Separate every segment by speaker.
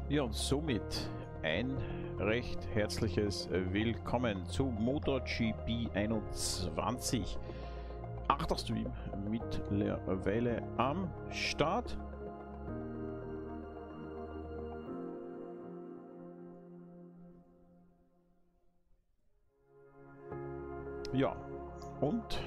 Speaker 1: Ja, und somit ein recht herzliches Willkommen zu MotoGP 21. 8. Stream mittlerweile am Start. Ja, und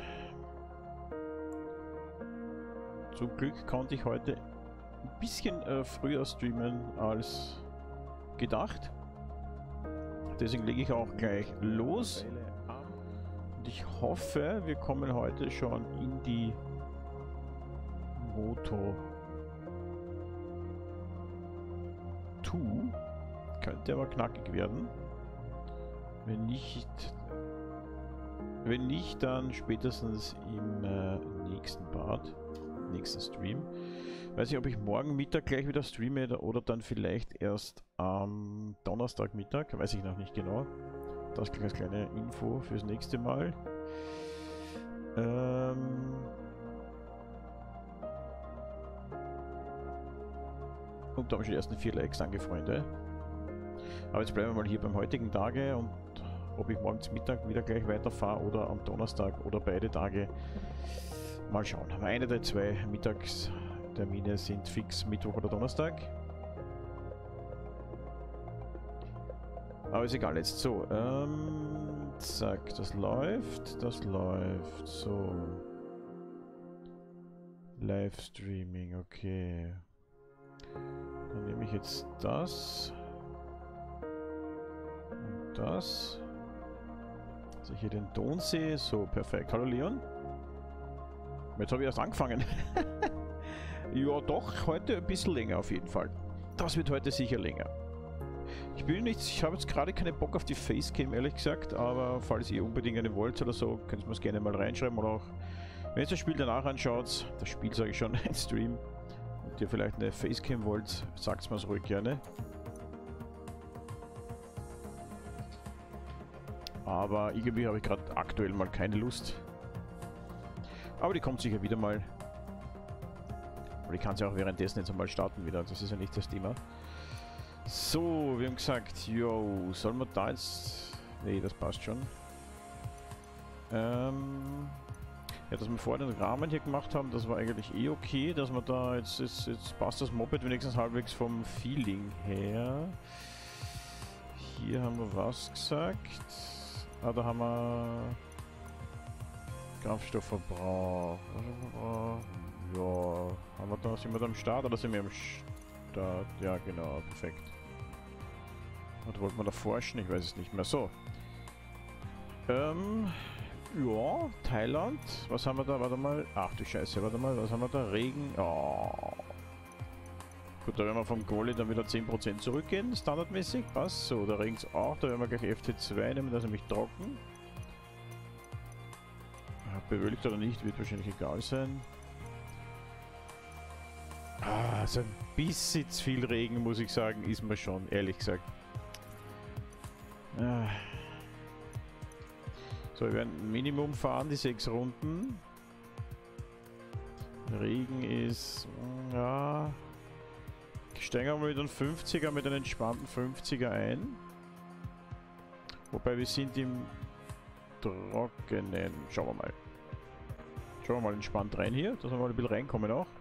Speaker 1: zum Glück konnte ich heute ein bisschen früher streamen als gedacht. Deswegen lege ich auch gleich los. Und ich hoffe, wir kommen heute schon in die Moto 2. Könnte aber knackig werden. Wenn nicht, dann spätestens im nächsten Part, nächsten Stream. Weiß nicht, ob ich morgen Mittag gleich wieder streame oder dann vielleicht erst am Donnerstagmittag. Weiß ich noch nicht genau. Das gleich als kleine Info fürs nächste Mal. Und da haben schon die ersten 4 Likes, danke Freunde. Aber jetzt bleiben wir mal hier beim heutigen Tage und ob ich morgens Mittag wieder gleich weiterfahre oder am Donnerstag oder beide Tage. Mal schauen. Eine der 2 Mittagstermine sind fix Mittwoch oder Donnerstag. Aber ist egal jetzt. So, zack, das läuft. So. Livestreaming, okay. Dann nehme ich jetzt das. Und das. Dass ich hier den Ton sehe. So, perfekt. Hallo Leon. Jetzt habe ich erst angefangen. Ja, doch, heute ein bisschen länger auf jeden Fall. Das wird heute sicher länger. Ich habe jetzt gerade keinen Bock auf die Facecam, ehrlich gesagt, aber falls ihr unbedingt eine wollt oder so, könnt ihr mir es gerne mal reinschreiben oder auch, wenn ihr das Spiel danach anschaut, das Spiel sage ich schon, ein Stream, und ihr vielleicht eine Facecam wollt, sagt es mir so ruhig gerne. Aber irgendwie habe ich gerade aktuell mal keine Lust. Aber die kommt sicher wieder mal. Aber ich kann sie auch währenddessen jetzt einmal starten wieder. Das ist ja nicht das Thema. So, wir haben gesagt, yo, sollen wir da jetzt... Nee, das passt schon. Ja, dass wir vorher den Rahmen hier gemacht haben, das war eigentlich eh okay. Dass wir da jetzt passt das Moped wenigstens halbwegs vom Feeling her. Hier haben wir was gesagt. Ah, da haben wir... Kraftstoffverbrauch. Ja, sind wir da am Start oder sind wir am Start? Ja, genau, perfekt. Und wollten wir da forschen? Ich weiß es nicht mehr. So. Ja, Thailand. Was haben wir da? Warte mal. Ach du Scheiße, warte mal. Was haben wir da? Regen. Oh. Gut, da werden wir vom Goalie dann wieder 10% zurückgehen, standardmäßig. Passt. So, da regnet es auch. Da werden wir gleich FT2 nehmen, das ist nämlich trocken. Bewölkt oder nicht, wird wahrscheinlich egal sein. Ah, so ein bisschen zu viel Regen, muss ich sagen, ist mir schon, ehrlich gesagt. Ah. So, wir werden Minimum fahren, die 6 Runden. Regen ist... Ja... Steigen wir mal mit einem 50er, mit einem entspannten 50er ein. Wobei wir sind im Trockenen. Schauen wir mal. Schauen wir mal entspannt rein hier, dass wir mal ein bisschen reinkommen auch.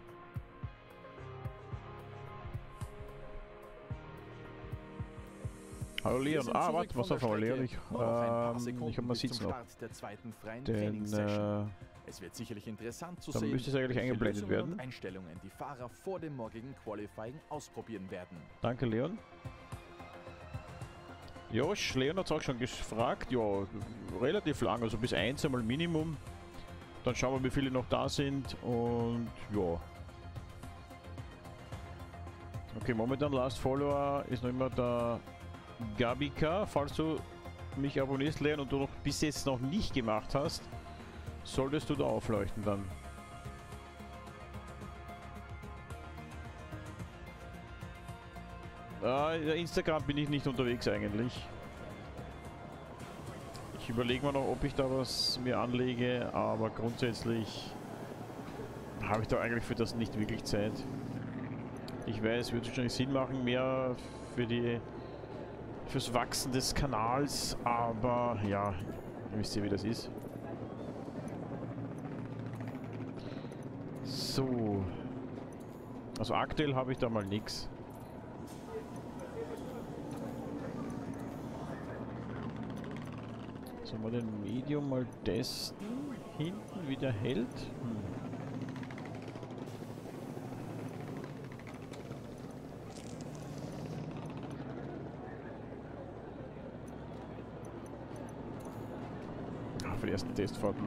Speaker 1: Hallo Leon. Ah, warte, was auf einmal Leon. Ich habe mal sitzen noch. Denn,
Speaker 2: es wird sicherlich interessant zu
Speaker 1: dann
Speaker 2: sehen,
Speaker 1: müsste es eigentlich eingeblendet werden.
Speaker 2: Und Einstellungen die Fahrer vor dem morgigen Qualifying ausprobieren werden.
Speaker 1: Danke, Leon. Josh, Leon hat es auch schon gefragt. Ja, relativ lang, also bis 1 einmal Minimum. Dann schauen wir, wie viele noch da sind und ja. Okay, momentan Last Follower ist noch immer der Gabika. Falls du mich abonnierst, Leon, und du noch bis jetzt noch nicht gemacht hast, solltest du da aufleuchten dann. Instagram bin ich nicht unterwegs eigentlich. Ich überlege mir noch, ob ich da was mir anlege, aber grundsätzlich habe ich da eigentlich für das nicht wirklich Zeit. Ich weiß, würde wahrscheinlich Sinn machen, mehr fürs Wachsen des Kanals, aber ja, ihr wisst ja, wie das ist. So. Also aktuell habe ich da mal nichts. Sollen wir den Medium mal testen? Hinten, wie der hält? Für die ersten Testfahrten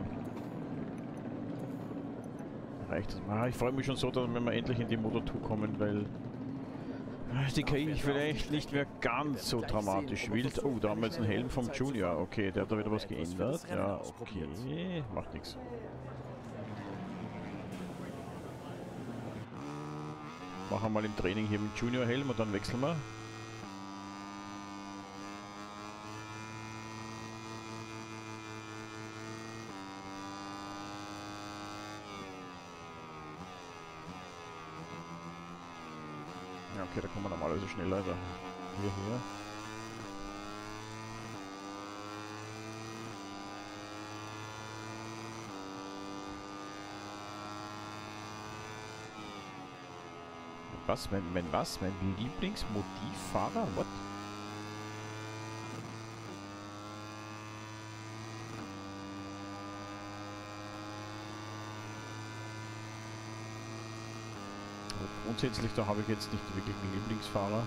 Speaker 1: reicht das. Ich freue mich schon so, dass wir endlich in die Moto 2 kommen, weil die KI vielleicht nicht mehr ganz so dramatisch wild. Oh, da haben wir jetzt einen Helm vom Junior. Okay, der hat da wieder was geändert. Ja, okay. Macht nichts. Machen wir mal im Training hier mit Junior Helm und dann wechseln wir. Ja, okay, da kommen wir normalerweise schneller. Also hierher. Was? Mein Lieblingsmotivfahrer? What? Aber grundsätzlich, da habe ich jetzt nicht wirklich einen Lieblingsfahrer.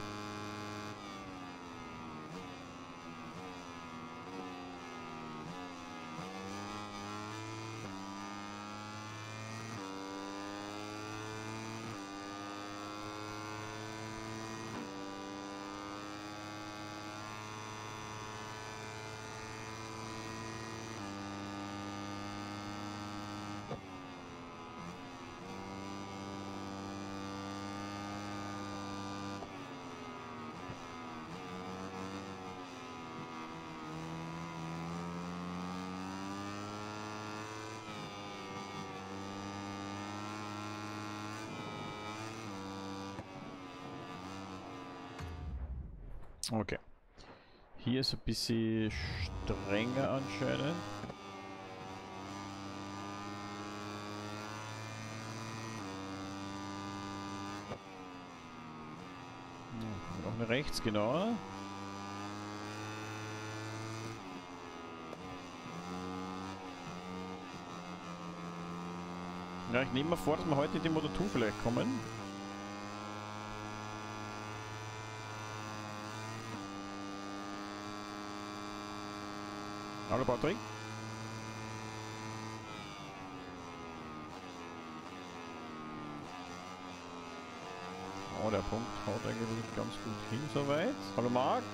Speaker 1: Okay. Hier ist ein bisschen strenger anscheinend. Noch eine rechts, genau. Ja, ich nehme mal vor, dass wir heute in die Moto 2 vielleicht kommen. Hallo Patrick. Oh, der Punkt haut eigentlich ganz gut hin soweit. Hallo Marc.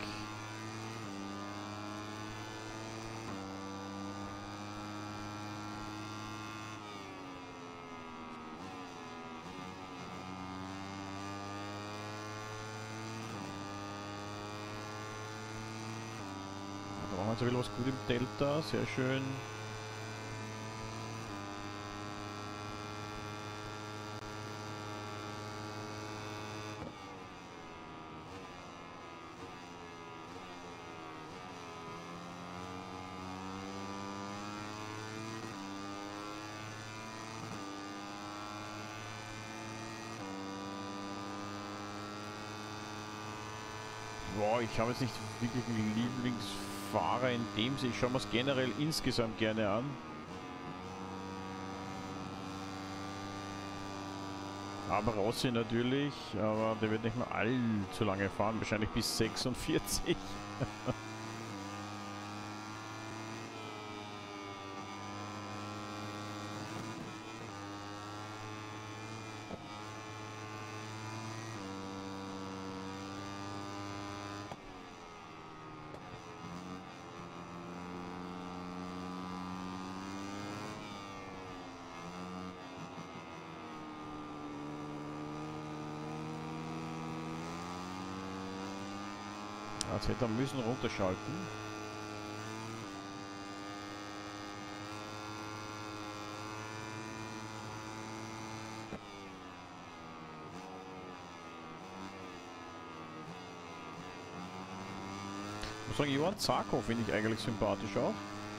Speaker 1: Da machen wir jetzt ein bisschen was gut im Delta, sehr schön. Boah, ich habe jetzt nicht wirklich einen Lieblingsfahrer in dem Sinne. Ich schaue mir es generell insgesamt gerne an. Aber Rossi natürlich, aber der wird nicht mehr allzu lange fahren, wahrscheinlich bis 46. Jetzt hätte er müssen runterschalten. muss sagen, Johann Zarko finde ich eigentlich sympathisch auch.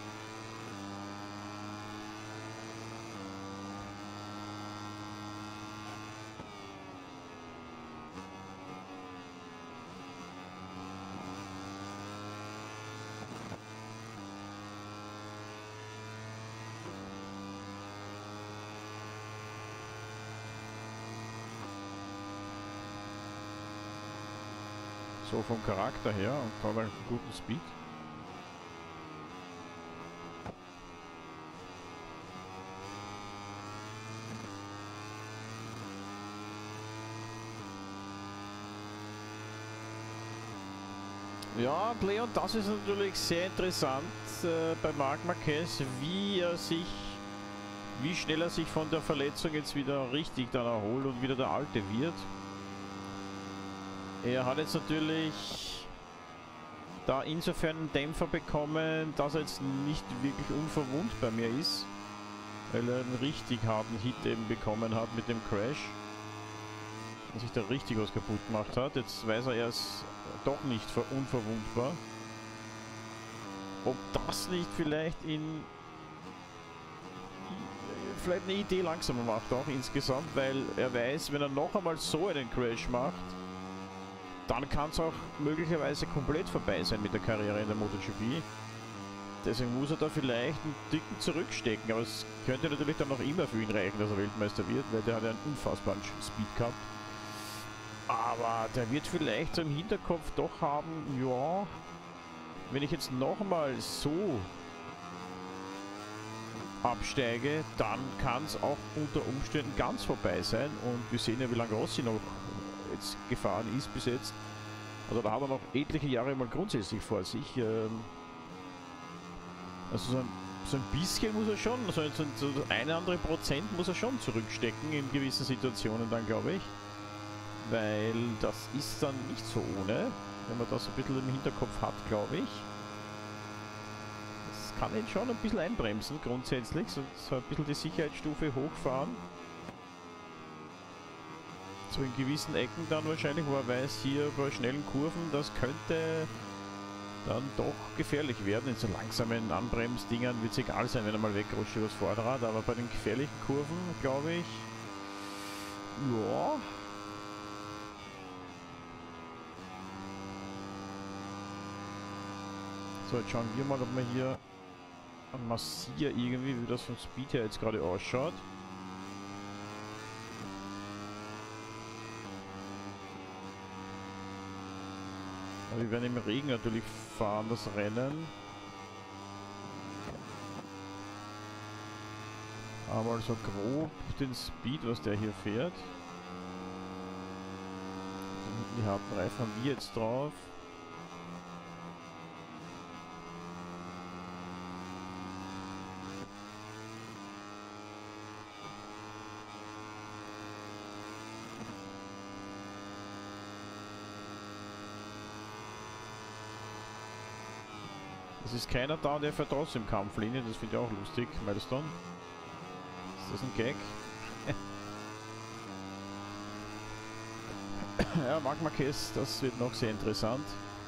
Speaker 1: So vom Charakter her und hat einen guten Speed. Ja, Leon, das ist natürlich sehr interessant bei Marc Marquez, wie schnell er sich von der Verletzung jetzt wieder richtig dann erholt und wieder der Alte wird. Er hat jetzt natürlich da insofern einen Dämpfer bekommen, dass er jetzt nicht wirklich unverwundbar mehr ist, weil er einen richtig harten Hit eben bekommen hat mit dem Crash, dass sich da richtig was kaputt gemacht hat. Jetzt weiß er erst doch nicht unverwundbar. Ob das nicht vielleicht vielleicht eine Idee langsamer macht auch insgesamt, weil er weiß, wenn er noch einmal so einen Crash macht, dann kann es auch möglicherweise komplett vorbei sein mit der Karriere in der MotoGP. Deswegen muss er da vielleicht einen Ticken zurückstecken, aber es könnte natürlich dann noch immer für ihn reichen, dass er Weltmeister wird, weil der hat ja einen unfassbaren Speed gehabt. Aber der wird vielleicht so im Hinterkopf doch haben, ja, wenn ich jetzt nochmal so absteige, dann kann es auch unter Umständen ganz vorbei sein. Und wir sehen ja, wie lange Rossi noch jetzt gefahren ist bis jetzt. Also da hat er noch etliche Jahre mal grundsätzlich vor sich. Also so ein bisschen muss er schon, so eine andere Prozent muss er schon zurückstecken in gewissen Situationen dann, glaube ich. Weil das ist dann nicht so ohne, wenn man das ein bisschen im Hinterkopf hat, glaube ich. Das kann ihn schon ein bisschen einbremsen grundsätzlich, so ein bisschen die Sicherheitsstufe hochfahren. So in gewissen Ecken dann wahrscheinlich, wo er weiß, hier bei schnellen Kurven, das könnte dann doch gefährlich werden. In so langsamen Anbremsdingern wird es egal sein, wenn er mal wegrutscht übers Vorderrad, aber bei den gefährlichen Kurven, glaube ich, ja. So, jetzt schauen wir mal, ob wir hier an Massier irgendwie, wie das vom Speed her jetzt gerade ausschaut. Wir werden im Regen natürlich fahren, das Rennen. Aber so grob den Speed, was der hier fährt. Die harten Reifen haben wir jetzt drauf. Es ist keiner da, der fährt trotzdem Kampflinie, das finde ich auch lustig, Milestone. Ist das ein Gag? Ja, Marc Marquez, das wird noch sehr interessant.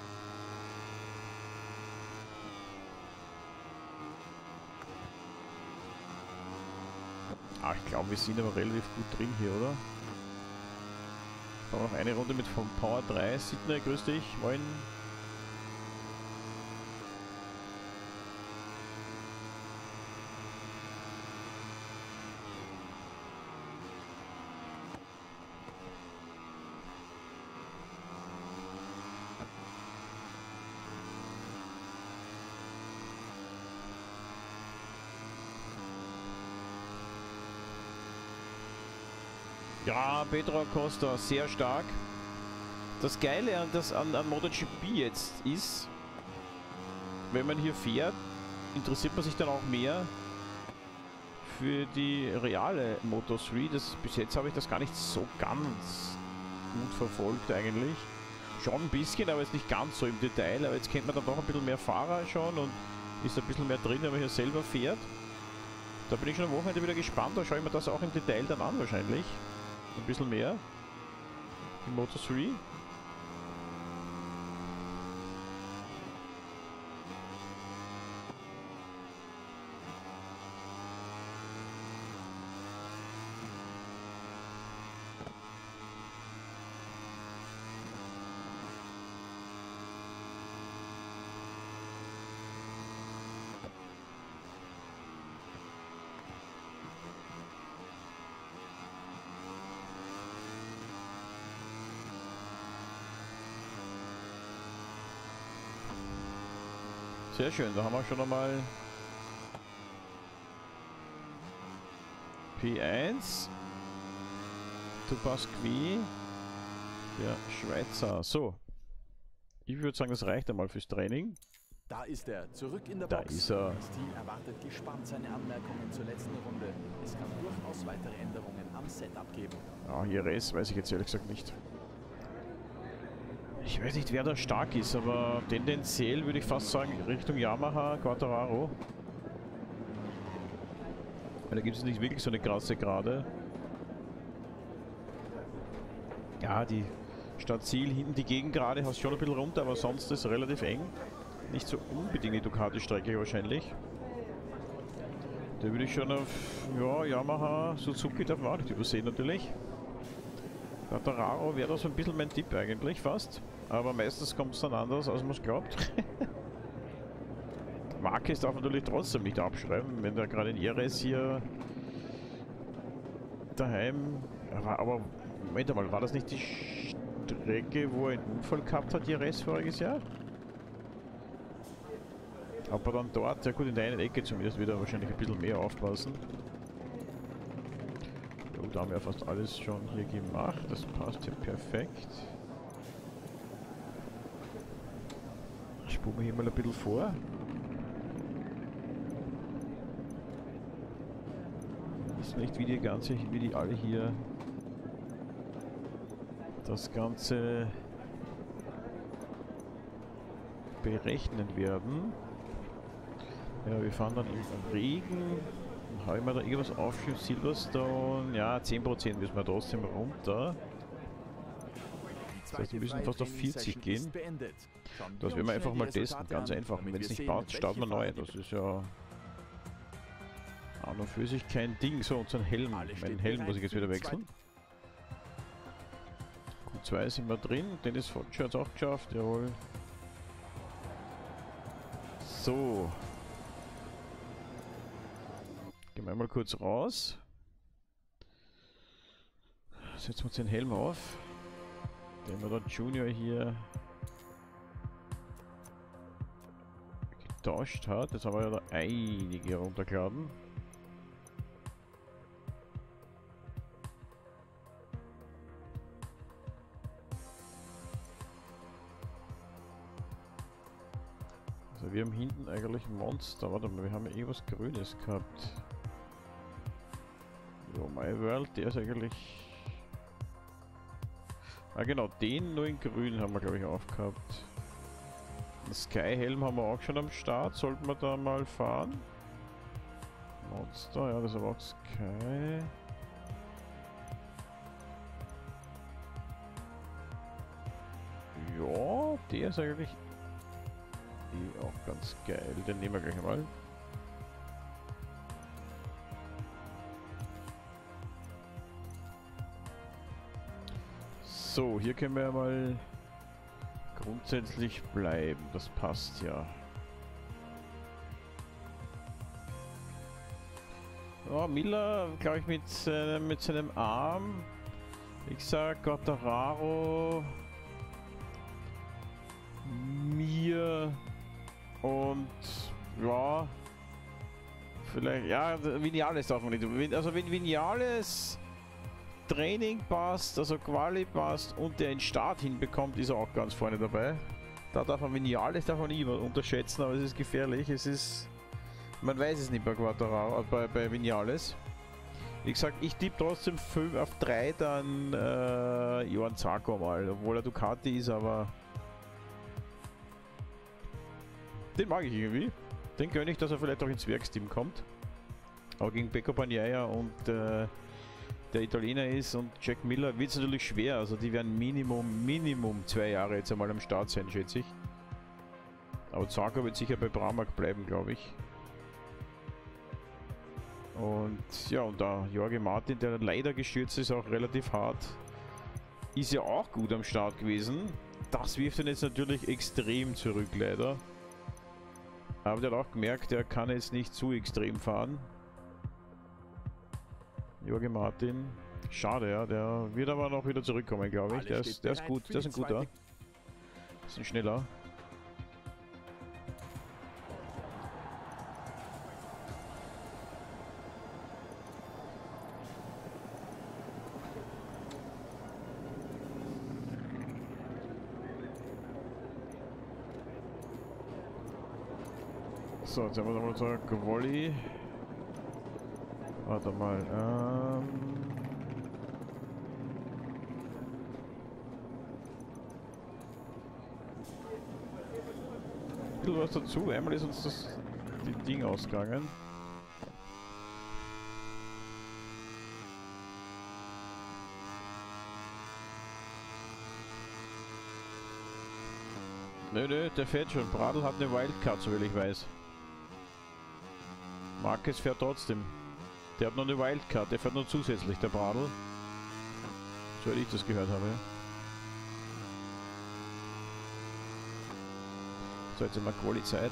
Speaker 1: Ah, ich glaube, wir sind aber relativ gut drin hier, oder? Noch eine Runde mit vom Power 3. Sidney, grüß dich, moin. Ja, Pedro Acosta, sehr stark. Das Geile an MotoGP jetzt ist, wenn man hier fährt, interessiert man sich dann auch mehr für die reale Moto3. Bis jetzt habe ich das gar nicht so ganz gut verfolgt eigentlich. Schon ein bisschen, aber jetzt nicht ganz so im Detail. Aber jetzt kennt man dann doch ein bisschen mehr Fahrer schon und ist ein bisschen mehr drin, wenn man hier selber fährt. Da bin ich schon am Wochenende wieder gespannt. Da schaue ich mir das auch im Detail dann an wahrscheinlich. Ein bisschen mehr. Die Moto3. Sehr schön, da haben wir schon einmal P1. Tupasqui, der Schweizer. So, ich würde sagen, das reicht einmal fürs Training.
Speaker 2: Da ist er, zurück in der
Speaker 1: Da
Speaker 2: Box.
Speaker 1: ist er.
Speaker 2: Das Team erwartet gespannt seine Anmerkungen zur letzten Runde. Es kann durchaus weitere Änderungen am Setup geben.
Speaker 1: Ja, IRS weiß ich jetzt ehrlich gesagt nicht. Ich weiß nicht, wer da stark ist, aber tendenziell würde ich fast sagen Richtung Yamaha, Quartararo. Weil da gibt es nicht wirklich so eine krasse Gerade. Ja, die statt Ziel hinten die Gegengerade hast schon ein bisschen runter, aber sonst ist es relativ eng. Nicht so unbedingt die Ducati-Strecke wahrscheinlich. Da würde ich schon auf ja, Yamaha, Suzuki darf man auch nicht übersehen natürlich. Quartararo wäre da so ein bisschen mein Tipp eigentlich fast. Aber meistens kommt es dann anders, als man es glaubt. Marquez darf natürlich trotzdem nicht abschreiben, wenn der gerade in IRS hier daheim... Aber Moment mal, war das nicht die Strecke, wo er einen Unfall gehabt hat, IRS voriges Jahr? Aber dann dort, ja gut, in der einen Ecke zumindest, wird er wahrscheinlich ein bisschen mehr aufpassen. So, da haben wir fast alles schon hier gemacht, das passt hier perfekt. Spulen wir hier mal ein bisschen vor. Ich weiß nicht, wie die alle hier das Ganze berechnen werden. Ja, wir fahren dann im Regen. Habe ich mir da irgendwas auf für Silverstone? Ja, 10% müssen wir trotzdem runter. Das heißt, wir müssen fast auf 40 gehen. Das werden wir einfach mal testen, ganz einfach. Wenn es nicht passt, starten wir neu. Das ist ja an und für sich kein Ding. So, unseren Helm. Meinen Helm muss ich jetzt wieder wechseln. Q2 sind wir drin. Dennis Fotscher hat es auch geschafft, jawohl. So. Gehen wir mal kurz raus. Setzen wir uns den Helm auf. Den wir dann Junior hier getauscht hat. Jetzt haben wir ja da einige runtergeladen. Also wir haben hinten eigentlich ein Monster. Warte mal, wir haben ja irgendwas Grünes gehabt. So, My World, der ist eigentlich... Ah genau, den nur in grün haben wir glaube ich aufgehabt. Den Sky-Helm haben wir auch schon am Start, sollten wir da mal fahren. Monster, ja das ist aber auch Sky. Ja, der ist eigentlich auch ganz geil, den nehmen wir gleich mal. So, hier können wir ja mal grundsätzlich bleiben. Das passt ja. Oh, Miller, glaube ich, mit seinem Arm. Ich sag Quartararo, mir und ja, vielleicht, ja, Vinales darf man nicht. Also wenn Vinales Training passt, also Quali passt und der den Start hinbekommt, ist er auch ganz vorne dabei. Da darf man Vinales nie unterschätzen, aber es ist gefährlich. Es ist, man weiß es nicht bei Quartararo, bei Vinales. Wie gesagt, ich tippe trotzdem 5 auf 3 dann Johann Zarco mal, obwohl er Ducati ist, aber den mag ich irgendwie. Den gönne ich, dass er vielleicht auch ins Werksteam kommt. Aber gegen Pecco Bagnaia und der Italiener ist und Jack Miller wird es natürlich schwer. Also die werden Minimum 2 Jahre jetzt einmal am Start sein, schätze ich. Aber Zarco wird sicher bei Pramac bleiben, glaube ich. Und ja, und da Jorge Martin, der leider gestürzt ist, auch relativ hart, ist ja auch gut am Start gewesen. Das wirft ihn jetzt natürlich extrem zurück, leider. Aber der hat auch gemerkt, der kann jetzt nicht zu extrem fahren. Jorge Martin. Schade, ja. Der wird aber noch wieder zurückkommen, glaube ich. Der ist gut. Der ist ein guter. Das ist ein schneller. So, jetzt haben wir nochmal so ein Quali. Warte mal. Ein bisschen was dazu. Einmal ist uns das Ding ausgegangen. Nö, der fährt schon. Bradl hat eine Wildcard, so will ich weiß. Marquez fährt trotzdem. Der hat noch eine Wildcard, der fährt noch zusätzlich, der Bradl. So hätte ich das gehört habe. So, jetzt sind wir Quali-Zeit.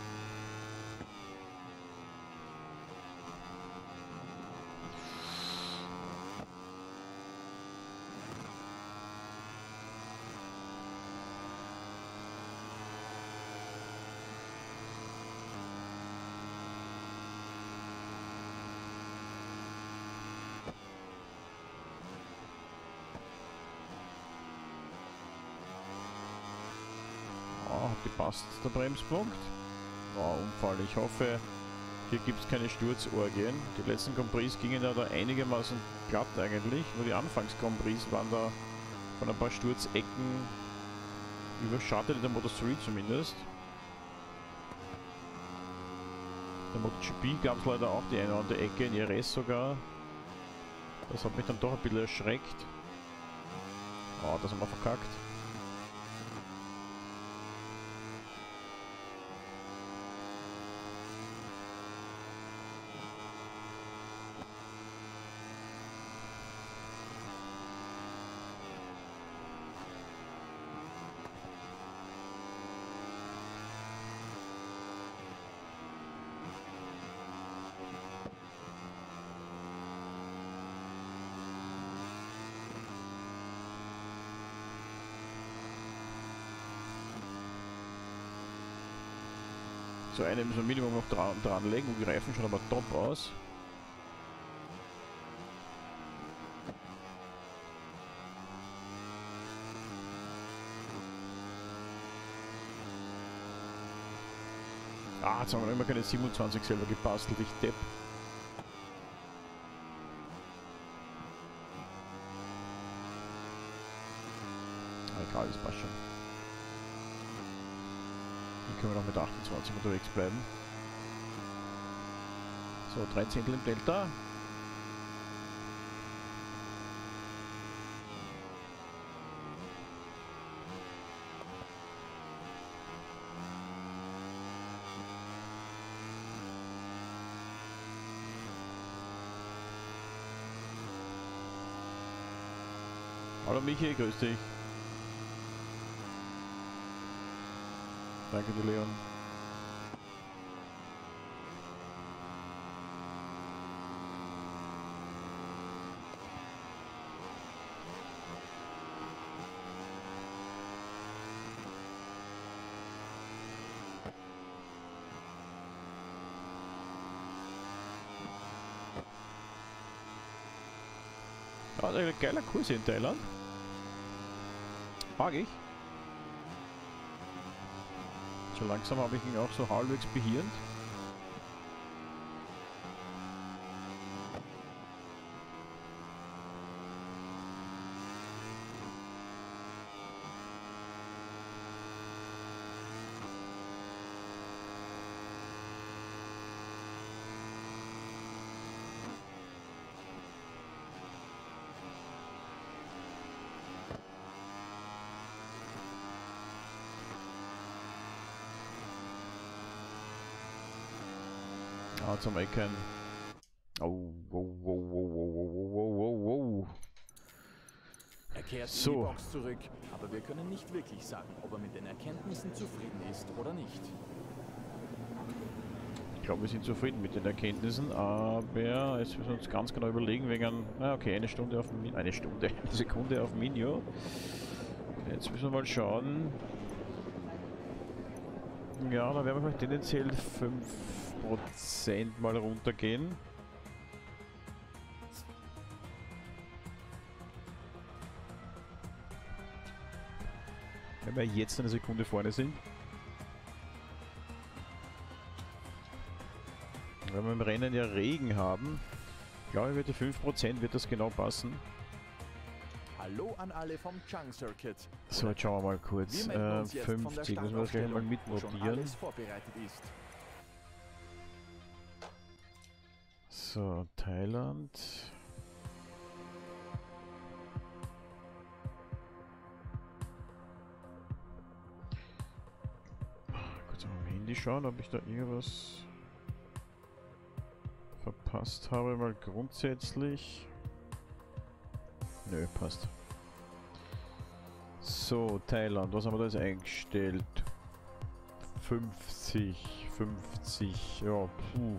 Speaker 1: Gepasst, der Bremspunkt. Oh, Unfall. Ich hoffe, hier gibt es keine Sturzorgien. Die letzten Grand Prix gingen ja da einigermaßen glatt eigentlich. Nur die Anfangs-Grand Prix waren da von ein paar Sturzecken überschattet, in der Moto3 zumindest. In der MotoGP gab es leider auch die eine oder andere Ecke, in IRS sogar. Das hat mich dann doch ein bisschen erschreckt. Oh, das haben wir verkackt. So, eine müssen wir Minimum noch dran legen und die Reifen schon aber top aus. Ah, jetzt haben wir immer keine 27 selber gebastelt, ich Depp. Egal, das passt schon. Hier können wir noch mit 28 unterwegs bleiben. So, 3 Zehntel im Delta. Hallo Michi, grüß dich. Danke dir, Leon. Ja, ein geiler Kurs hier in Thailand. Mag ich. So langsam habe ich ihn auch so halbwegs behirnt. Ah, jetzt haben wir kein... Oh, wow.
Speaker 2: Er kehrt
Speaker 1: so
Speaker 2: in die Box zurück, aber wir können nicht wirklich sagen, ob er mit den Erkenntnissen zufrieden ist oder nicht.
Speaker 1: Ich glaube, wir sind zufrieden mit den Erkenntnissen, aber jetzt müssen wir uns ganz genau überlegen, wegen... okay, eine Stunde auf Minio... Eine Sekunde auf Minio. Jetzt müssen wir mal schauen. Ja, da werden wir vielleicht tendenziell 5% mal runtergehen. Wenn wir jetzt eine Sekunde vorne sind. Wenn wir im Rennen ja Regen haben, glaube ich, wird die 5% wird das genau passen.
Speaker 2: Hallo an alle vom Chang Circuit.
Speaker 1: So, jetzt schauen wir mal kurz.
Speaker 2: Wir melden uns jetzt von der
Speaker 1: 50, müssen wir das gleich mal
Speaker 2: Startaufstellung, wo schon
Speaker 1: mitnotieren.
Speaker 2: alles vorbereitet ist.
Speaker 1: So, Thailand. Kurz mal am Handy schauen, ob ich da irgendwas verpasst habe, weil grundsätzlich... Nö, passt. So, Thailand, was haben wir da jetzt eingestellt? 50, ja, puh.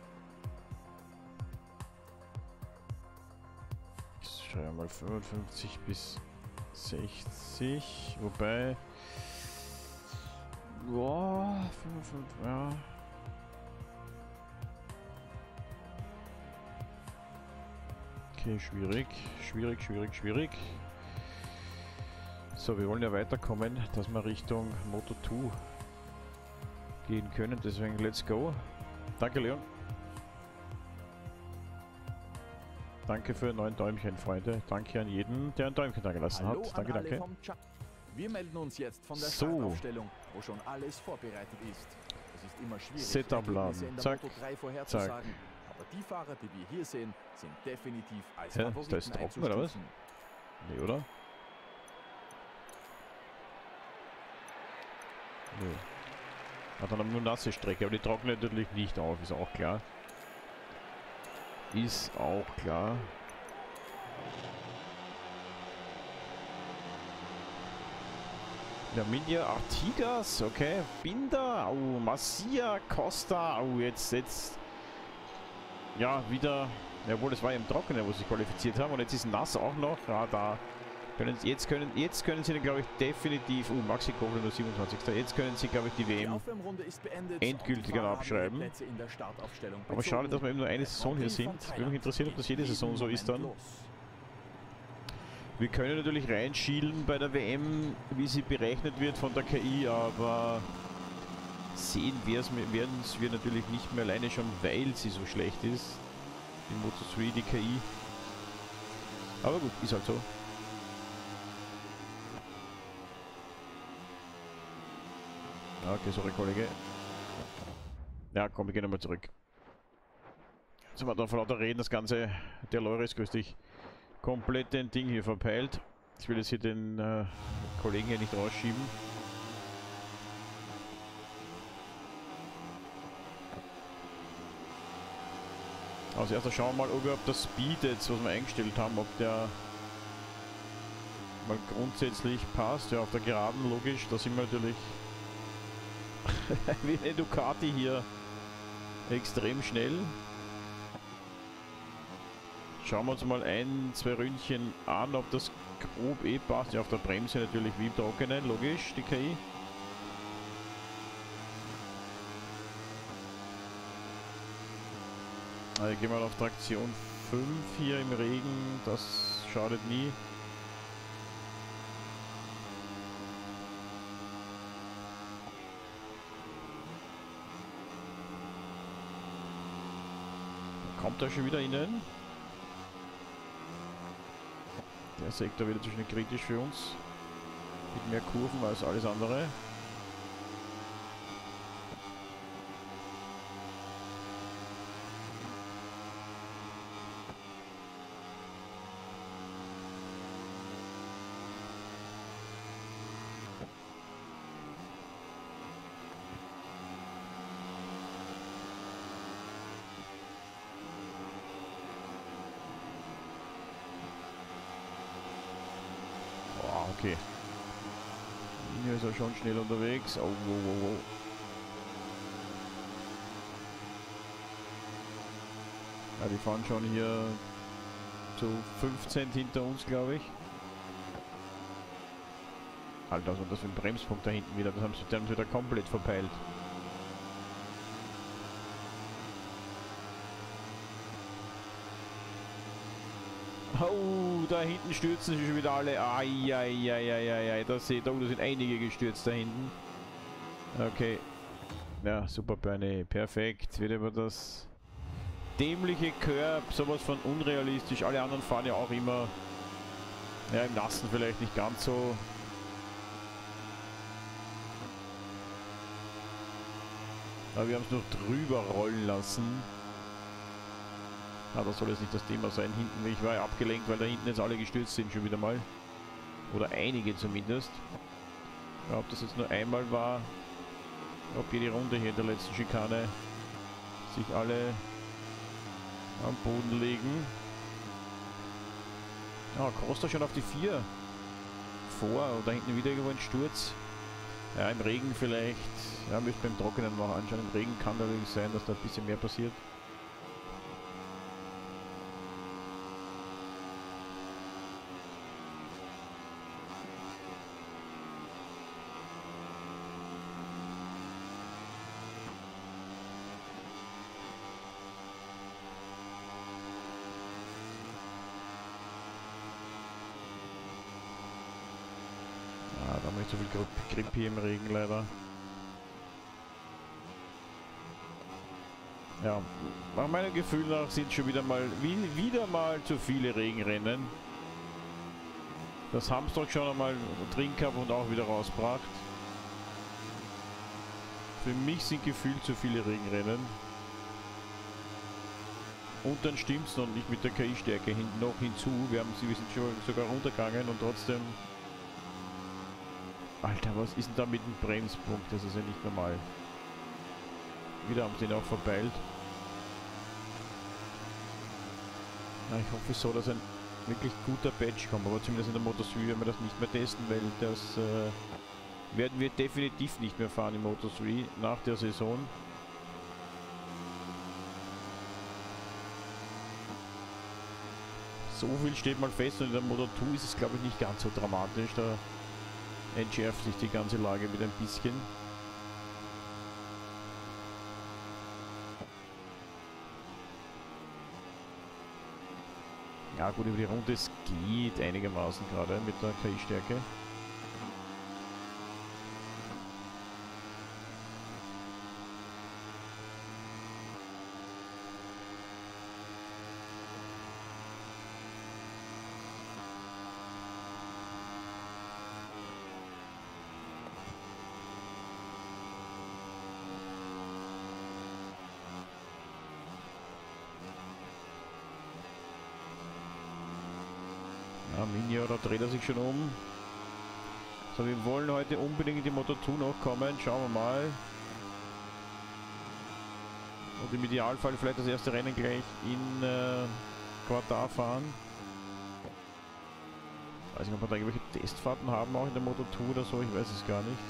Speaker 1: Ich schreibe mal 55 bis 60, wobei... Boah, 55, ja... Okay, schwierig. So, wir wollen ja weiterkommen, dass wir Richtung Moto2 gehen können, deswegen let's go. Danke, Leon. Danke für 9 Däumchen, Freunde. Danke an jeden, der ein Däumchen da gelassen
Speaker 2: Hallo
Speaker 1: hat.
Speaker 2: an alle
Speaker 1: Danke.
Speaker 2: vom Chang. Wir melden uns jetzt von der
Speaker 1: So.
Speaker 2: Startaufstellung, wo schon alles vorbereitet ist. Es ist immer schwierig,
Speaker 1: Setup laden.
Speaker 2: Ergebnisse in der
Speaker 1: Zack,
Speaker 2: Moto3 vorherzusagen. Aber die Fahrer, die wir hier sehen, sind definitiv als
Speaker 1: Hä?
Speaker 2: Favoriten
Speaker 1: Ist das trocken, oder was?
Speaker 2: einzustufen.
Speaker 1: Nee, oder? Nö. Hat dann nur nasse Strecke, aber die trocknet natürlich nicht auf, ist auch klar. Ist auch klar. Ja, Minja Artigas, okay. Binder, oh, Masia, Costa, oh, jetzt. Ja, wieder. Jawohl, es war ja im Trockenen, wo sie sich qualifiziert haben. Und jetzt ist nass auch noch. Ja, da. Jetzt können sie dann, glaube ich, definitiv. Maxi Kogler nur 27. Jetzt können sie, glaube ich, die
Speaker 2: Die
Speaker 1: WM
Speaker 2: Aufwärmrunde ist beendet
Speaker 1: endgültig
Speaker 2: und die Fahrer haben
Speaker 1: abschreiben.
Speaker 2: ihre Plätze in der Startaufstellung
Speaker 1: Aber schade,
Speaker 2: bezogen.
Speaker 1: dass wir eben nur eine
Speaker 2: Der
Speaker 1: Saison hier
Speaker 2: Grand Prix
Speaker 1: sind.
Speaker 2: von
Speaker 1: Würde mich interessieren, ob das jede
Speaker 2: Thailand geht
Speaker 1: Saison so ist dann.
Speaker 2: jeden Moment
Speaker 1: Wir können natürlich reinschielen bei der WM, wie sie berechnet wird von der KI, aber sehen werden es wir natürlich nicht mehr, alleine schon, weil sie so schlecht ist. Die Moto3, die KI. Aber gut, ist halt so. Okay, sorry, Kollege. Ja, komm, wir gehen nochmal zurück. Jetzt haben wir da vor lauter Reden das Ganze, der Loris, grüß dich, komplett den Ding hier verpeilt. Ich will jetzt hier den Kollegen hier nicht rausschieben. Als erstes schauen wir mal, ob das Speed jetzt, was wir eingestellt haben, ob der mal grundsätzlich passt. Ja, auf der Geraden logisch, da sind wir natürlich wie eine Ducati hier extrem schnell. Schauen wir uns mal 1, 2 Ründchen an, ob das grob passt. Ja, auf der Bremse natürlich wie im Trockenen, logisch, die KI. Also gehen wir mal auf Traktion 5 hier im Regen, das schadet nie. Kommt er schon wieder innen? Der Sektor wieder zu schnell kritisch für uns. Mit mehr Kurven als alles andere. Okay. Hier ist er schon schnell unterwegs. Oh, oh. Ja, die fahren schon hier zu 15 hinter uns, glaube ich. Alter, was war das für ein Bremspunkt da hinten wieder? Das haben sie wieder komplett verpeilt. Oh, da hinten stürzen sich schon wieder alle. Ai. Da seht ihr, da sind einige gestürzt da hinten. Okay. Ja, super Bernie. Perfekt. Wieder über das dämliche Curb, sowas von unrealistisch. Alle anderen fahren ja auch immer, ja, im Nassen vielleicht nicht ganz so. Aber wir haben es noch drüber rollen lassen. Ah, das soll jetzt nicht das Thema sein. Hinten, ich war ja abgelenkt, weil da hinten jetzt alle gestürzt sind schon wieder mal. Oder einige zumindest. Ja, ob das jetzt nur einmal war, ob jede Runde hier in der letzten Schikane sich alle am Boden legen. Ah, Costa schon auf die 4 vor. Und da hinten wieder irgendwo ein Sturz. Ja, im Regen vielleicht. Ja, müsst beim Trockenen noch anschauen. Im Regen kann natürlich sein, dass da ein bisschen mehr passiert. Da haben wir nicht so viel Grip hier im Regen leider. Ja, nach meinem Gefühl nach sind schon wieder mal zu viele Regenrennen. Das Hamstag schon einmal drin gehabt und auch wieder rausgebracht. Für mich sind gefühlt zu viele Regenrennen. Und dann stimmt es noch nicht mit der KI-Stärke noch hinzu. Wir sind schon sogar runtergegangen und trotzdem... Alter, was ist denn da mit dem Bremspunkt? Das ist ja nicht normal. Wieder haben sie ihn auch verpeilt. Na, ich hoffe so, dass ein wirklich guter Patch kommt, aber zumindest in der Moto3 werden wir das nicht mehr testen, weil das werden wir definitiv nicht mehr fahren im Moto3 nach der Saison. So viel steht mal fest und in der Moto2 ist es, glaube ich, nicht ganz so dramatisch. Da entschärft sich die ganze Lage wieder ein bisschen. Ja gut, über die Runde, es geht einigermaßen gerade mit der KI-Stärke. Ja, Minio, da dreht er sich schon um. So, wir wollen heute unbedingt die Moto2 noch kommen. Schauen wir mal. Und im Idealfall vielleicht das erste Rennen gleich in Qatar fahren. Ich weiß nicht, ob wir da irgendwelche Testfahrten haben, auch in der Moto2 oder so. Ich weiß es gar nicht.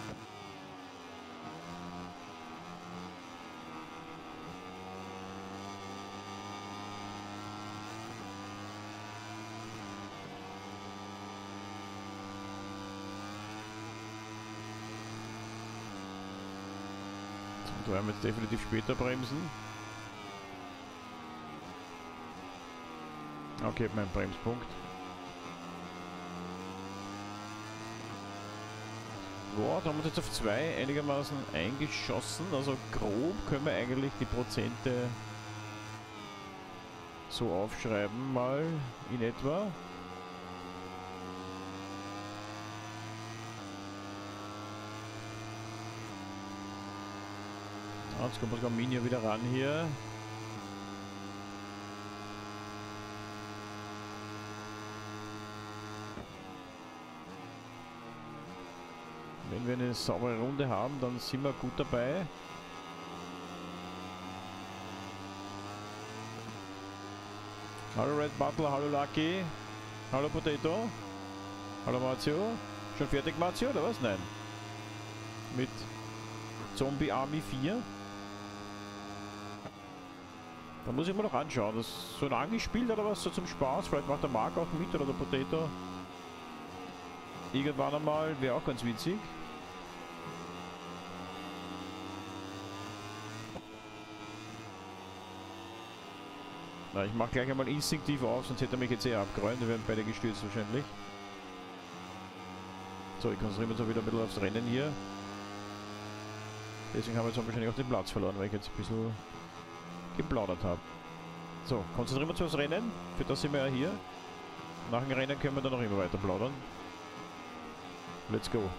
Speaker 1: Da werden wir jetzt definitiv später bremsen. Okay, mein Bremspunkt. Boah, da haben wir uns jetzt auf 2 einigermaßen eingeschossen. Also grob können wir eigentlich die Prozente so aufschreiben, mal in etwa. Jetzt kommt sogar Minio wieder ran hier. Wenn wir eine saubere Runde haben, dann sind wir gut dabei. Hallo Red Butler, hallo Lucky, hallo Potato, hallo Marzio. Schon fertig Marzio oder was? Nein. Mit Zombie Army 4. Da muss ich mir noch anschauen. Das ist so lange gespielt oder was? So zum Spaß. Vielleicht macht der Marc auch mit oder der Potato. Irgendwann einmal. Wäre auch ganz witzig. Na, ich mache gleich einmal instinktiv auf, sonst hätte er mich jetzt eher abgeräumt. Wir werden beide gestürzt wahrscheinlich. So, ich konzentriere mich so wieder ein bisschen aufs Rennen hier. Deswegen haben wir jetzt wahrscheinlich auch den Platz verloren, weil ich jetzt ein bisschen geplaudert habe. So, konzentrieren wir uns aufs Rennen. Für das sind wir ja hier. Nach dem Rennen können wir dann noch immer weiter plaudern. Let's go.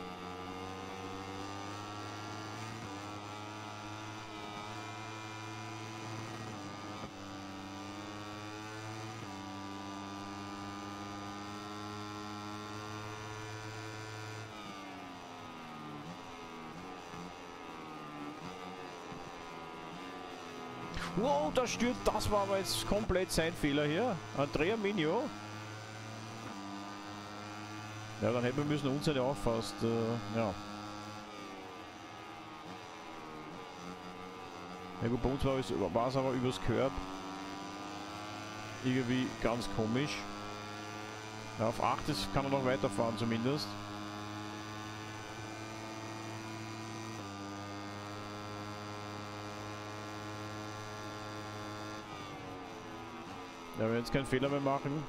Speaker 1: Wow, das stürzt, das war aber jetzt komplett sein Fehler hier. Andrea Minio. Ja, dann hätten wir müssen uns ja auch fast, ja. Ja gut, bei uns war es aber übers Curb. Irgendwie ganz komisch. Ja, auf 8 kann er noch weiterfahren zumindest. Ja, wenn wir jetzt keinen Fehler mehr machen,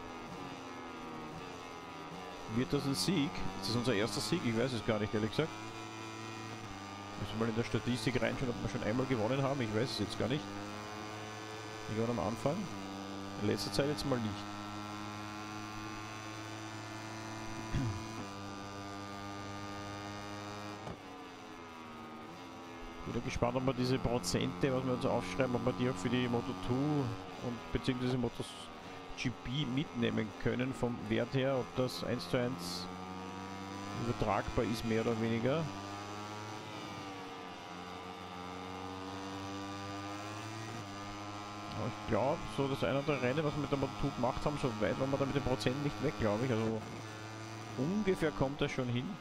Speaker 1: wird das ein Sieg. Ist das unser erster Sieg? Ich weiß es gar nicht, ehrlich gesagt. Müssen wir mal in der Statistik reinschauen, ob wir schon einmal gewonnen haben. Ich weiß es jetzt gar nicht. Ich war am Anfang. In letzter Zeit jetzt mal nicht. Wieder gespannt, ob wir diese Prozente, was wir uns aufschreiben, ob wir die auch für die Moto2 und beziehungsweise MotoGP mitnehmen können vom Wert her, ob das 1:1 übertragbar ist, mehr oder weniger. Aber ich glaube, so das eine oder andere Rennen, was wir mit der Moto2 gemacht haben, so weit waren wir da mit den Prozenten nicht weg, glaube ich. Also ungefähr kommt das schon hin.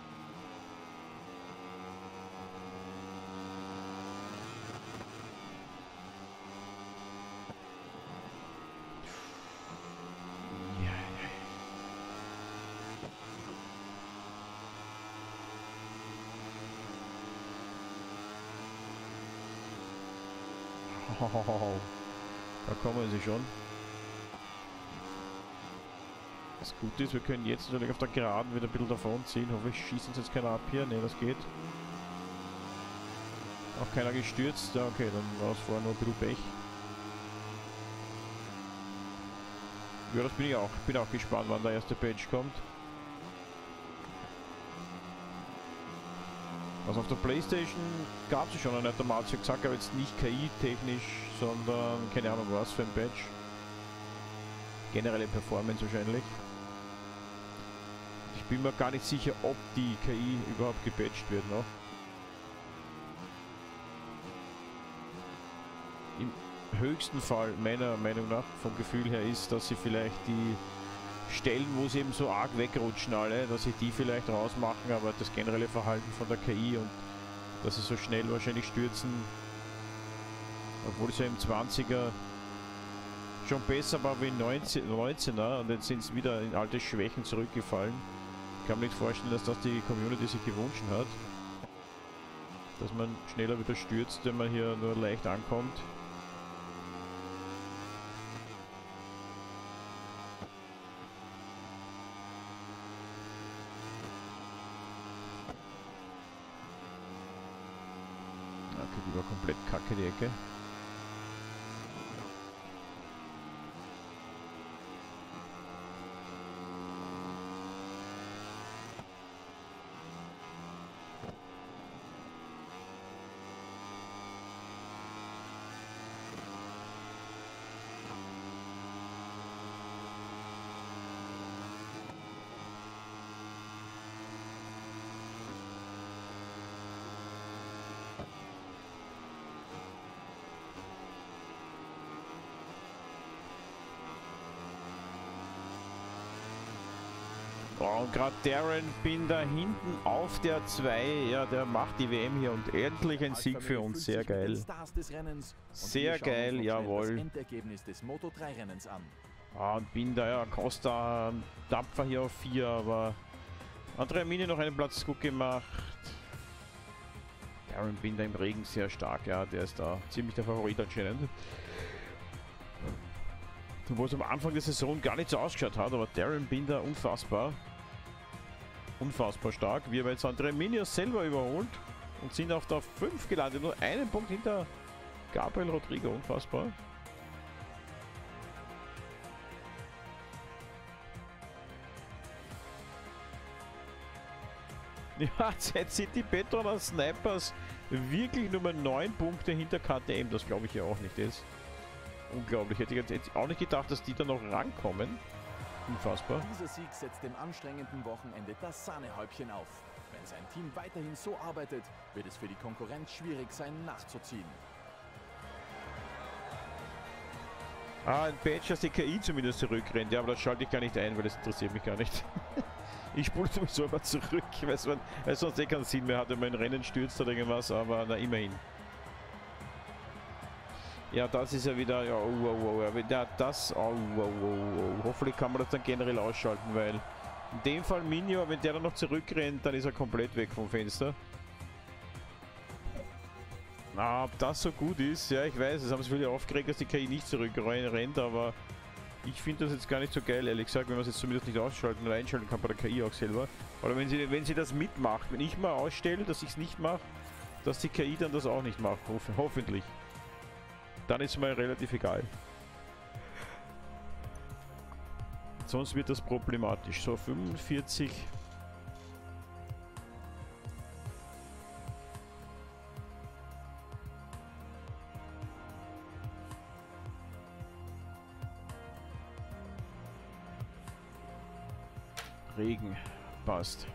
Speaker 1: Da kommen sie schon. Das Gute ist, wir können jetzt natürlich auf der Geraden wieder ein bisschen davon ziehen. Hoffe ich, schießen uns jetzt keiner ab hier. Ne, das geht. Auch keiner gestürzt. Ja, okay, dann war es vorher nur ein bisschen Pech. Ja, das bin ich auch. Bin auch gespannt, wann der erste Patch kommt. Also auf der Playstation gab es schon eine automatische, gesagt, aber jetzt nicht KI-technisch, sondern keine Ahnung was für ein Patch. Generelle Performance wahrscheinlich. Ich bin mir gar nicht sicher, ob die KI überhaupt gepatcht wird noch. Im höchsten Fall, meiner Meinung nach, vom Gefühl her, ist, dass sie vielleicht die Stellen, wo sie eben so arg wegrutschen alle, dass sie die vielleicht rausmachen, aber das generelle Verhalten von der KI und dass sie so schnell wahrscheinlich stürzen, obwohl sie im 20er schon besser war wie 19er und jetzt sind es wieder in alte Schwächen zurückgefallen. Ich kann mir nicht vorstellen, dass das die Community sich gewünscht hat, dass man schneller wieder stürzt, wenn man hier nur leicht ankommt. Die war komplett kacke, die Ecke. Oh, und gerade Darren Binder hinten auf der 2, ja, der macht die WM hier und endlich ein Sieg für uns, sehr geil. Sehr geil, jawohl.
Speaker 2: Endergebnis des Moto3-Rennens an.
Speaker 1: Ah, und Binder, ja, Costa tapfer hier auf 4, aber Andrea Mini noch einen Platz gut gemacht. Darren Binder im Regen sehr stark, ja, der ist da ziemlich der Favorit anscheinend. Wo es am Anfang der Saison gar nicht so ausgeschaut hat, aber Darren Binder unfassbar. Unfassbar stark. Wir haben jetzt Andrea Mini selber überholt und sind auf der 5 gelandet. Nur einen Punkt hinter Gabriel Rodrigo. Unfassbar. Ja, jetzt sind die Petronas Snipers wirklich Nummer 9 Punkte hinter KTM. Das glaube ich ja auch nicht ist. Unglaublich. Hätte ich jetzt auch nicht gedacht, dass die da noch rankommen. Unfassbar.
Speaker 2: Dieser Sieg setzt dem anstrengenden Wochenende das Sahnehäubchen auf. Wenn sein Team weiterhin so arbeitet, wird es für die Konkurrenz schwierig sein, nachzuziehen.
Speaker 1: Ah, ein Patch, dass die KI zumindest zurückrennt. Ja, aber das schalte ich gar nicht ein, weil das interessiert mich gar nicht. Ich spule sowieso immer zurück, weil sonst eh keinen Sinn mehr hat, wenn man in Rennen stürzt oder irgendwas, aber na immerhin. Ja, das ist ja wieder, ja, ja, das, hoffentlich kann man das dann generell ausschalten, weil in dem Fall Minio, wenn der dann noch zurückrennt, dann ist er komplett weg vom Fenster. Na, ob das so gut ist, ja, ich weiß, es haben sich viele aufgeregt, dass die KI nicht zurückrennt, aber ich finde das jetzt gar nicht so geil, ehrlich gesagt, wenn man es jetzt zumindest nicht ausschalten oder einschalten kann bei der KI auch selber. Oder wenn sie das mitmacht, wenn ich mal ausstelle, dass ich es nicht mache, dass die KI dann das auch nicht macht, hoffentlich. Dann ist es mir relativ egal. Sonst wird das problematisch. So, 45. Regen. Passt.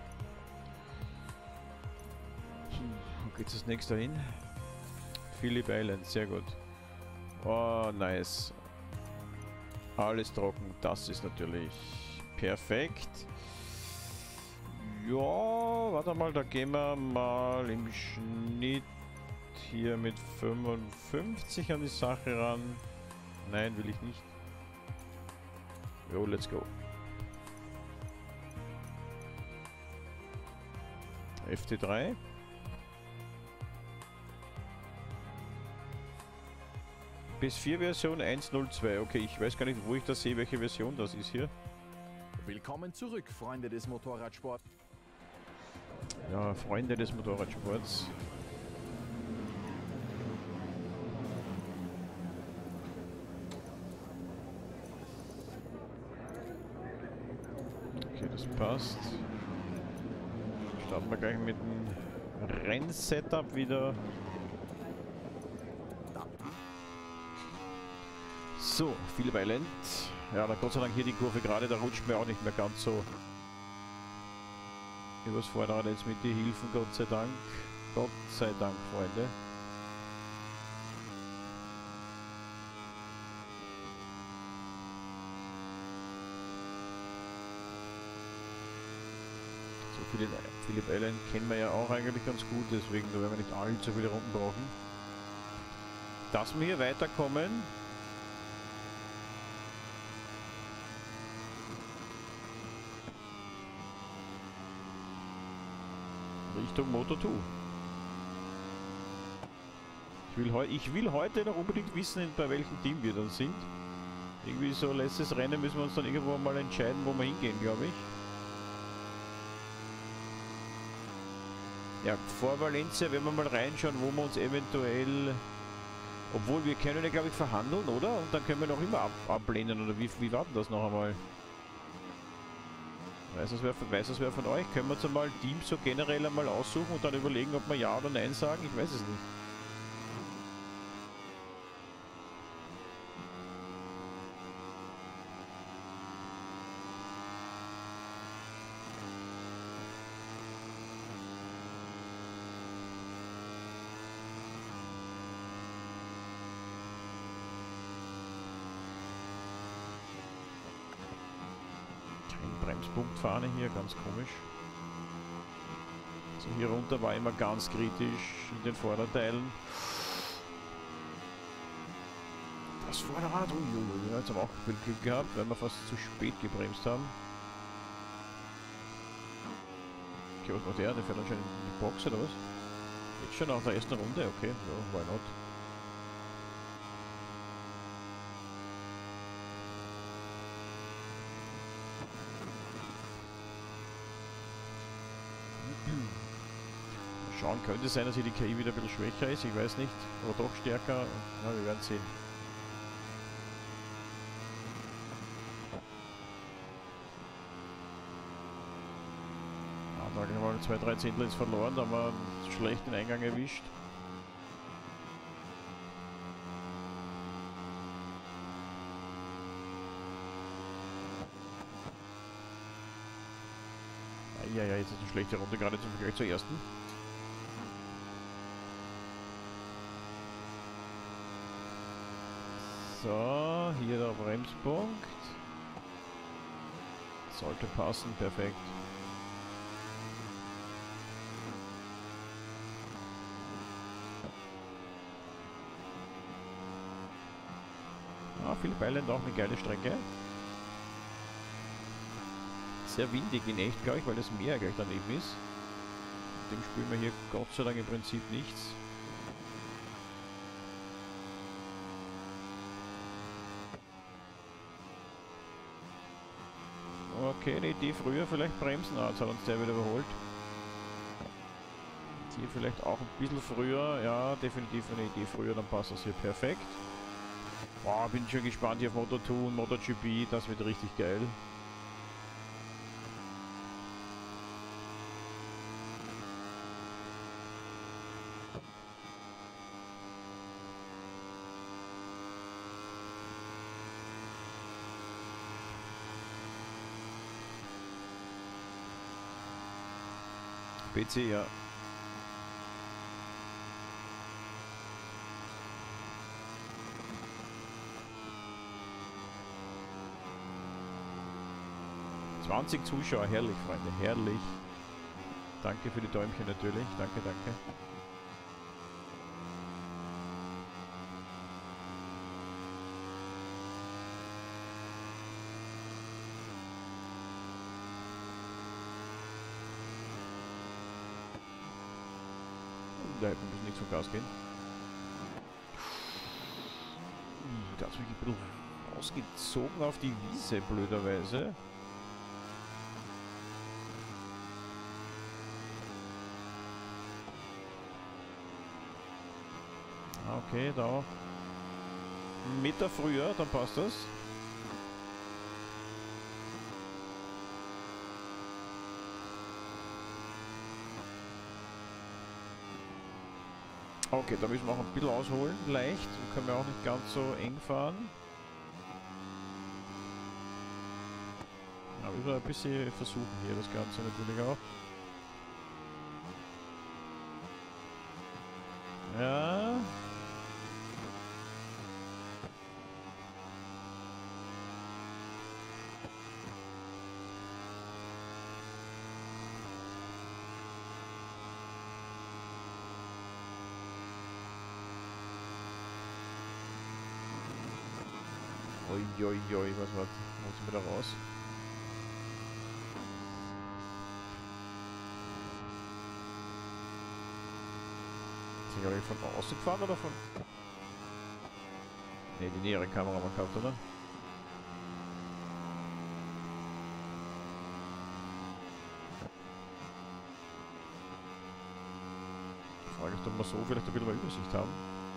Speaker 1: Wo geht das nächste hin? Phillip Island, sehr gut. Oh, nice. Alles trocken, das ist natürlich perfekt. Ja, warte mal, da gehen wir mal im Schnitt hier mit 55 an die Sache ran. Nein, will ich nicht. Jo, let's go. FT3. PS4 Version 1.02. Okay, ich weiß gar nicht, wo ich das sehe, welche Version das ist hier.
Speaker 2: Willkommen zurück, Freunde des Motorradsports.
Speaker 1: Ja, Freunde des Motorradsports. Okay, das passt. Starten wir gleich mit dem Rennsetup wieder. So, Phillip Island. Ja, da Gott sei Dank hier die Kurve gerade, da rutscht mir auch nicht mehr ganz so übers Vorderrad jetzt mit den Hilfen, Gott sei Dank. Gott sei Dank, Freunde. So, Phillip Island kennen wir ja auch eigentlich ganz gut, deswegen da werden wir nicht allzu viele Runden brauchen. Dass wir hier weiterkommen. Richtung Moto2. Ich will heute noch unbedingt wissen, bei welchem Team wir dann sind. Irgendwie so letztes Rennen müssen wir uns dann irgendwo mal entscheiden, wo wir hingehen, glaube ich. Ja, vor Valencia werden wir mal reinschauen, wo wir uns eventuell... Obwohl, wir können ja, glaube ich, verhandeln, oder? Und dann können wir noch immer ablehnen, oder wie war denn das noch einmal? Weiß das wer von euch? Können wir uns einmal Teams so generell einmal aussuchen und dann überlegen, ob wir Ja oder Nein sagen? Ich weiß es nicht. Bremspunktfahne hier, ganz komisch. So, hier runter war immer ganz kritisch in den Vorderteilen. Das Vorderrad, jetzt haben wir auch viel Glück gehabt, weil wir fast zu spät gebremst haben. Okay, was macht der? Der fährt anscheinend in die Box oder was? Jetzt schon nach der ersten Runde, okay, ja, why not? Schauen, könnte sein, dass hier die KI wieder ein bisschen schwächer ist, ich weiß nicht, oder doch stärker, na, wir werden sehen. Ja, sage ich mal, 2-3 Zehntel ist verloren, da haben wir einen schlechten Eingang erwischt. Ja, jetzt ist eine schlechte Runde, gerade zum Vergleich zur ersten. So, hier der Bremspunkt. Sollte passen, perfekt. Ah, Phillip Island auch eine geile Strecke. Sehr windig in echt, glaube ich, weil das Meer gleich daneben ist. Mit dem spielen wir hier Gott sei Dank im Prinzip nichts. Okay, eine Idee früher vielleicht bremsen. Ah, jetzt hat uns der wieder überholt. Hier vielleicht auch ein bisschen früher. Ja, definitiv eine Idee früher, dann passt das hier perfekt. Boah, bin schon gespannt hier auf Moto2 und MotoGP. Das wird richtig geil. PC, ja. ...20 Zuschauer, herrlich, Freunde, herrlich. Danke für die Däumchen natürlich, danke, danke. Da hätten wir nicht zum Gas gehen. Da hat mich ein bisschen ausgezogen auf die Wiese, blöderweise. Okay, da. 1 Meter früher, dann passt das. Okay, da müssen wir auch ein bisschen ausholen, leicht. Dann können wir auch nicht ganz so eng fahren. Ja, müssen wir ein bisschen versuchen hier, das Ganze natürlich auch. Ja. Uiuiui, was war das? Muss ich wieder raus? Ist ich gerade von außen gefahren oder von... Ne, die nähere Kamera haben wir gehabt, oder? Die Frage ist, ob wir so vielleicht ein bisschen mehr Übersicht haben.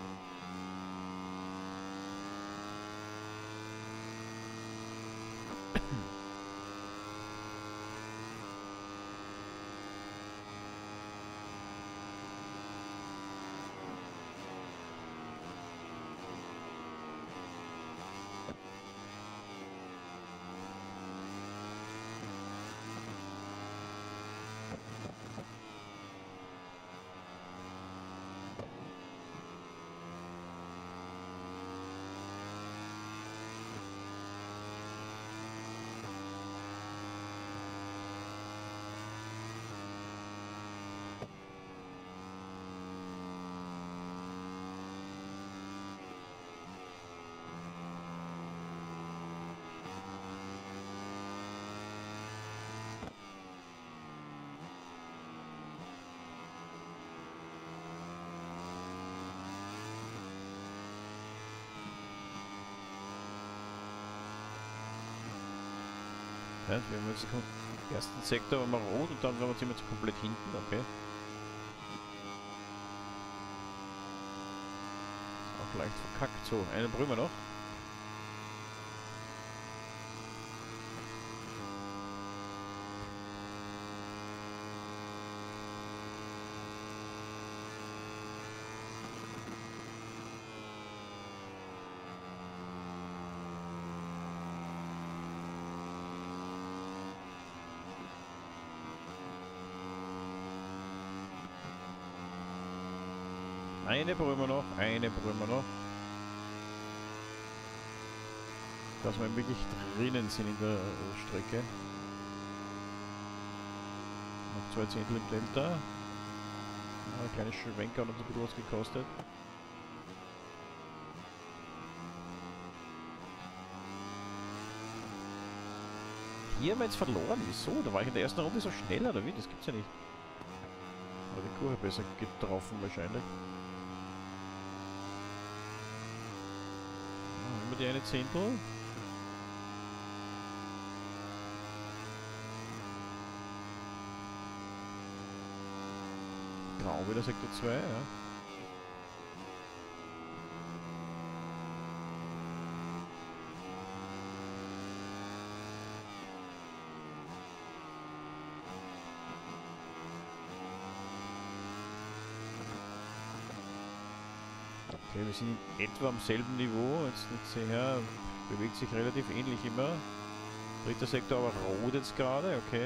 Speaker 1: Ja, wir haben jetzt den ersten Sektor waren wir rot und dann sind wir jetzt komplett hinten, okay. Ist auch leicht verkackt. So, eine brühen wir noch. Eine brauchen wir noch, eine brauchen wir noch. Dass wir wirklich drinnen sind in der Strecke. Noch 2 Zehntel im Delta. Ja, ein kleines Schwenker hat uns ein bisschen was gekostet. Hier haben wir jetzt verloren. Wieso? Da war ich in der ersten Runde so schneller, oder wie? Das gibt's ja nicht. Aber die Kurve besser getroffen wahrscheinlich. Haben wir die eine Zehntel? Grau wieder Sektor 2, ja. Okay, wir sind in etwa am selben Niveau. Jetzt nicht sehr, bewegt sich relativ ähnlich immer. Dritter Sektor aber rot jetzt gerade, okay.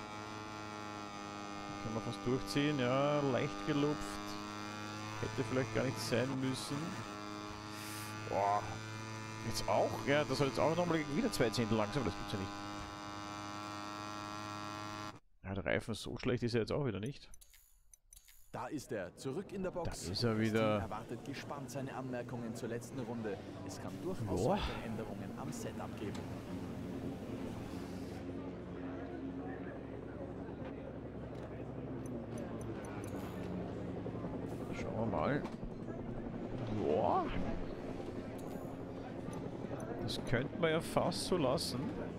Speaker 1: Kann man fast durchziehen, ja, leicht gelupft. Hätte vielleicht gar nicht sein müssen. Boah. Jetzt auch? Ja, das hat jetzt auch nochmal wieder 2 Zehntel langsam, das gibt's ja nicht. Ja, der Reifen so schlecht ist er jetzt auch wieder nicht.
Speaker 2: Da ist er, zurück in der Box.
Speaker 1: Da ist er wieder.
Speaker 2: Das Team erwartet gespannt seine Anmerkungen zur letzten Runde. Es kann durchaus
Speaker 1: Boah.
Speaker 2: weitere Änderungen am Setup geben.
Speaker 1: Schauen wir mal. Boah. Das könnte man ja fast so lassen.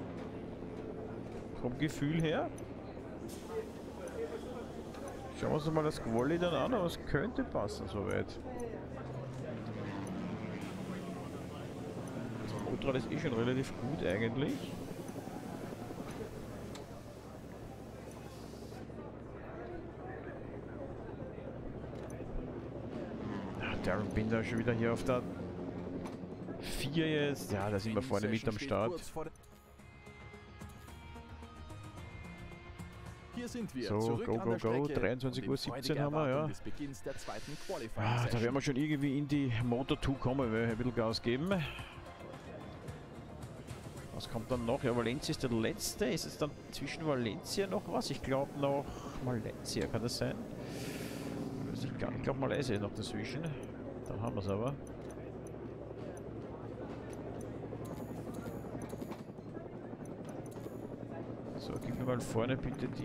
Speaker 1: Vom Gefühl her. Schauen wir uns mal das Quali dann an, aber es könnte passen soweit. Das Motorrad ist eh schon relativ gut eigentlich. Darren Binder schon wieder hier auf der 4 jetzt. Ja, da sind wir vorne mit am Start.
Speaker 2: Hier sind wir,
Speaker 1: So,
Speaker 2: zurück
Speaker 1: go,
Speaker 2: an
Speaker 1: go,
Speaker 2: der
Speaker 1: go.
Speaker 2: Strecke
Speaker 1: 23:17 Uhr haben wir, ja.
Speaker 2: des Beginns der zweiten
Speaker 1: Ah,
Speaker 2: Qualifying-Session.
Speaker 1: da werden wir schon irgendwie in die Motor 2 kommen, weil wir ein bisschen Gas geben. Was kommt dann noch? Ja, Valencia ist der letzte. Ist es dann zwischen Valencia noch was? Ich glaube noch Valencia, kann das sein? Ich glaube Malaysia ist noch dazwischen. Dann haben wir es aber. So, gib mir mal vorne bitte die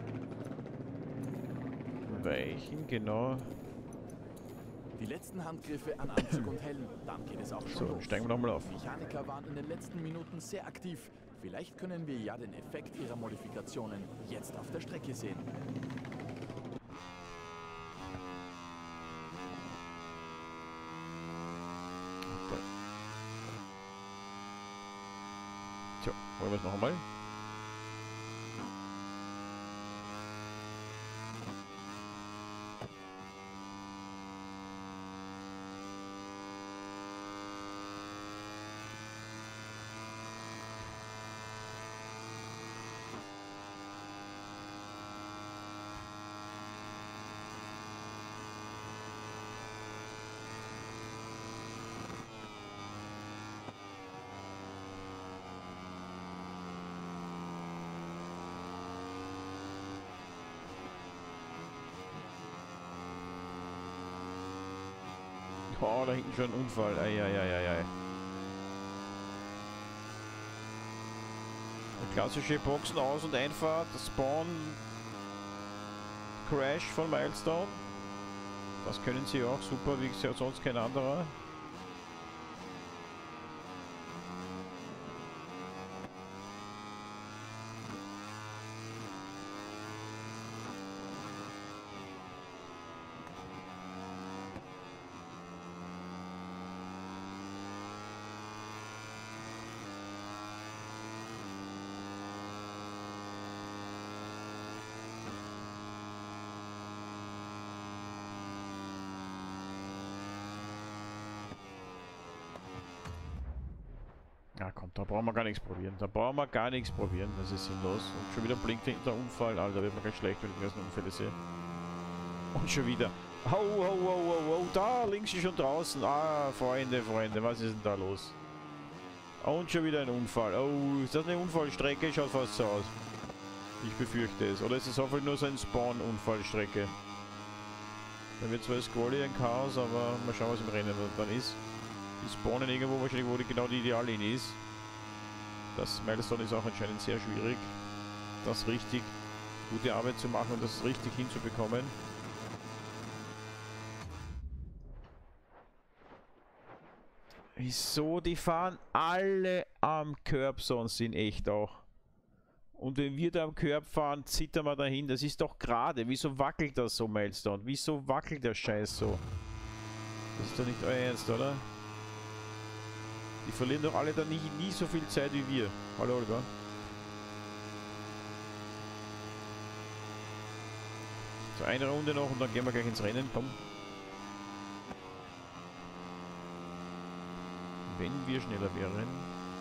Speaker 1: Weichen, genau.
Speaker 2: Die letzten Handgriffe an Anzug und Helm, dann geht es auch schon
Speaker 1: So,
Speaker 2: los.
Speaker 1: steigen wir nochmal auf.
Speaker 2: Die Mechaniker waren in den letzten Minuten sehr aktiv. Vielleicht können wir ja den Effekt ihrer Modifikationen jetzt auf der Strecke sehen.
Speaker 1: Tja, wollen wir es noch einmal? Oh, da hinten schon ein Unfall. Eieieiei. Klassische Boxen aus- und Einfahrt, das Spawn Crash von Milestone. Das können sie auch super, wie gesagt, sonst kein anderer. Ja komm, da brauchen wir gar nichts probieren. Da brauchen wir gar nichts probieren. Das ist sinnlos. Und schon wieder blinkt hinten der Unfall. Alter, wird mir ganz schlecht, wenn ich die ersten Unfälle sehe. Und schon wieder. Ho, ho, ho, ho, ho, da links ist schon draußen. Ah, Freunde, Freunde, was ist denn da los? Und schon wieder ein Unfall. Oh, ist das eine Unfallstrecke? Schaut fast so aus. Ich befürchte es. Oder ist es einfach nur so eine Spawn-Unfallstrecke? Da wird zwar das Quali ein Chaos, aber mal schauen, was im Rennen dann ist. Die spawnen irgendwo wahrscheinlich, wo genau die Ideallinie ist. Das Milestone ist auch anscheinend sehr schwierig, das richtig gute Arbeit zu machen und das richtig hinzubekommen. Wieso? Die fahren alle am Curb sonst in echt auch. Und wenn wir da am Curb fahren, zittern wir dahin. Das ist doch gerade. Wieso wackelt das so, Milestone? Wieso wackelt der Scheiß so? Das ist doch nicht euer Ernst, oder? Die verlieren doch alle da nie so viel Zeit wie wir. Hallo, Olga. So, eine Runde noch und dann gehen wir gleich ins Rennen. Komm. Wenn wir schneller wären.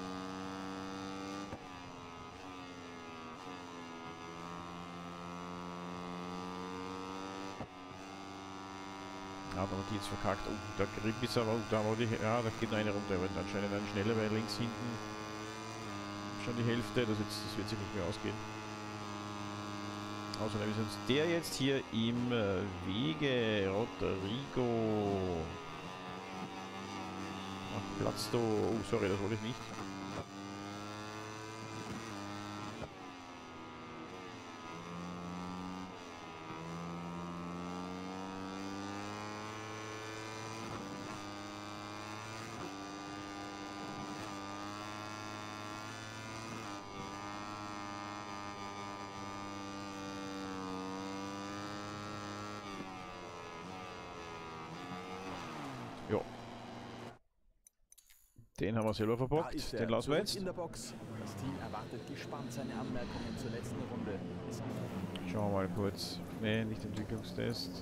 Speaker 1: Ja, da hat die jetzt verkackt. Oh, der Grip ist aber, da war die, ja, da geht noch eine runter, aber anscheinend eine schneller, weil links hinten schon die Hälfte, das wird sich nicht mehr ausgehen. Außerdem ist uns der jetzt hier im Wege, Rodrigo. Ach, Platz da. Oh, sorry, das wollte ich nicht. Ja. Den haben wir selber verbockt. Den lassen wir jetzt.
Speaker 2: In der Box. Das Team erwartet gespannt seine Anmerkungen zur letzten Runde.
Speaker 1: Schauen wir mal kurz. Ne, nicht Entwicklungstest.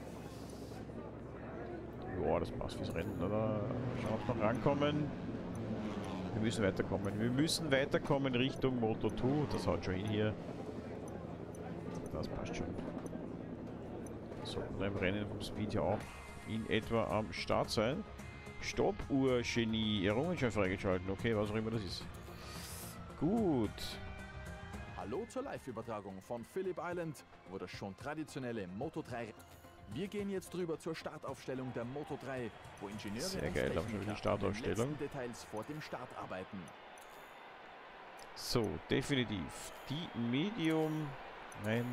Speaker 1: Ja, das passt fürs Rennen, oder? Schauen, ob wir noch rankommen. Wir müssen weiterkommen. Wir müssen weiterkommen Richtung Moto2. Das haut schon hin hier. Das passt schon. Sollten wir im Rennen vom Speed ja auch in etwa am Start sein. Stoppuhr-Genie. Errungenschaft freigeschalten. Okay, was auch immer das ist. Gut.
Speaker 2: Hallo zur Live-Übertragung von Phillip Island, wo das schon traditionelle Moto3. Wir gehen jetzt drüber zur Startaufstellung der Moto3, wo Ingenieure
Speaker 1: sehr geil, auch schon die Startaufstellung.
Speaker 2: an den letzten Details vor dem Start arbeiten.
Speaker 1: So, definitiv. Die Medium. Nein.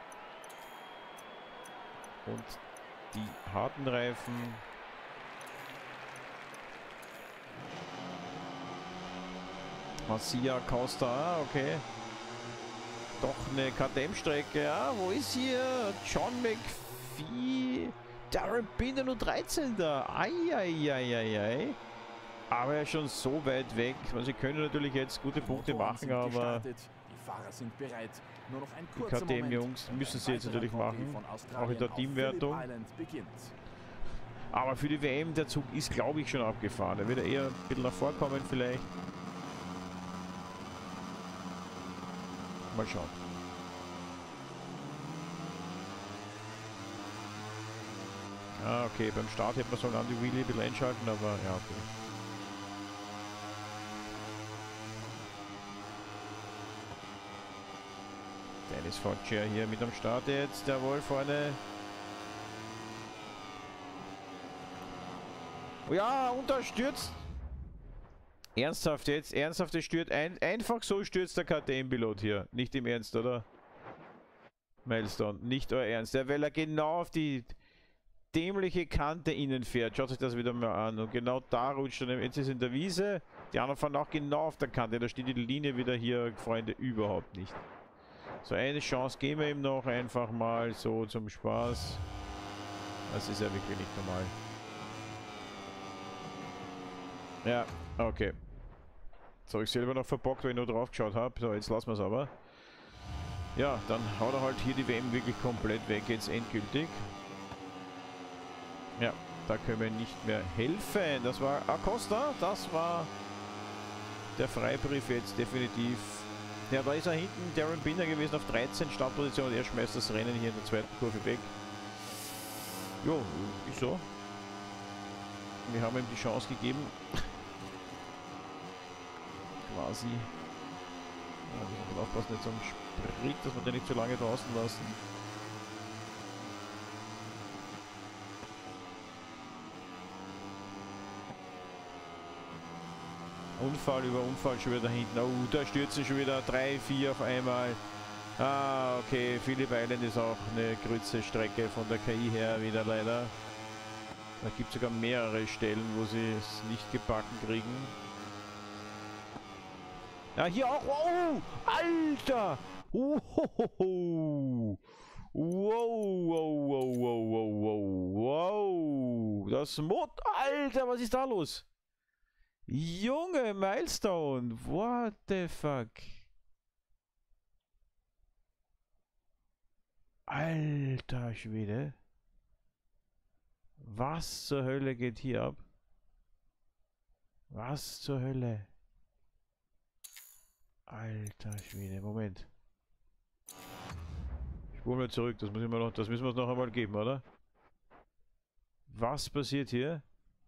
Speaker 1: Und die harten Reifen. Marcia Costa, okay. Doch eine KTM-Strecke. Ja, wo ist hier John McPhee? Darren Binder nur 13. Eieieiei. Aber er ist schon so weit weg. Sie können natürlich jetzt gute Punkte machen, aber
Speaker 2: die Fahrer sind bereit. Nur noch ein
Speaker 1: die
Speaker 2: kurzer
Speaker 1: KTM-Jungs müssen sie jetzt natürlich machen. Auch in der Teamwertung.
Speaker 2: Beginnt.
Speaker 1: Aber für die WM, der Zug ist, glaube ich, schon abgefahren. Er wird eher ein bisschen nach vorkommen vielleicht. Mal schauen. Ah, okay, beim Start hätte man so an die Wheelie ein bisschen einschalten, aber ja, okay. Dennis Foggia hier mit am Start jetzt, jawohl, vorne. Oh ja, und da stürzt. Ernsthaft jetzt, ernsthaft, es stürzt einfach so stürzt der KTM-Pilot hier. Nicht im Ernst, oder? Milestone, nicht euer Ernst. Ja, weil er genau auf die dämliche Kante innen fährt. Schaut euch das wieder mal an. Und genau da rutscht er. Jetzt ist er in der Wiese. Die anderen fahren auch genau auf der Kante. Da steht die Linie wieder hier, Freunde, überhaupt nicht. So, eine Chance geben wir ihm noch einfach mal so zum Spaß. Das ist ja wirklich nicht normal. Ja, okay. So, ich selber noch verbockt, weil ich nur drauf geschaut habe. So, jetzt lassen wir es aber. Ja, dann haut er halt hier die WM wirklich komplett weg, jetzt endgültig. Ja, da können wir nicht mehr helfen. Das war Acosta, das war der Freibrief jetzt definitiv. Ja, da ist er hinten, Darren Binder gewesen auf 13 Startposition und er schmeißt das Rennen hier in der zweiten Kurve weg. Ja, ist so. Wir haben ihm die Chance gegeben. Quasi. Ja, wir müssen aufpassen, nicht so ein Sprit, dass wir den nicht zu lange draußen lassen. Unfall über Unfall schon wieder da hinten. Oh, da stürzen schon wieder 3, 4 auf einmal. Ah, okay. Phillip Island ist auch eine kurze Strecke von der KI her wieder leider. Da gibt es sogar mehrere Stellen, wo sie es nicht gebacken kriegen. Ja, hier auch. Oh, Alter! Wow, wow, wow, wow, wow, wow. Das Alter, was ist da los? Junge, Milestone. What the fuck? Alter Schwede. Was zur Hölle geht hier ab? Was zur Hölle? Alter Schwede, Moment. Spulen wir zurück, das müssen wir uns noch einmal geben, oder? Was passiert hier?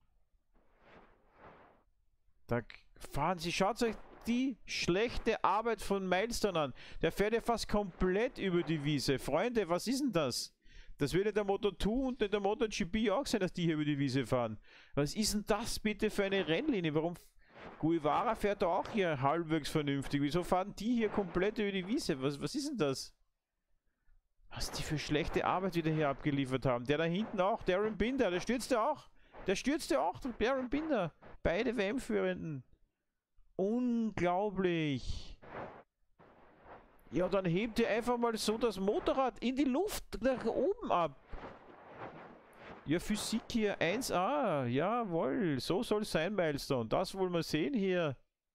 Speaker 1: Da fahren sie, schaut euch die schlechte Arbeit von Milestone an. Der fährt ja fast komplett über die Wiese. Freunde, was ist denn das? Das wird ja der Moto2 und der MotoGP auch sein, dass die hier über die Wiese fahren. Was ist denn das bitte für eine Rennlinie? Warum? Guevara fährt da auch hier halbwegs vernünftig. Wieso fahren die hier komplett über die Wiese? Was ist denn das? Was die für schlechte Arbeit wieder hier abgeliefert haben. Der da hinten auch, Darren Binder, der stürzte auch. Der stürzte auch, Darren Binder. Beide WM-Führenden. Unglaublich. Ja, dann hebt ihr einfach mal so das Motorrad in die Luft nach oben ab. Ja, Physik hier 1A. Jawohl, so soll es sein, Milestone. Das wollen wir sehen hier.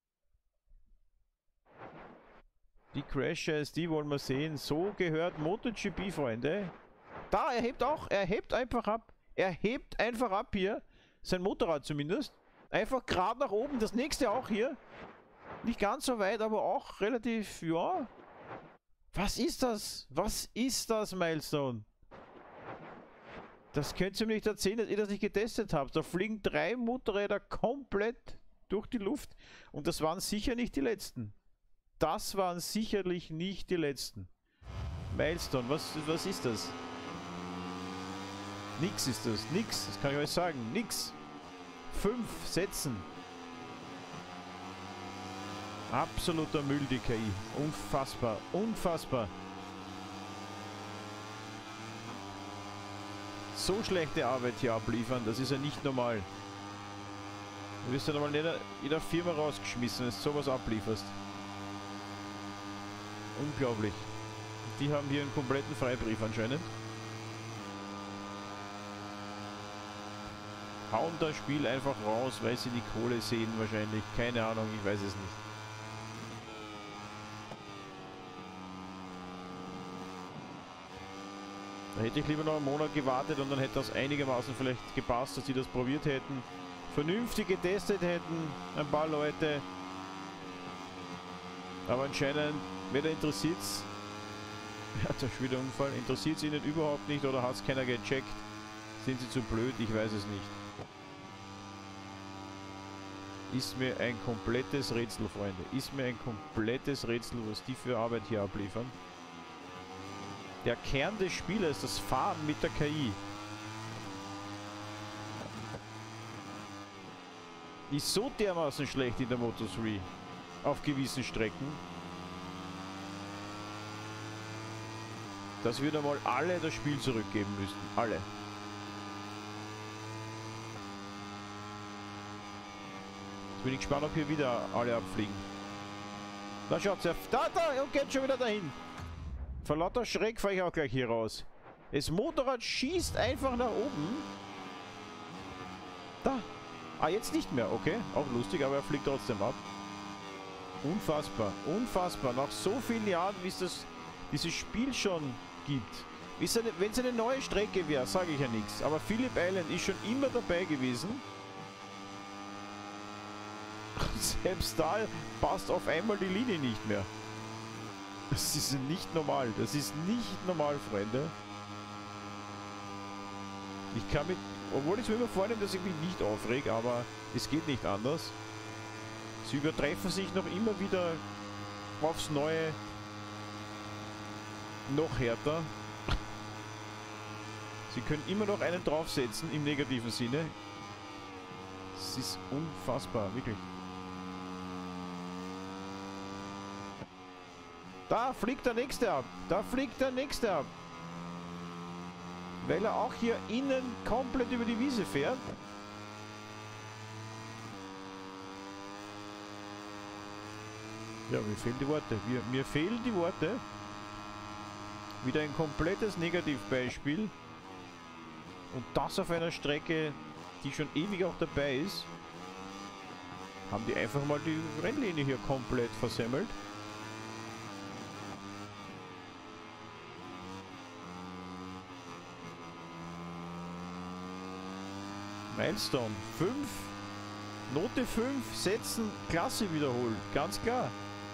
Speaker 1: Die Crashes, die wollen wir sehen. So gehört MotoGP, Freunde. Da, er hebt auch. Er hebt einfach ab. Er hebt einfach ab hier. Sein Motorrad zumindest. Einfach gerade nach oben. Das nächste auch hier. Nicht ganz so weit, aber auch relativ, ja. Was ist das? Was ist das, Milestone? Das könnt ihr mir nicht erzählen, dass ihr das nicht getestet habt. Da fliegen 3 Motorräder komplett durch die Luft. Und das waren sicher nicht die letzten. Das waren sicherlich nicht die letzten. Milestone, was ist das? Nix ist das. Nix. Das kann ich euch sagen. Nix. 5 Sätzen. Absoluter Müll, die KI. Unfassbar. Unfassbar. So schlechte Arbeit hier abliefern, das ist ja nicht normal. Du wirst ja normal nicht in der Firma rausgeschmissen, wenn du sowas ablieferst. Unglaublich. Die haben hier einen kompletten Freibrief anscheinend. Hauen das Spiel einfach raus, weil sie die Kohle sehen wahrscheinlich. Keine Ahnung, ich weiß es nicht. Da hätte ich lieber noch einen Monat gewartet und dann hätte das einigermaßen vielleicht gepasst, dass sie das probiert hätten. Vernünftig getestet hätten, ein paar Leute. Aber anscheinend, weder interessiert es, ja, das ist wieder ein Unfall, interessiert es ihnen überhaupt nicht oder hat es keiner gecheckt? Sind sie zu blöd? Ich weiß es nicht. Ist mir ein komplettes Rätsel, Freunde. Ist mir ein komplettes Rätsel, was die für Arbeit hier abliefern. Der Kern des Spiels ist das Fahren mit der KI. Ist so dermaßen schlecht in der Moto3 auf gewissen Strecken, dass wir da mal alle das Spiel zurückgeben müssten. Alle. Jetzt bin ich gespannt, ob hier wieder alle abfliegen. Na schaut, da und geht schon wieder dahin. Vor lauter Schreck fahre ich auch gleich hier raus. Das Motorrad schießt einfach nach oben. Da. Ah, jetzt nicht mehr. Okay, auch lustig, aber er fliegt trotzdem ab. Unfassbar, unfassbar. Nach so vielen Jahren, wie es dieses Spiel schon gibt. Wenn es eine neue Strecke wäre, sage ich ja nichts. Aber Phillip Island ist schon immer dabei gewesen. Selbst da passt auf einmal die Linie nicht mehr. Das ist nicht normal. Das ist nicht normal, Freunde. Ich kann mich, obwohl ich es mir immer vornehme, dass ich mich nicht aufreg, aber es geht nicht anders. Sie übertreffen sich noch immer wieder aufs Neue noch härter. Sie können immer noch einen draufsetzen im negativen Sinne. Es ist unfassbar, wirklich. Da fliegt der nächste ab. Da fliegt der nächste ab. Weil er auch hier innen komplett über die Wiese fährt. Ja, mir fehlen die Worte. Mir fehlen die Worte. Wieder ein komplettes Negativbeispiel. Und das auf einer Strecke, die schon ewig auch dabei ist. Haben die einfach mal die Rennlinie hier komplett versemmelt. Milestone 5. Note 5 setzen, Klasse wiederholen. Ganz klar.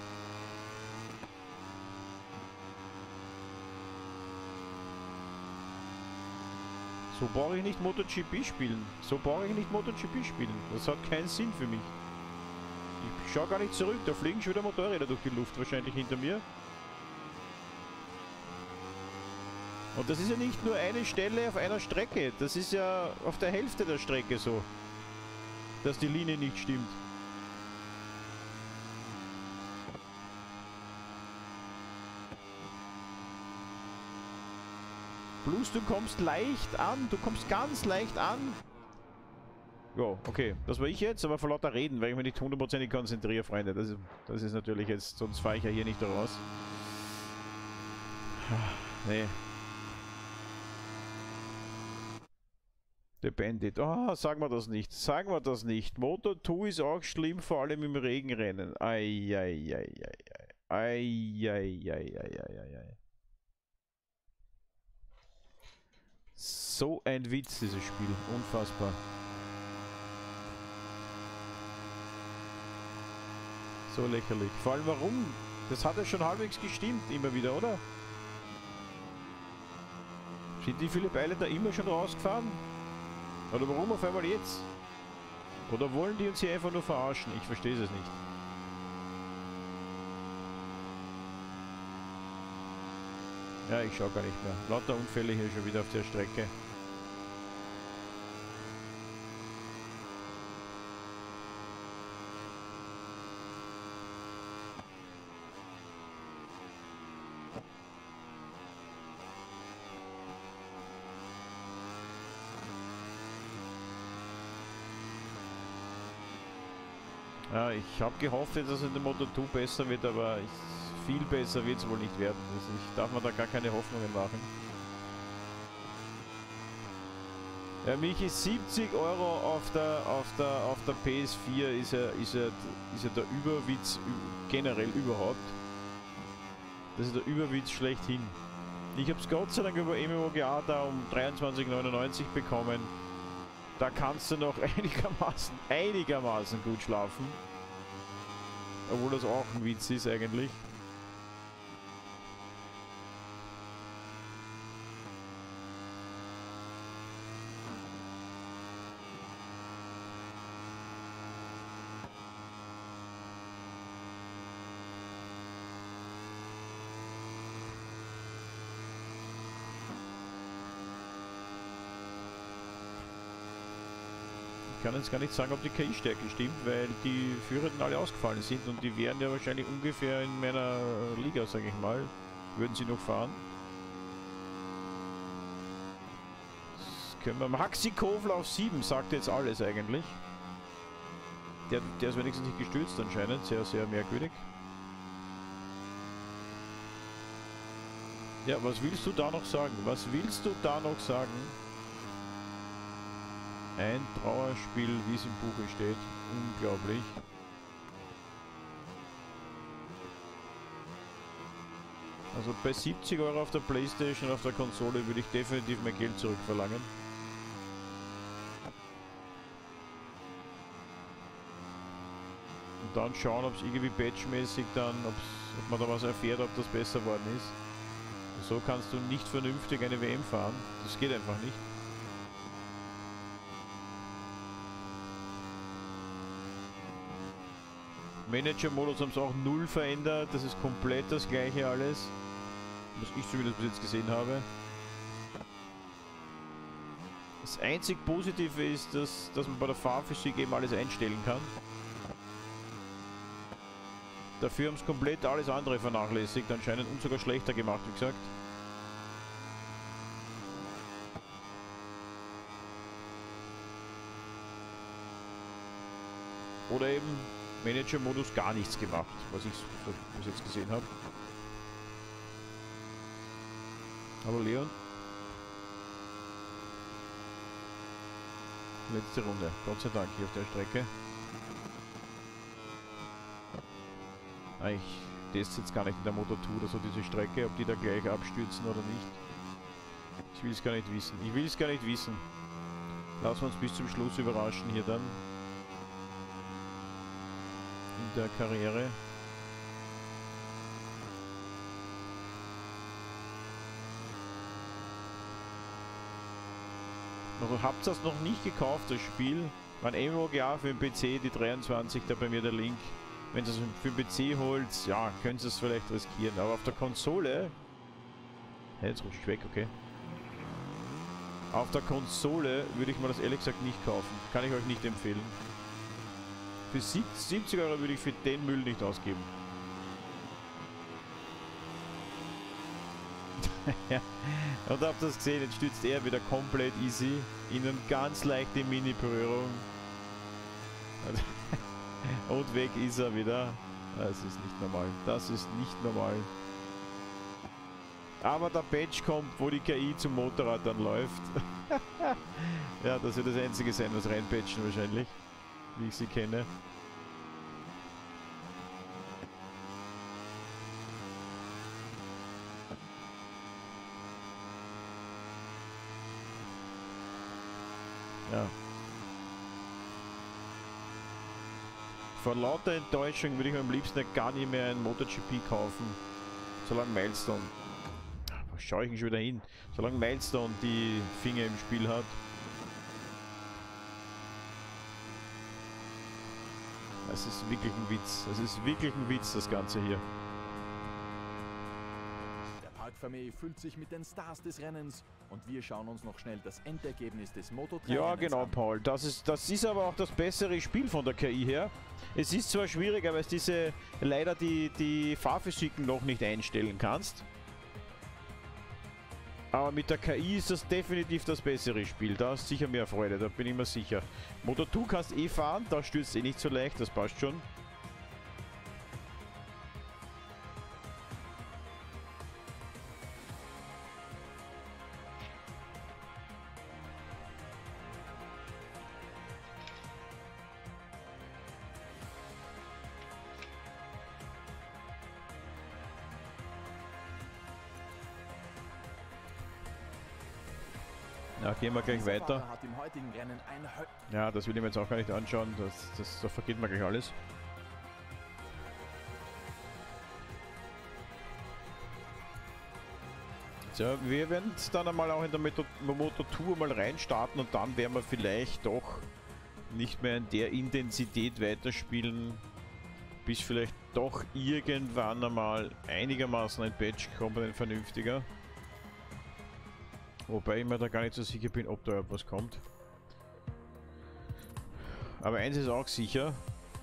Speaker 1: So brauche ich nicht MotoGP spielen. So brauche ich nicht MotoGP spielen. Das hat keinen Sinn für mich. Ich schaue gar nicht zurück. Da fliegen schon wieder Motorräder durch die Luft wahrscheinlich hinter mir. Und das ist ja nicht nur eine Stelle auf einer Strecke. Das ist ja auf der Hälfte der Strecke so, dass die Linie nicht stimmt. Plus du kommst leicht an. Du kommst ganz leicht an. Ja, okay. Das war ich jetzt, aber vor lauter Reden, weil ich mich nicht hundertprozentig konzentriere, Freunde. Das ist natürlich jetzt, sonst fahre ich ja hier nicht raus. Nee. The Bandit. Ah, sagen wir das nicht. Sagen wir das nicht. Moto2 ist auch schlimm, vor allem im Regenrennen. Eieieiei. Eieieiei. So ein Witz, dieses Spiel. Unfassbar. So lächerlich. Vor allem warum? Das hat ja schon halbwegs gestimmt, immer wieder, oder? Sind die Philipp Isländer immer schon rausgefahren? Oder warum auf einmal jetzt? Oder wollen die uns hier einfach nur verarschen? Ich verstehe es nicht. Ja, ich schaue gar nicht mehr. Lauter Unfälle hier schon wieder auf der Strecke. Ja, ich habe gehofft, dass es in der Moto2 besser wird, aber viel besser wird es wohl nicht werden. Also ich darf mir da gar keine Hoffnungen machen. Ja, mich ist 70 € auf der PS4 ist ja der Überwitz generell überhaupt. Das ist der Überwitz schlechthin. Ich habe es Gott sei Dank über MMOGA da um 23,99 bekommen. Da kannst du noch einigermaßen gut schlafen. Obwohl das auch ein Witz ist eigentlich. Ich kann jetzt gar nicht sagen, ob die KI-Stärke stimmt, weil die Führenden alle ausgefallen sind und die wären ja wahrscheinlich ungefähr in meiner Liga, sage ich mal. Würden sie noch fahren. Das können wir. Maxi Kofler auf 7 sagt jetzt alles eigentlich. Der ist wenigstens nicht gestürzt anscheinend. Sehr, sehr merkwürdig. Ja, was willst du da noch sagen? Was willst du da noch sagen? Ein Trauerspiel, wie es im Buche steht. Unglaublich. Also bei 70 € auf der PlayStation, auf der Konsole würde ich definitiv mein Geld zurückverlangen. Und dann schauen, ob es irgendwie patchmäßig dann, ob man da was erfährt, ob das besser worden ist. So kannst du nicht vernünftig eine WM fahren. Das geht einfach nicht. Manager-Modus haben sie auch null verändert. Das ist komplett das gleiche alles. Was ich zumindest bis jetzt gesehen habe. Das einzig Positive ist, dass man bei der Fahrphysik eben alles einstellen kann. Dafür haben sie komplett alles andere vernachlässigt, anscheinend und sogar schlechter gemacht, wie gesagt. Oder eben Manager-Modus gar nichts gemacht, was ich bis jetzt gesehen habe. Hallo Leon. Letzte Runde, Gott sei Dank hier auf der Strecke. Ich teste jetzt gar nicht in der Moto2 oder so diese Strecke, ob die da gleich abstürzen oder nicht. Ich will es gar nicht wissen. Ich will es gar nicht wissen. Lassen wir uns bis zum Schluss überraschen hier dann. In der Karriere. Also habt ihr das noch nicht gekauft, das Spiel? Mein MMOG ja für den PC, die 23, da bei mir der Link. Wenn ihr es für den PC holt, ja, könnt ihr es vielleicht riskieren. Aber auf der Konsole... Hey, jetzt rutscht weg, okay. Auf der Konsole würde ich mir das ehrlich gesagt nicht kaufen. Kann ich euch nicht empfehlen. Für 70 € würde ich für den Müll nicht ausgeben. Ja, und habt ihr das gesehen, jetzt stützt er wieder komplett easy in eine ganz leichte Mini-Berührung. Und weg ist er wieder. Das ist nicht normal. Das ist nicht normal. Aber der Patch kommt, wo die KI zum Motorrad dann läuft. Ja, das wird das einzige sein, was reinpatchen wahrscheinlich. Wie ich sie kenne. Ja. Vor lauter Enttäuschung würde ich mir am liebsten gar nicht mehr ein MotoGP kaufen. Solange Milestone... Wo schaue ich denn schon wieder hin? Solange Milestone die Finger im Spiel hat. Es ist wirklich ein Witz. Es ist wirklich ein Witz, das Ganze hier.
Speaker 2: Der Parc Fermé füllt sich mit den Stars des Rennens und wir schauen uns noch schnell das Endergebnis des Moto3
Speaker 1: Ja,
Speaker 2: Rennens
Speaker 1: genau,
Speaker 2: an.
Speaker 1: Paul. Das ist aber auch das bessere Spiel von der KI her. Es ist zwar schwieriger, weil es leider die Fahrphysiken noch nicht einstellen kannst. Aber mit der KI ist das definitiv das bessere Spiel. Da hast du sicher mehr Freude, da bin ich mir sicher. Moto2 kannst eh fahren, da stürzt eh nicht so leicht, das passt schon. Ja, gehen wir gleich
Speaker 2: Dieser
Speaker 1: weiter.
Speaker 2: Fahrer hat im heutigen Rennen ein
Speaker 1: Ja, das will ich mir jetzt auch gar nicht anschauen, da vergeht mir gleich alles. So, wir werden es dann einmal auch in der Moto2 mal reinstarten und dann werden wir vielleicht doch nicht mehr in der Intensität weiterspielen, bis vielleicht doch irgendwann einmal einigermaßen ein Patch kommt, ein vernünftiger. Wobei ich mir da gar nicht so sicher bin, ob da etwas kommt. Aber eins ist auch sicher.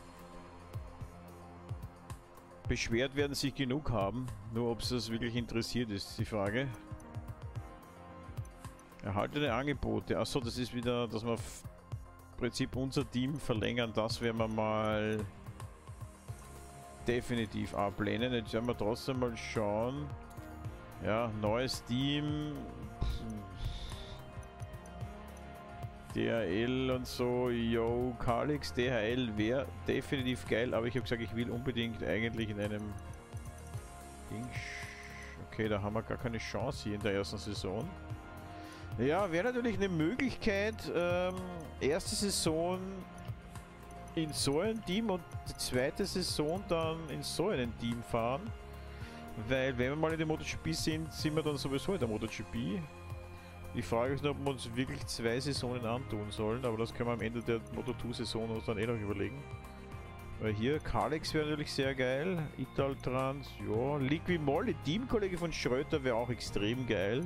Speaker 1: Beschwert werden sich genug haben. Nur ob es das wirklich interessiert, ist die Frage. Erhaltene Angebote. Achso, das ist wieder, dass wir im Prinzip unser Team verlängern. Das werden wir mal definitiv ablehnen. Jetzt werden wir trotzdem mal schauen. Ja, neues Team. DHL und so, yo, Kalix, DHL wäre definitiv geil, aber ich habe gesagt, ich will unbedingt eigentlich in einem Ding. Okay, da haben wir gar keine Chance hier in der ersten Saison. Ja, wäre natürlich eine Möglichkeit, erste Saison in so ein Team und die zweite Saison dann in so einem Team fahren. Weil wenn wir mal in der MotoGP sind, sind wir dann sowieso in der MotoGP. Die Frage ist nur, ob wir uns wirklich 2 Saisonen antun sollen, aber das können wir am Ende der Moto2-Saison uns dann eh noch überlegen. Weil hier Kalex wäre natürlich sehr geil. Italtrans, ja. Liquimolli, Teamkollege von Schröter wäre auch extrem geil.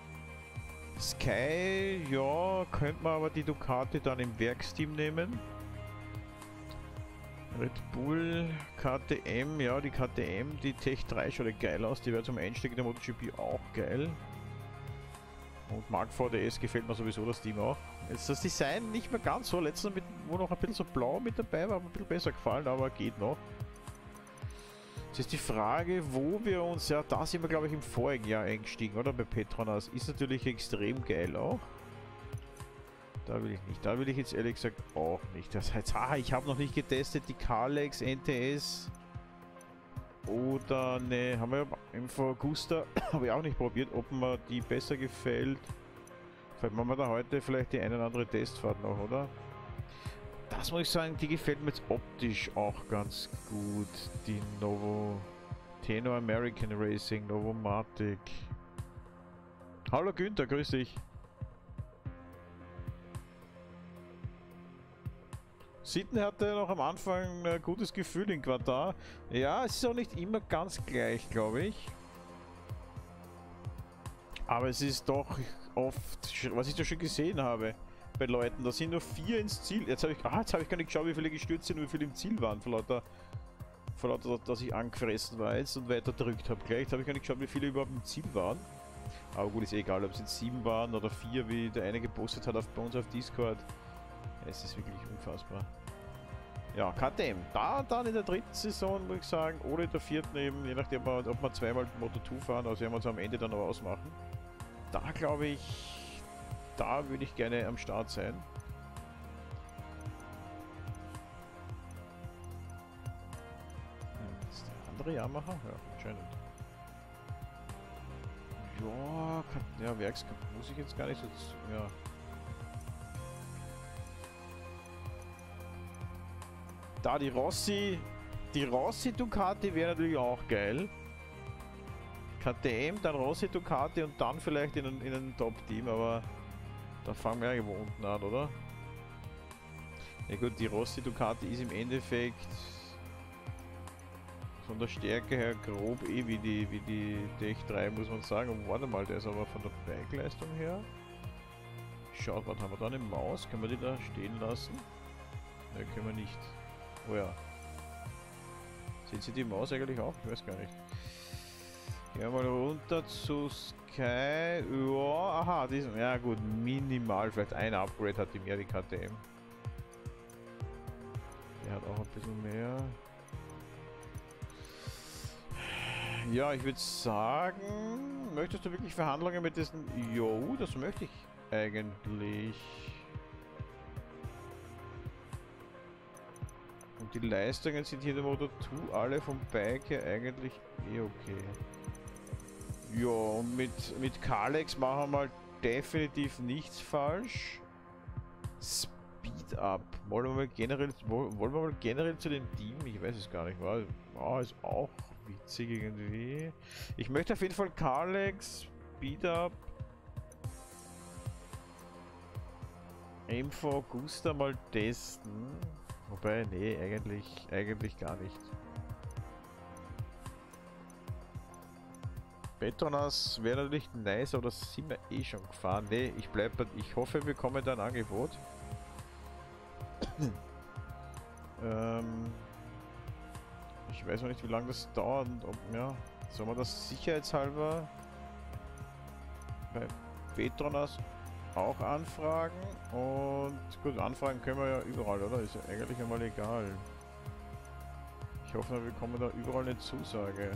Speaker 1: Sky, ja, könnte man aber die Ducati dann im Werksteam nehmen. Red Bull, KTM, ja, die KTM, die Tech 3 schaut geil aus. Die wäre zum Einstieg in der MotoGP auch geil. Und Mark VDS gefällt mir sowieso das Team auch. Jetzt das Design nicht mehr ganz so. Letztes Mal, wo noch ein bisschen so blau mit dabei war, hat mir ein bisschen besser gefallen, aber geht noch. Jetzt ist die Frage, wo wir uns, ja, da sind wir glaube ich im vorigen Jahr eingestiegen, oder? Bei Petronas. Ist natürlich extrem geil auch. Da will ich nicht. Da will ich jetzt ehrlich gesagt auch nicht. Das heißt, ich habe noch nicht getestet, die Kalex, NTS. Oder ne, haben wir im Augusta, habe ich auch nicht probiert, ob mir die besser gefällt. Vielleicht machen wir da heute vielleicht die eine oder andere Testfahrt noch, oder? Das muss ich sagen, die gefällt mir jetzt optisch auch ganz gut. Die Tenor American Racing, Novomatic. Hallo Günther, grüß dich. Sitten hatte noch am Anfang ein gutes Gefühl in Quartar. Ja, es ist auch nicht immer ganz gleich, glaube ich. Aber es ist doch oft, was ich da schon gesehen habe bei Leuten, da sind nur 4 ins Ziel. Jetzt habe ich gar nicht geschaut, wie viele gestürzt sind und wie viele im Ziel waren, vor lauter, dass ich angefressen war jetzt und weiter drückt habe gleich. Jetzt habe ich gar nicht geschaut, wie viele überhaupt im Ziel waren. Aber gut, ist egal, ob es jetzt 7 waren oder 4, wie der eine gepostet hat bei uns auf Discord. Es ist wirklich unfassbar. Ja, KTM. Dann in der 3. Saison, muss ich sagen, oder in der 4. eben, je nachdem, ob wir zweimal Moto2 fahren, also werden wir uns am Ende dann noch ausmachen. Da glaube ich, da würde ich gerne am Start sein. Ist der andere Yamaha? Ja, anscheinend. Ja, Werkskampf muss ich jetzt gar nicht so. Ja. Da die Rossi Ducati wäre natürlich auch geil. KTM, dann Rossi Ducati und dann vielleicht in ein Top-Team, aber da fangen wir ja irgendwo unten an, oder? Ja gut, die Rossi Ducati ist im Endeffekt von der Stärke her grob wie die Tech 3, muss man sagen. Und warte mal, der ist aber von der Bike-Leistung her. Schaut, was haben wir da, eine Maus? Können wir die da stehen lassen? Ne, können wir nicht. Oh ja. Sehen Sie die Maus eigentlich auch? Ich weiß gar nicht. Gehen wir mal runter zu Sky. Ja, aha, diesen. Ja gut, minimal. Vielleicht ein Upgrade hat die mehr, die KTM. Der hat auch ein bisschen mehr. Ja, ich würde sagen, möchtest du wirklich Verhandlungen mit diesen... Jo, das möchte ich eigentlich. Und die Leistungen sind hier in der Moto2 alle vom Bike her eigentlich okay. Ja, und mit Kalex machen wir mal definitiv nichts falsch. Speed Up. Wollen wir mal generell zu dem Team? Ich weiß es gar nicht. Ist auch witzig irgendwie. Ich möchte auf jeden Fall Kalex, Speed Up, Info Augusta mal testen. Wobei, nee, eigentlich gar nicht. Petronas wäre natürlich nice, aber das sind wir eh schon gefahren. Nee, ich hoffe, wir bekommen da ein Angebot. Ich weiß noch nicht, wie lange das dauert und ob, ja, sollen wir das sicherheitshalber bei Petronas auch anfragen? Und gut, anfragen können wir ja überall, oder? Ist ja eigentlich einmal egal. Ich hoffe, wir bekommen da überall eine Zusage.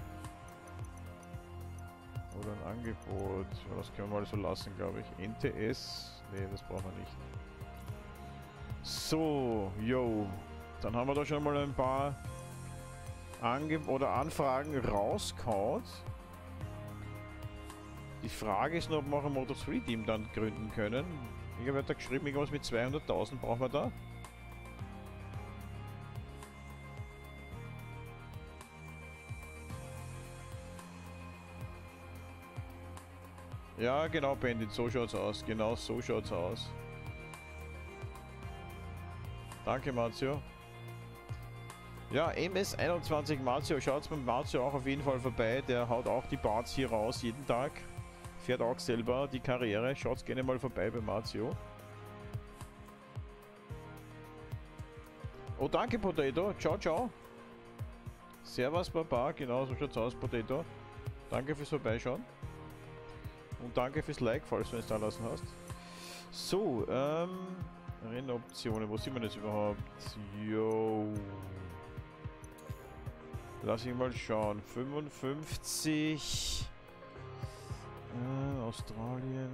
Speaker 1: Oder ein Angebot. Ja, das können wir mal so lassen, glaube ich. NTS? Ne, das brauchen wir nicht. So, yo. Dann haben wir da schon mal ein paar Anfragen rausgehauen. Die Frage ist nur, ob wir auch ein Moto3-Team dann gründen können. Ich habe da geschrieben, irgendwas mit 200.000 brauchen wir da. Ja, genau, Bandit, so schaut's aus. Genau so schaut's aus. Danke, Marzio. Ja, MS21 Marzio, schaut's beim Marzio auch auf jeden Fall vorbei. Der haut auch die Parts hier raus, jeden Tag. Fährt auch selber die Karriere. Schaut's gerne mal vorbei bei Marzio. Oh, danke Potato. Ciao, ciao. Servus Baba, genau so schaut's aus, Potato. Danke fürs Vorbeischauen. Und danke fürs Like, falls du es da lassen hast. So, Rennoptionen, wo sind wir jetzt überhaupt? Jo. Lass ich mal schauen. 55. Australien.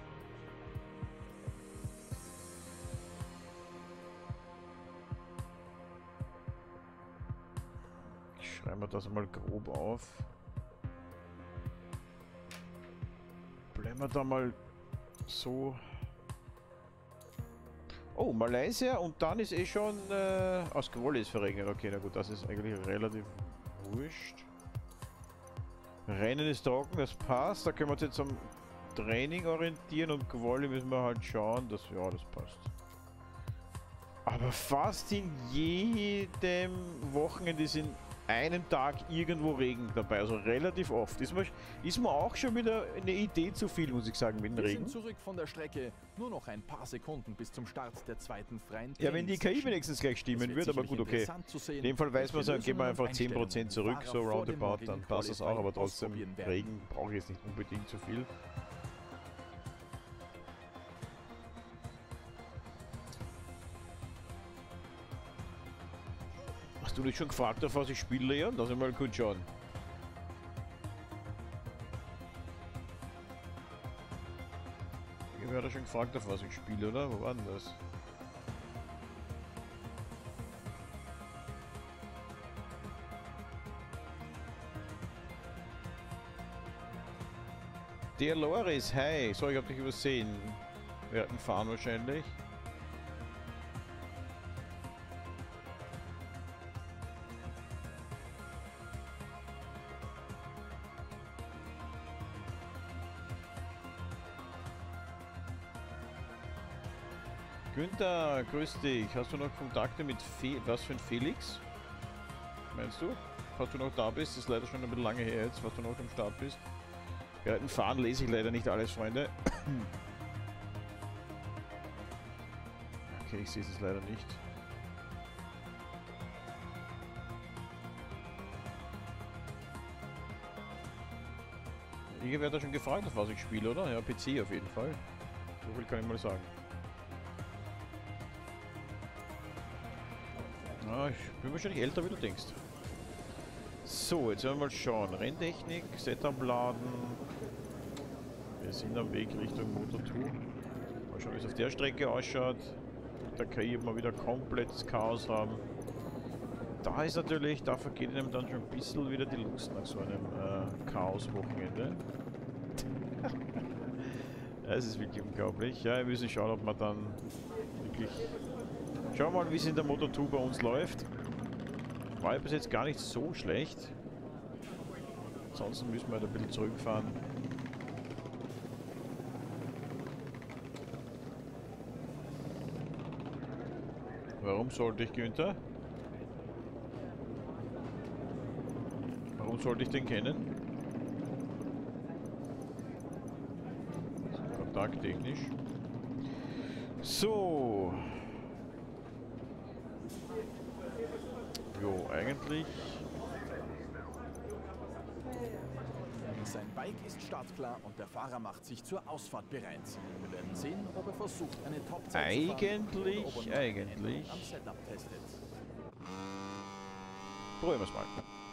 Speaker 1: Ich schreibe mir das mal grob auf. Bleiben wir da mal so. Oh, Malaysia und dann ist eh schon aus Quali ist verregnet. Okay, na gut, das ist eigentlich relativ wurscht. Rennen ist trocken, das passt. Da können wir uns jetzt am Training orientieren und Quali müssen wir halt schauen, dass ja, das passt. Aber fast in jedem Wochenende ist in einem Tag irgendwo Regen dabei, also relativ oft. Ist mir auch schon wieder eine Idee zu viel, muss ich sagen, mit dem Regen.
Speaker 2: Wir sind zurück von der Strecke. Nur noch ein paar Sekunden bis zum Start der zweiten freien
Speaker 1: Ja, wenn die KI wenigstens gleich stimmen würde, aber gut, okay. In dem Fall weiß man so, gehen wir einfach 10% zurück, so roundabout, dann passt das auch, aber trotzdem, Regen brauche ich jetzt nicht unbedingt zu viel. Hast du dich schon gefragt, auf was ich spiele, Leon? Lass mich mal kurz schauen. Ich werde schon gefragt, auf was ich spiele, oder? Wo war denn das? Der Loris, hi. So, ich hab dich übersehen. Wir hatten fahren wahrscheinlich. Günther, grüß dich. Hast du noch Kontakte mit was für ein Felix? Meinst du? Falls du noch da bist, ist leider schon ein bisschen lange her jetzt, was du noch am Start bist. Ja, im Fahren lese ich leider nicht alles, Freunde. Okay, ich sehe es leider nicht. Ich werde da schon gefragt, auf was ich spiele, oder? Ja, PC auf jeden Fall. So viel kann ich mal sagen. Ah, ich bin wahrscheinlich älter, wie du denkst. So, jetzt werden wir mal schauen. Renntechnik, Setup laden. Wir sind am Weg Richtung Moto 2. Mal schauen, wie es auf der Strecke ausschaut. Mit der KI mal wieder komplettes Chaos haben. Da ist natürlich, da vergeht einem dann schon ein bisschen wieder die Lust nach so einem Chaos-Wochenende. Es ist wirklich unglaublich. Ja, wir müssen schauen, ob man dann wirklich... Schauen wir mal, wie es in der Moto 2 bei uns läuft. War ja bis jetzt gar nicht so schlecht. Ansonsten müssen wir halt ein bisschen zurückfahren. Warum sollte ich, Günther? Warum sollte ich den kennen? Kontakttechnisch. So. Jo, eigentlich.
Speaker 2: Sein Bike ist startklar und der Fahrer macht sich zur Ausfahrt bereit. Wir werden sehen, ob er versucht, eine Topzeit zu fahren oder ob er
Speaker 1: eigentlich.
Speaker 2: am Setup testet.
Speaker 1: Probieren wir es mal.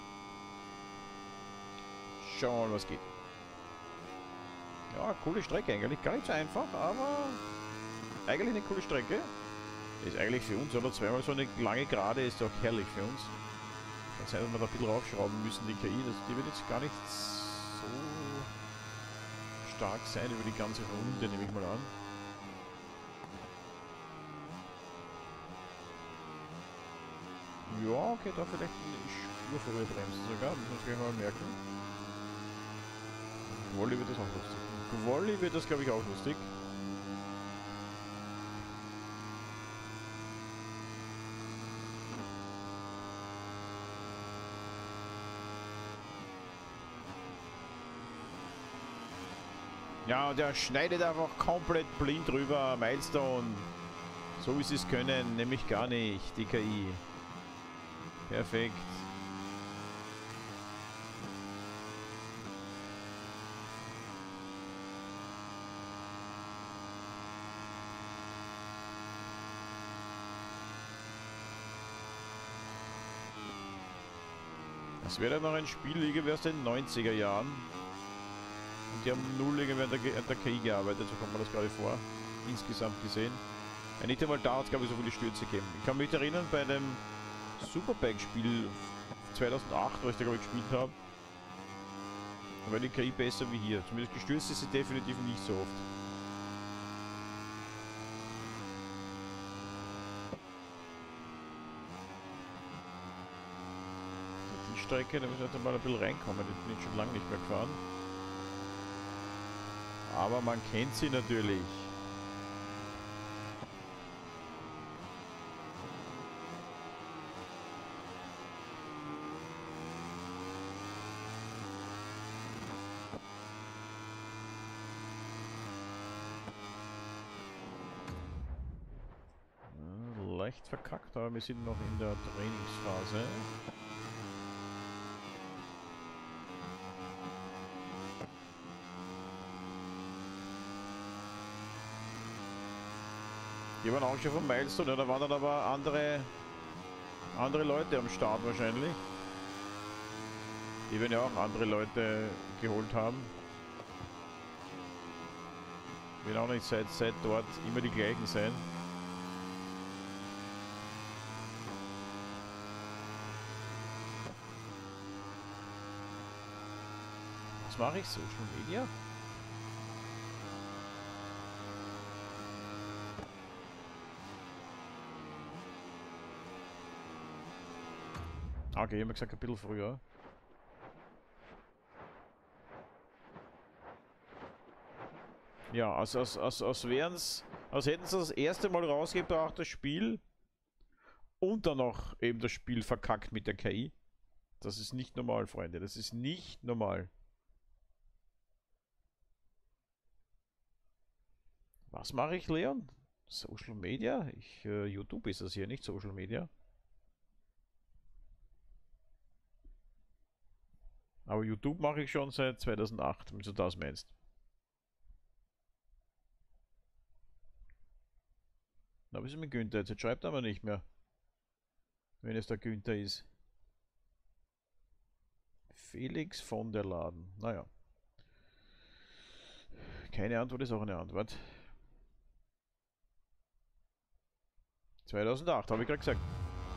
Speaker 1: Schauen wir mal, was geht. Ja, coole Strecke eigentlich. Gar nicht so einfach, aber eigentlich eine coole Strecke. Ist eigentlich für uns, oder? Zweimal so eine lange Gerade ist auch herrlich für uns. Kann sein, dass wir da ein bisschen raufschrauben müssen, die KI. Die wird jetzt gar nicht so stark sein über die ganze Runde, nehme ich mal an. Ja, okay, da vielleicht eine Spur vor der Bremse sogar, müssen wir uns gleich mal merken. Quali wird das auch lustig. Quali wird das, glaube ich, auch lustig. Ja, der schneidet einfach komplett blind rüber, Milestone. So wie sie es können, nämlich gar nicht, die KI. Perfekt. Das wäre dann noch ein Spiel irgendwie aus den 90er Jahren. Und die haben null irgendwie an der KI gearbeitet, so kommt mir das gerade vor. Insgesamt gesehen. Ja, nicht einmal da hat es, glaube ich, so viele Stürze gegeben. Ich kann mich erinnern, bei dem Superbike-Spiel 2008, was ich da, glaube ich, gespielt habe, da war die KI besser wie hier. Zumindest gestürzt ist sie definitiv nicht so oft. Die Strecke, da müssen wir jetzt mal ein bisschen reinkommen. Die bin ich schon lange nicht mehr gefahren. Aber man kennt sie natürlich. Leicht verkackt, aber wir sind noch in der Trainingsphase. Die waren auch schon vom Milestone, da waren dann aber andere Leute am Start wahrscheinlich. Die werden ja auch andere Leute geholt haben. Werden auch nicht seit dort immer die gleichen sein. Was mache ich? Social Media? Okay, ich habe gesagt ein bisschen früher. Ja, als hätten sie das erste Mal rausgebracht, das Spiel. Und dann noch eben das Spiel verkackt mit der KI. Das ist nicht normal, Freunde. Das ist nicht normal. Was mache ich, Leon? Social Media? YouTube ist das hier, nicht Social Media. Aber YouTube mache ich schon seit 2008, wenn du das meinst. Na, was ist mit Günther? Jetzt schreibt er aber nicht mehr. Wenn es der Günther ist. Felix von der Laden. Naja. Keine Antwort ist auch eine Antwort. 2008, habe ich gerade gesagt.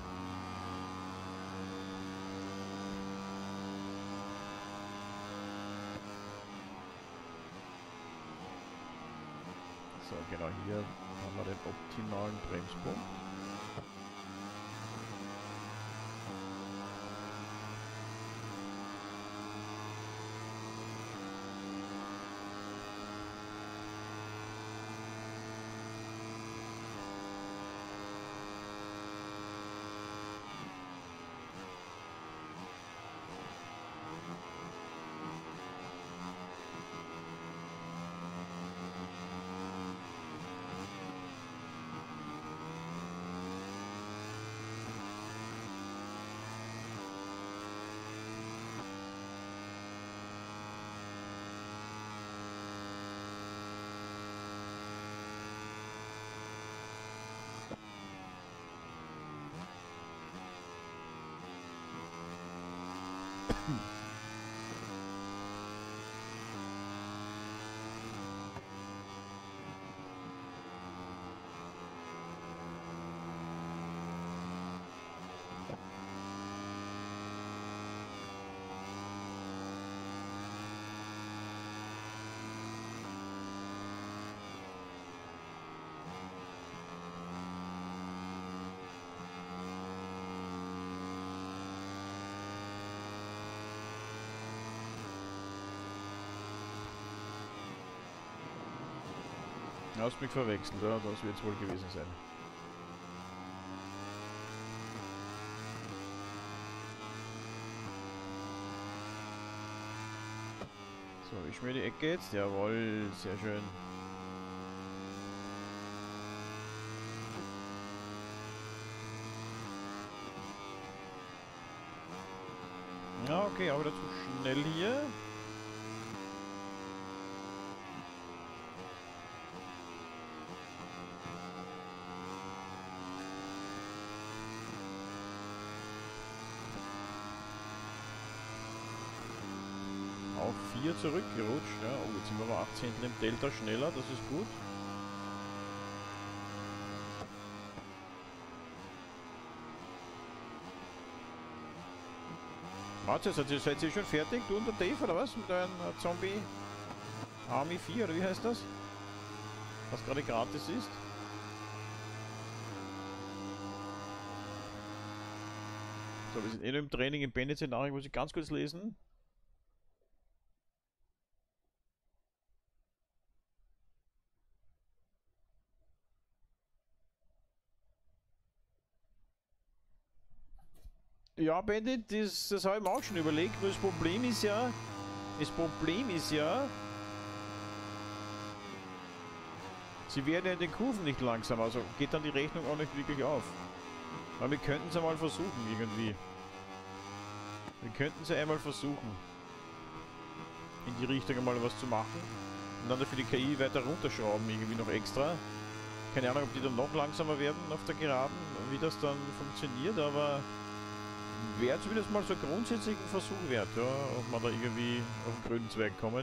Speaker 1: So, genau hier haben wir den optimalen Bremspunkt. Du hast mich verwechselt, oder? Das wird es wohl gewesen sein. So, ich mir die Ecke jetzt. Jawohl, sehr schön. Ja, okay, auch wieder zu schnell hier. Auf 4 zurückgerutscht. Ja, oh, jetzt sind wir aber 8 Zehntel im Delta schneller, das ist gut. Warte, seid ihr schon fertig, du und der Dave, oder was? Mit einem Zombie Army 4, oder wie heißt das? Was gerade gratis ist. So, wir sind eh noch im Training im Bandit-Szenario, muss ich ganz kurz lesen. Ja, Bandit, das habe ich mir auch schon überlegt, nur das Problem ist ja, sie werden ja in den Kurven nicht langsam, also geht dann die Rechnung auch nicht wirklich auf. Aber wir könnten es einmal versuchen, irgendwie. Wir könnten es einmal versuchen, in die Richtung einmal was zu machen. Und dann dafür die KI weiter runterschrauben, irgendwie noch extra. Keine Ahnung, ob die dann noch langsamer werden auf der Geraden, wie das dann funktioniert, aber wäre zumindest mal so grundsätzlich ein Versuch wert, ja, ob man da irgendwie auf den grünen Zweig kommen.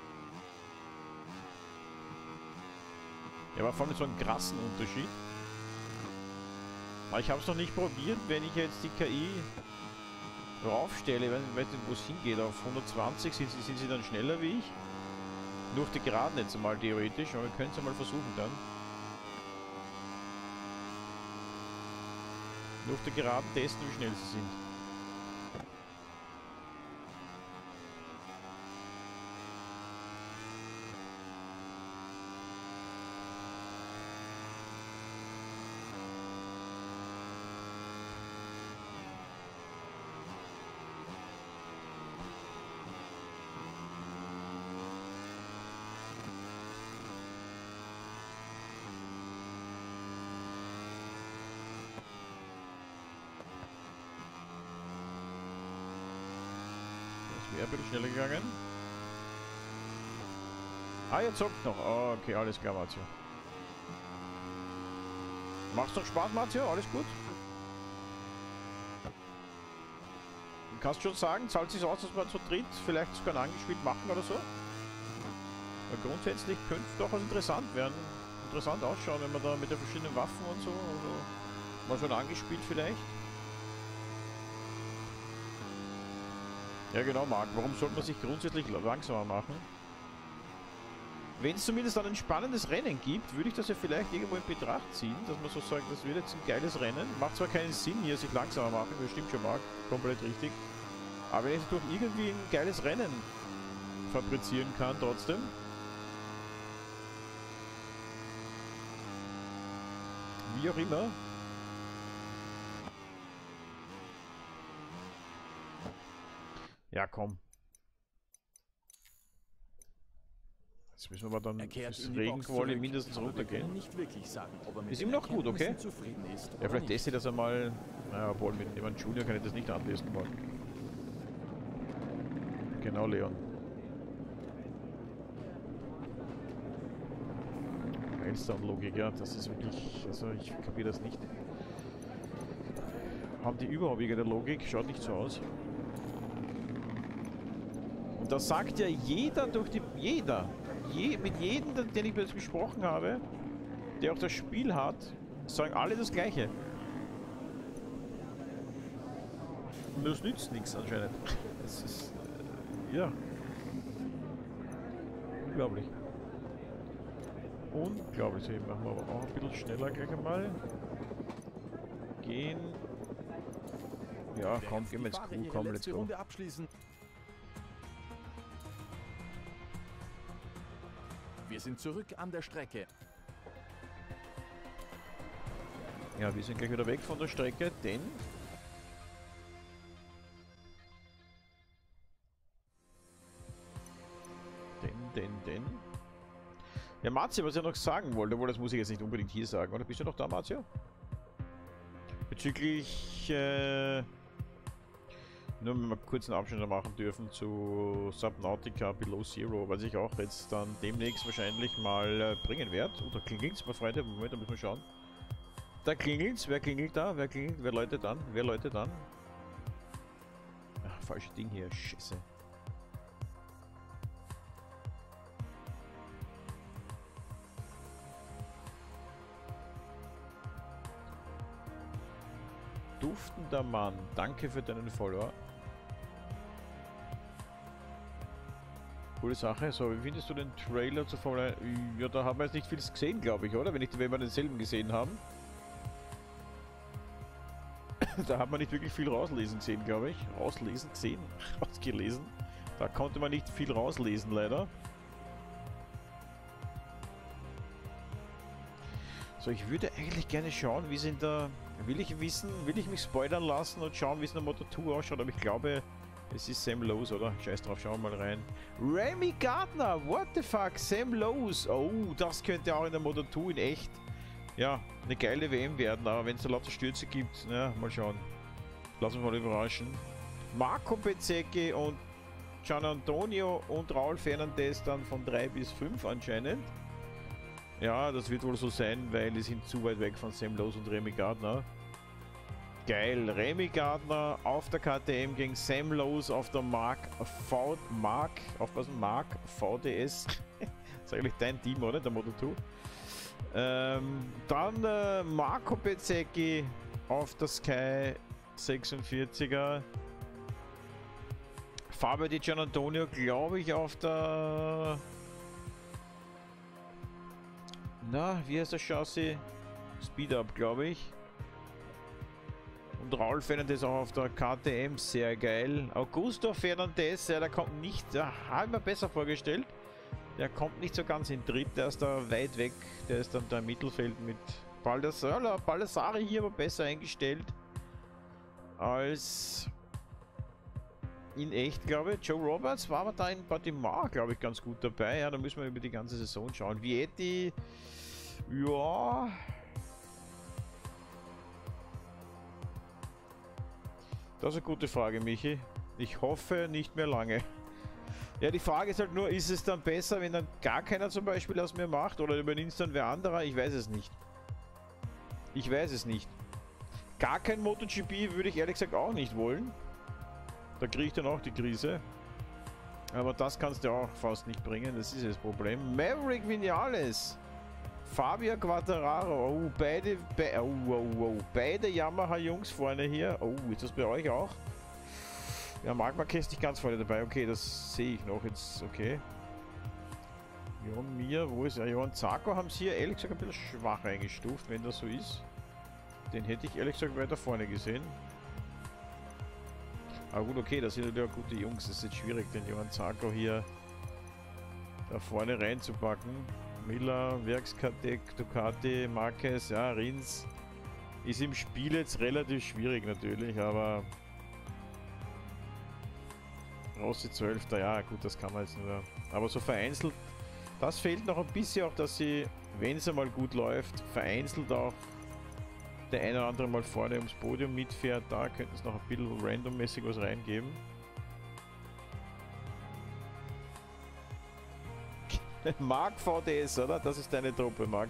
Speaker 1: Ja, aber vor allem so einen krassen Unterschied. Aber ich habe es noch nicht probiert, wenn ich jetzt die KI raufstelle, ich weiß nicht, wo es hingeht, auf 120 sind sie dann schneller wie ich. Nur auf die Geraden jetzt einmal theoretisch, aber wir können es einmal versuchen dann. Nur auf der Geraden testen, wie schnell sie sind. Wäre ein bisschen schneller gegangen. Ah, jetzt zockt noch. Oh, okay, alles klar, Marzio. Macht's doch Spaß, Marzio? Alles gut? Du kannst schon sagen, zahlt sich aus, dass man zu dritt vielleicht sogar ein Angespielt machen oder so? Weil grundsätzlich könnte es durchaus interessant werden. Interessant ausschauen, wenn man da mit den verschiedenen Waffen und so, also mal so ein Angespielt vielleicht. Ja genau, Marc. Warum sollte man sich grundsätzlich langsamer machen? Wenn es zumindest dann ein spannendes Rennen gibt, würde ich das ja vielleicht irgendwo in Betracht ziehen, dass man so sagt, das wird jetzt ein geiles Rennen. Macht zwar keinen Sinn, hier sich langsamer machen, das stimmt schon, Marc. Komplett richtig. Aber wenn ich durch irgendwie ein geiles Rennen fabrizieren kann, trotzdem. Wie auch immer. Ja, komm. Jetzt müssen wir dann das Regenquali mindestens runtergehen. Ist ihm noch gut, okay? Ja, vielleicht teste ich das einmal. Naja, obwohl mit jemandem Junior kann ich das nicht anlesen wollen. Genau, Leon. Milestone-Logik, ja, das ist wirklich. Also, ich kapiere das nicht. Haben die überhaupt irgendeine Logik? Schaut nicht so aus. Und das sagt ja jeder durch die... mit jedem, den ich bis jetzt gesprochen habe, der auch das Spiel hat, sagen alle das Gleiche. Und das nützt nichts anscheinend. Das ist... ja. Unglaublich. Unglaublich. So, machen wir aber auch ein bisschen schneller gleich einmal. Gehen. Ja, komm, gehen wir ins Crew, komm, let's go.
Speaker 2: Wir sind zurück an der Strecke.
Speaker 1: Ja, wir sind gleich wieder weg von der Strecke, denn denn? Ja, Marzio, was er noch sagen wollte, obwohl das muss ich jetzt nicht unbedingt hier sagen, oder? Bist du noch da, Marzio? Bezüglich, nur wenn wir kurz einen Abschnitt machen dürfen zu Subnautica Below Zero, was ich auch jetzt dann demnächst wahrscheinlich mal bringen werde. Oder klingelt's, meine Freunde? Moment, da müssen wir schauen. Da klingelt's. Wer klingelt da? Wer klingelt? Wer läutet an? Wer läutet an? Ach, falsches Ding hier. Scheiße. Duftender Mann. Danke für deinen Follower. Coole Sache. So, wie findest du den Trailer zu Formel 1? Ja, da haben wir jetzt nicht viel gesehen, glaube ich, oder? Wenn wir denselben gesehen haben. Da hat man nicht wirklich viel rauslesen gesehen, glaube ich. Rauslesen gesehen? Rausgelesen. Da konnte man nicht viel rauslesen, leider. So, ich würde eigentlich gerne schauen, wie es in der... Will ich mich spoilern lassen und schauen, wie es in der Moto 2 ausschaut, aber ich glaube, es ist Sam Lowe's, oder? Scheiß drauf, schauen wir mal rein. Remy Gardner, what the fuck, Sam Lowe's. Oh, das könnte auch in der Moto 2 in echt, ja, eine geile WM werden, aber wenn es da lauter Stürze gibt, ja, mal schauen. Lass uns mal überraschen. Marco Bezzecchi und Gian Antonio und Raul Fernandez dann von 3 bis 5 anscheinend. Ja, das wird wohl so sein, weil die sind zu weit weg von Sam Lowe's und Remy Gardner. Geil, Remy Gardner auf der KTM gegen Sam Lowe's auf der Mark VDS. Das ist eigentlich dein Team, oder? Der Moto 2. Dann Marco Bezzecchi auf der Sky 46er. Fabio Di Gian Antonio, glaube ich, auf der... Na, wie heißt das Chassis? Speed Up, glaube ich. Und Raul Fernandez auch auf der KTM, sehr geil. Augusto Fernandez, ja, der kommt nicht, habe ich mir besser vorgestellt. Der kommt nicht so ganz in Dritt, der ist da weit weg. Der ist dann da im Mittelfeld mit Baldassari hier aber besser eingestellt als in echt, glaube ich. Joe Roberts war aber da in Baltimore, glaube ich, ganz gut dabei. Ja, da müssen wir über die ganze Saison schauen. Vietti, ja. Das ist eine gute Frage, Michi. Ich hoffe nicht mehr lange. Ja, die Frage ist halt nur, ist es dann besser, wenn dann gar keiner zum Beispiel aus mir macht oder übernimmt es dann wer anderer? Ich weiß es nicht. Ich weiß es nicht. Gar kein MotoGP würde ich ehrlich gesagt auch nicht wollen. Da kriege ich dann auch die Krise. Aber das kannst du auch fast nicht bringen, das ist das Problem. Maverick Vinales. Fabio Quartararo. Oh, beide Yamaha-Jungs vorne hier. Oh, ist das bei euch auch? Ja, Marc Marquez nicht ganz vorne dabei. Okay, das sehe ich noch jetzt. Okay. Johann Mir, wo ist er? Johann Zarco haben sie hier ehrlich gesagt ein bisschen schwach eingestuft, wenn das so ist. Den hätte ich ehrlich gesagt weiter vorne gesehen. Aber gut, okay, das sind ja gute Jungs. Das ist jetzt schwierig, den Johann Zarco hier da vorne reinzupacken. Miller, Werkskadek, Ducati, Marquez, ja, Rins. Ist im Spiel jetzt relativ schwierig natürlich, aber Rossi 12. Ja gut, das kann man jetzt nur. Aber so vereinzelt, das fehlt noch ein bisschen auch, dass sie, wenn es einmal gut läuft, vereinzelt auch der eine oder andere mal vorne ums Podium mitfährt. Da könnten es noch ein bisschen randommäßig was reingeben. Marc VDS, oder? Das ist deine Truppe, Marc.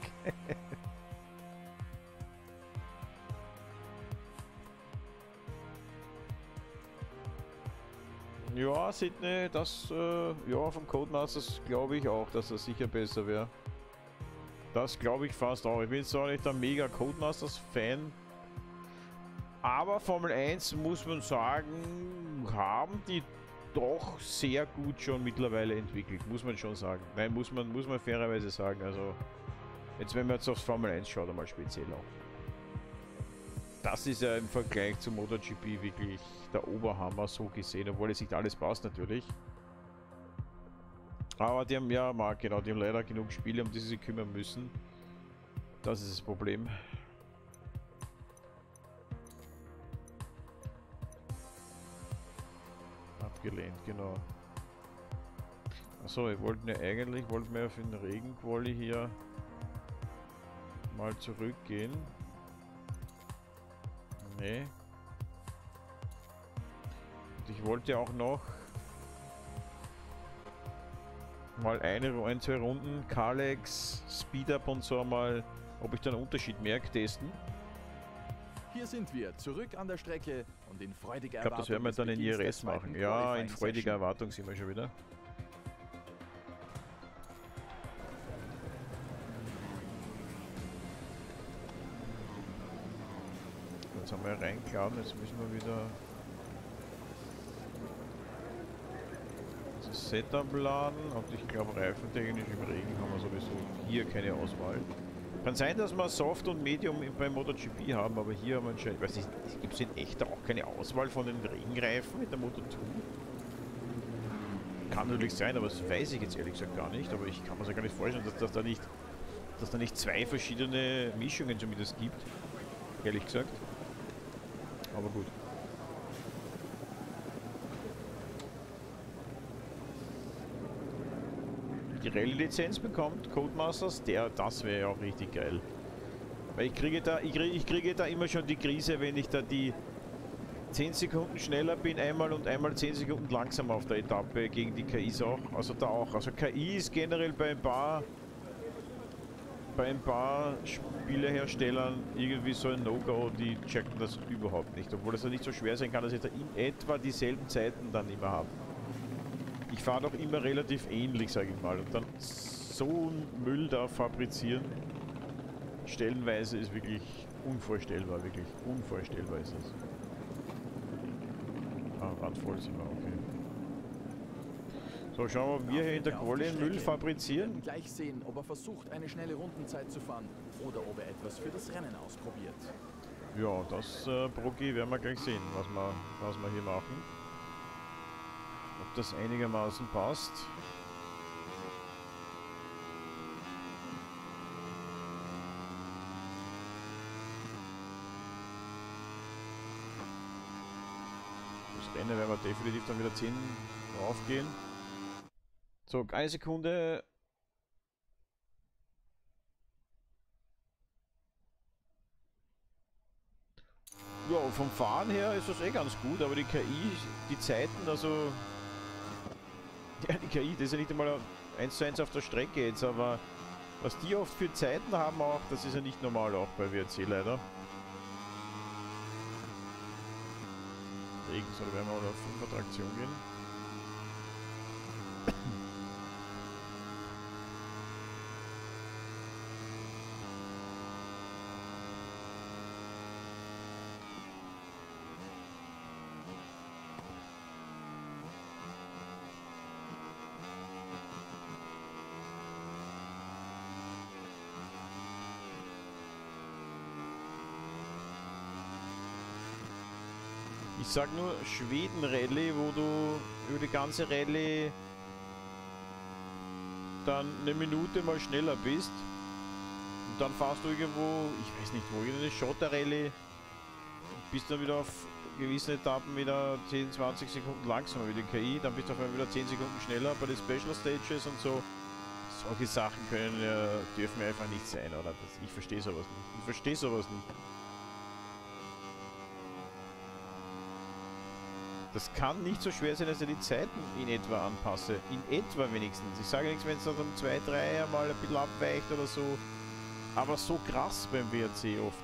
Speaker 1: Ja, Sydney, das, ja, vom Codemasters glaube ich auch, dass das sicher besser wäre. Das glaube ich fast auch. Ich bin zwar nicht ein mega Codemasters-Fan, aber Formel 1 muss man sagen, haben die doch sehr gut schon mittlerweile entwickelt, muss man schon sagen. Nein, muss man fairerweise sagen. Also, jetzt wenn man jetzt aufs Formel 1 schaut, einmal speziell auch. Das ist ja im Vergleich zum MotoGP wirklich der Oberhammer so gesehen, obwohl es nicht alles passt natürlich. Aber die haben, ja, Marc, genau, die haben leider genug Spiele, um die sie sich kümmern müssen. Das ist das Problem. Abgelehnt, genau. Achso, wir wollten ja eigentlich, wollten wir ja für den Regenquali hier mal zurückgehen. Nee. Und ich wollte auch noch mal ein, zwei Runden Kalex, Speedup und so mal, ob ich da einen Unterschied merke, testen.
Speaker 2: Hier sind wir, zurück an der Strecke und in freudiger
Speaker 1: Ich glaube, das werden wir dann in IRS machen. Ja, in freudiger Erwartung sind wir schon wieder. Jetzt haben wir reinklauen, jetzt müssen wir wieder das Setup laden und ich glaube reifentechnisch im Regen haben wir sowieso hier keine Auswahl. Kann sein, dass wir Soft und Medium beim MotoGP haben, aber hier haben wir anscheinend, ich weiß nicht, gibt es in echt auch keine Auswahl von den Regenreifen mit der Moto2? Kann natürlich sein, aber das weiß ich jetzt ehrlich gesagt gar nicht, aber ich kann mir das ja gar nicht vorstellen, dass da nicht zwei verschiedene Mischungen zumindest gibt, ehrlich gesagt. Aber gut. Die Rallye-Lizenz bekommt Codemasters, das wäre ja auch richtig geil. Weil ich kriege da immer schon die Krise, wenn ich da die 10 Sekunden schneller bin einmal und einmal 10 Sekunden langsamer auf der Etappe gegen die KIs auch. Also da auch. Also KI ist generell bei ein paar Spieleherstellern irgendwie so ein No-Go, die checken das überhaupt nicht. Obwohl es ja nicht so schwer sein kann, dass ich da in etwa dieselben Zeiten dann immer habe. Ich fahre doch immer relativ ähnlich, sage ich mal. Und dann so einen Müll da fabrizieren, stellenweise ist wirklich unvorstellbar, wirklich unvorstellbar ist das. Ah, randvoll sind wir, okay. So, schauen wir, ob wir hier in der Quali Müll fabrizieren.
Speaker 2: Wir werden gleich sehen, ob er versucht, eine schnelle Rundenzeit zu fahren oder ob er etwas für das Rennen ausprobiert.
Speaker 1: Ja, das, Brocki, werden wir gleich sehen, was wir hier machen. Ob das einigermaßen passt. Das Rennen werden wir definitiv dann wieder 10 draufgehen. So, eine Sekunde. Ja, vom Fahren her ist das eh ganz gut, aber die KI, die Zeiten, also... Ja, die KI, das ist ja nicht einmal 1:1 auf der Strecke jetzt, aber was die oft für Zeiten haben auch, das ist ja nicht normal auch bei WRC leider. Regen, so, da werden wir mal auf 5er Traktion gehen. Ich sag nur Schweden-Rallye, wo du über die ganze Rallye dann eine Minute mal schneller bist. Und dann fahrst du irgendwo, ich weiß nicht wo, in eine Schotter-Rallye. Bist dann wieder auf gewissen Etappen wieder 10, 20 Sekunden langsamer wie die KI. Dann bist du auf einmal wieder 10 Sekunden schneller bei den Special Stages und so. Solche Sachen dürfen einfach nicht sein, oder? Ich verstehe sowas nicht. Ich verstehe sowas nicht. Das kann nicht so schwer sein, dass ich die Zeiten in etwa anpasse. In etwa wenigstens. Ich sage nichts, wenn es dann um 2, 3 mal ein bisschen abweicht oder so. Aber so krass beim WRC oft.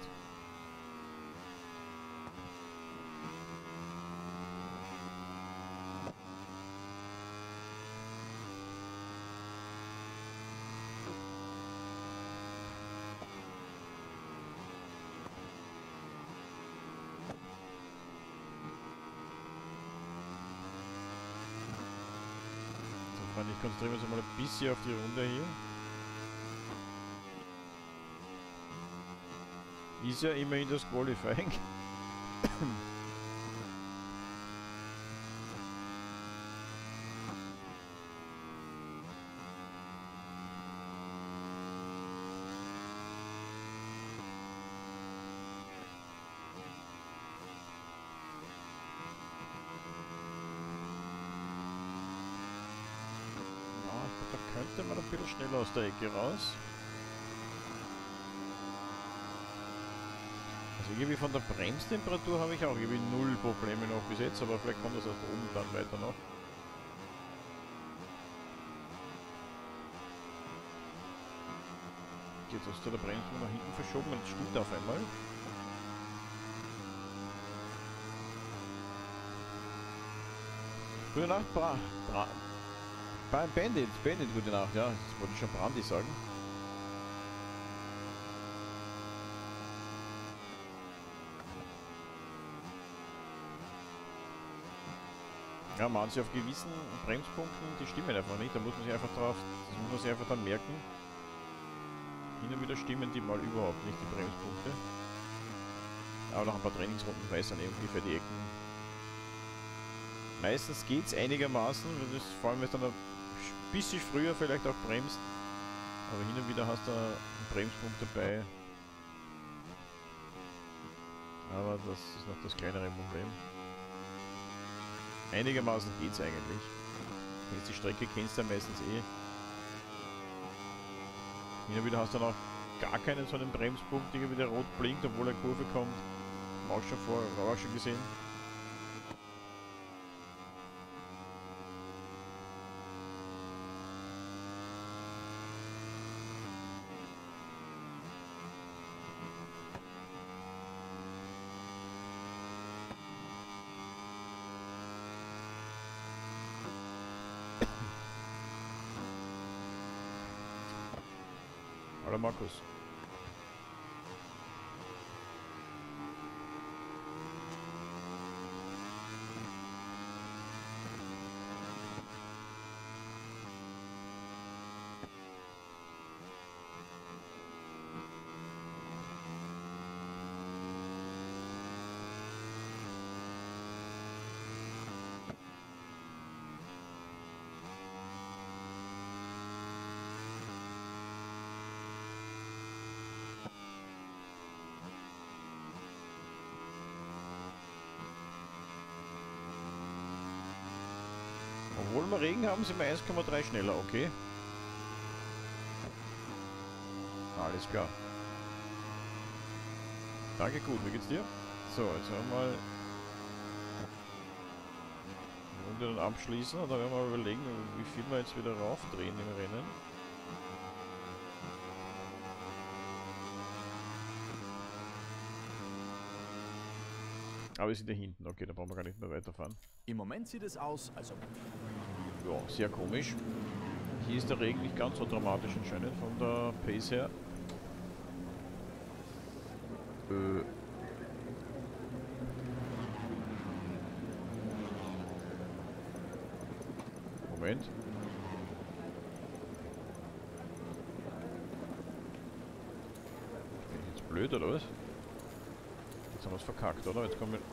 Speaker 1: Ich konzentriere mich mal ein bisschen auf die Runde hier. Ist ja immerhin das Qualifying. bisschen schneller aus der Ecke raus. Also irgendwie von der Bremstemperatur habe ich auch irgendwie null Probleme noch bis jetzt, aber vielleicht kommt das erst oben dann weiter noch. Jetzt hast du der Bremsung nach hinten verschoben und jetzt stimmt er auf einmal. Gute Nacht, Bandit, gute Nacht, ja, das wollte ich schon Brandi sagen. Ja, manche auf gewissen Bremspunkten, die stimmen einfach nicht, da muss man sich einfach drauf, das muss man sich einfach dann merken. Hin und wieder stimmen die mal überhaupt nicht, die Bremspunkte. Aber nach ein paar Trainingsrunden weiß dann ungefähr die Ecken. Meistens geht es einigermaßen, vor allem wenn es dann ein bisschen früher vielleicht auch bremst. Aber hin und wieder hast du einen Bremspunkt dabei. Aber das ist noch das kleinere Problem. Einigermaßen geht es eigentlich. Jetzt die Strecke kennst du ja meistens eh. Hin und wieder hast du dann auch gar keinen so einen Bremspunkt, der wieder rot blinkt, obwohl eine Kurve kommt. Haben wir auch schon gesehen. Hallo Markus. Obwohl wir Regen haben, sind wir 1,3 schneller, okay. Alles klar. Danke, gut, wie geht's dir? So, jetzt werden wir mal die Runde dann abschließen und dann werden wir mal überlegen, wie viel wir jetzt wieder raufdrehen im Rennen. Aber wir sind ja hinten, okay, da brauchen wir gar nicht mehr weiterfahren.
Speaker 2: Im Moment sieht es aus, als ob...
Speaker 1: Ja, sehr komisch. Hier ist der Regen nicht ganz so dramatisch anscheinend von der Pace her. Moment. Bin ich jetzt blöd oder was? Jetzt haben wir es verkackt, oder? Jetzt kommen wir...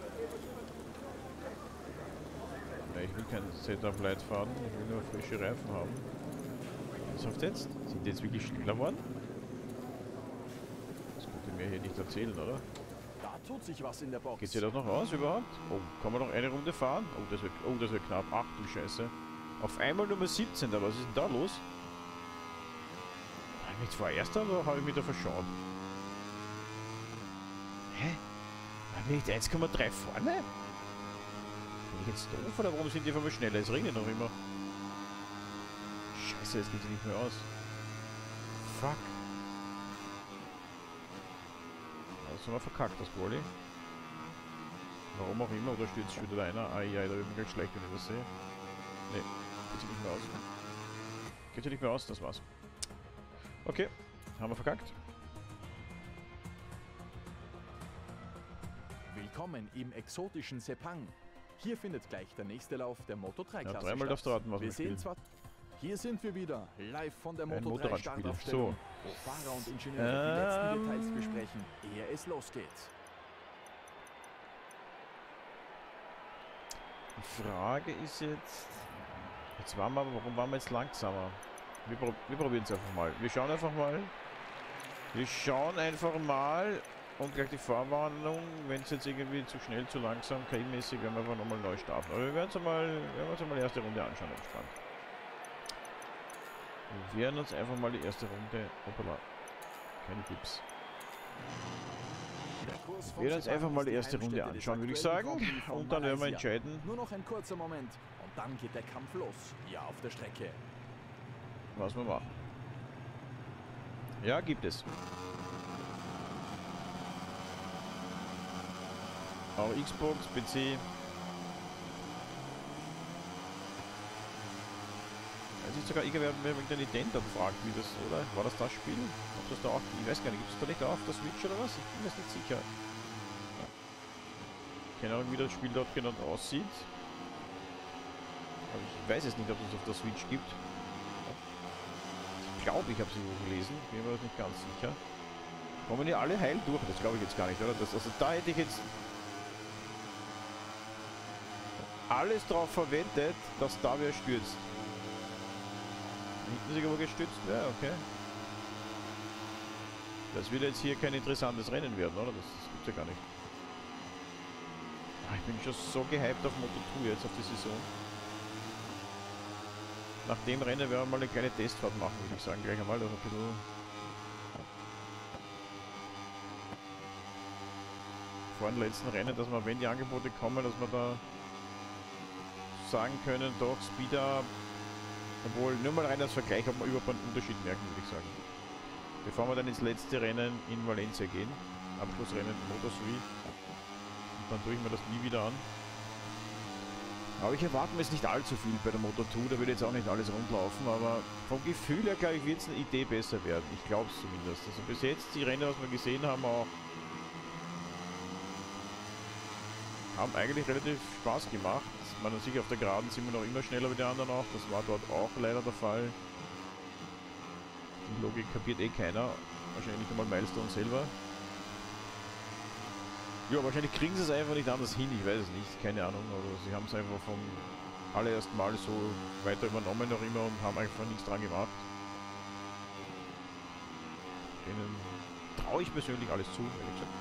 Speaker 1: Ich will kein Setup-Light fahren, ich will nur frische Reifen haben. Was heißt jetzt? Sind die jetzt wirklich schneller geworden? Das könnt ihr mir hier nicht erzählen, oder?
Speaker 2: Da tut sich was in der Box.
Speaker 1: Geht sich das noch aus überhaupt? Oh, kann man noch eine Runde fahren? Oh, das wird knapp. Ach du Scheiße. Auf einmal Nummer 17, was ist denn da los? Habe ich mich zwar Erster, oder habe ich mich da verschaut? Hä? Habe ich nicht 1,3 vorne? Bin ich jetzt doof oder warum sind die auf einmal schneller? Es regnet noch immer. Scheiße, es geht ja nicht mehr aus. Fuck. Das haben wir verkackt, das Quali. Warum auch immer, oder stürzt schon wieder einer? Ah ja, da wird mir gleich schlecht, wenn ich das sehe. Ne, geht sich nicht mehr aus. Geht sich nicht mehr aus, das war's. Okay, haben wir verkackt.
Speaker 2: Willkommen im exotischen Sepang. Hier findet gleich der nächste Lauf der Moto3-Klasse
Speaker 1: Ja, dreimal darfst du raten, was wir
Speaker 2: sehen
Speaker 1: spielen.
Speaker 2: Zwar, hier sind wir wieder, live von der
Speaker 1: Ein
Speaker 2: Moto3 Startaufstellung, wo Fahrer und Ingenieure die letzten Details besprechen, ehe es losgeht.
Speaker 1: Die Frage ist jetzt... warum waren wir jetzt langsamer? Wir probieren es einfach mal. Wir schauen einfach mal. Und gleich die Vorwarnung, wenn es jetzt irgendwie zu schnell, zu langsam, KI-mäßig, werden wir einfach nochmal neu starten. Aber wir werden uns mal erste Runde anschauen, entspannt. Wir werden uns einfach mal die erste Runde... Hoppala. Keine Tipps. Wir werden uns einfach mal die erste Runde anschauen, würde ich sagen. Und dann werden wir entscheiden,
Speaker 2: Nur noch ein kurzer Moment und dann geht der Kampf los. Hier auf der Strecke.
Speaker 1: was wir machen. Ja, gibt es. Auch Xbox, PC. Es ist sogar irgendwer mit der Nintendo gefragt, wie das, oder? War das das Spiel? Ob das da auch, ich weiß gar nicht, gibt es da nicht auch auf der Switch oder was? Ich bin mir jetzt nicht sicher. Ja. Keine Ahnung, wie das Spiel dort genau aussieht. Aber ich weiß es nicht, ob es auf der Switch gibt. Ich glaube, ich habe es irgendwo gelesen, bin mir das nicht ganz sicher. Kommen die alle heil durch? Das glaube ich jetzt gar nicht, oder? Das, also da hätte ich jetzt alles drauf verwendet, dass da wer stürzt. Hinten sich aber gestützt, ja, okay. Das wird jetzt hier kein interessantes Rennen werden, oder? Das gibt's ja gar nicht. Ich bin schon so gehypt auf Moto2 jetzt, auf die Saison. Nach dem Rennen werden wir mal eine kleine Testfahrt machen, würde ich sagen, gleich einmal. Also ein bisschen vor dem letzten Rennen, dass wir, wenn die Angebote kommen, dass wir da sagen können, doch, Speeder, obwohl nur mal rein als Vergleich, ob wir überhaupt einen Unterschied merken, würde ich sagen. Bevor wir dann ins letzte Rennen in Valencia gehen, Abschlussrennen Moto3, und dann tue ich mir das nie wieder an. Aber ich erwarte mir jetzt nicht allzu viel bei der Moto2, da wird jetzt auch nicht alles rundlaufen, aber vom Gefühl her, glaube ich, wird es eine Idee besser werden. Ich glaube es zumindest. Also bis jetzt, die Rennen, was wir gesehen haben, auch haben eigentlich relativ Spaß gemacht. Man hat sich auf der Geraden sind wir noch immer schneller wie die anderen auch. Das war dort auch leider der Fall. Die Logik kapiert eh keiner. Wahrscheinlich nicht einmal Milestone selber. Ja, wahrscheinlich kriegen sie es einfach nicht anders hin. Ich weiß es nicht. Keine Ahnung. Oder sie haben es einfach vom allerersten Mal so weiter übernommen noch immer und haben einfach nichts dran gemacht. Denen traue ich persönlich alles zu, ehrlich gesagt.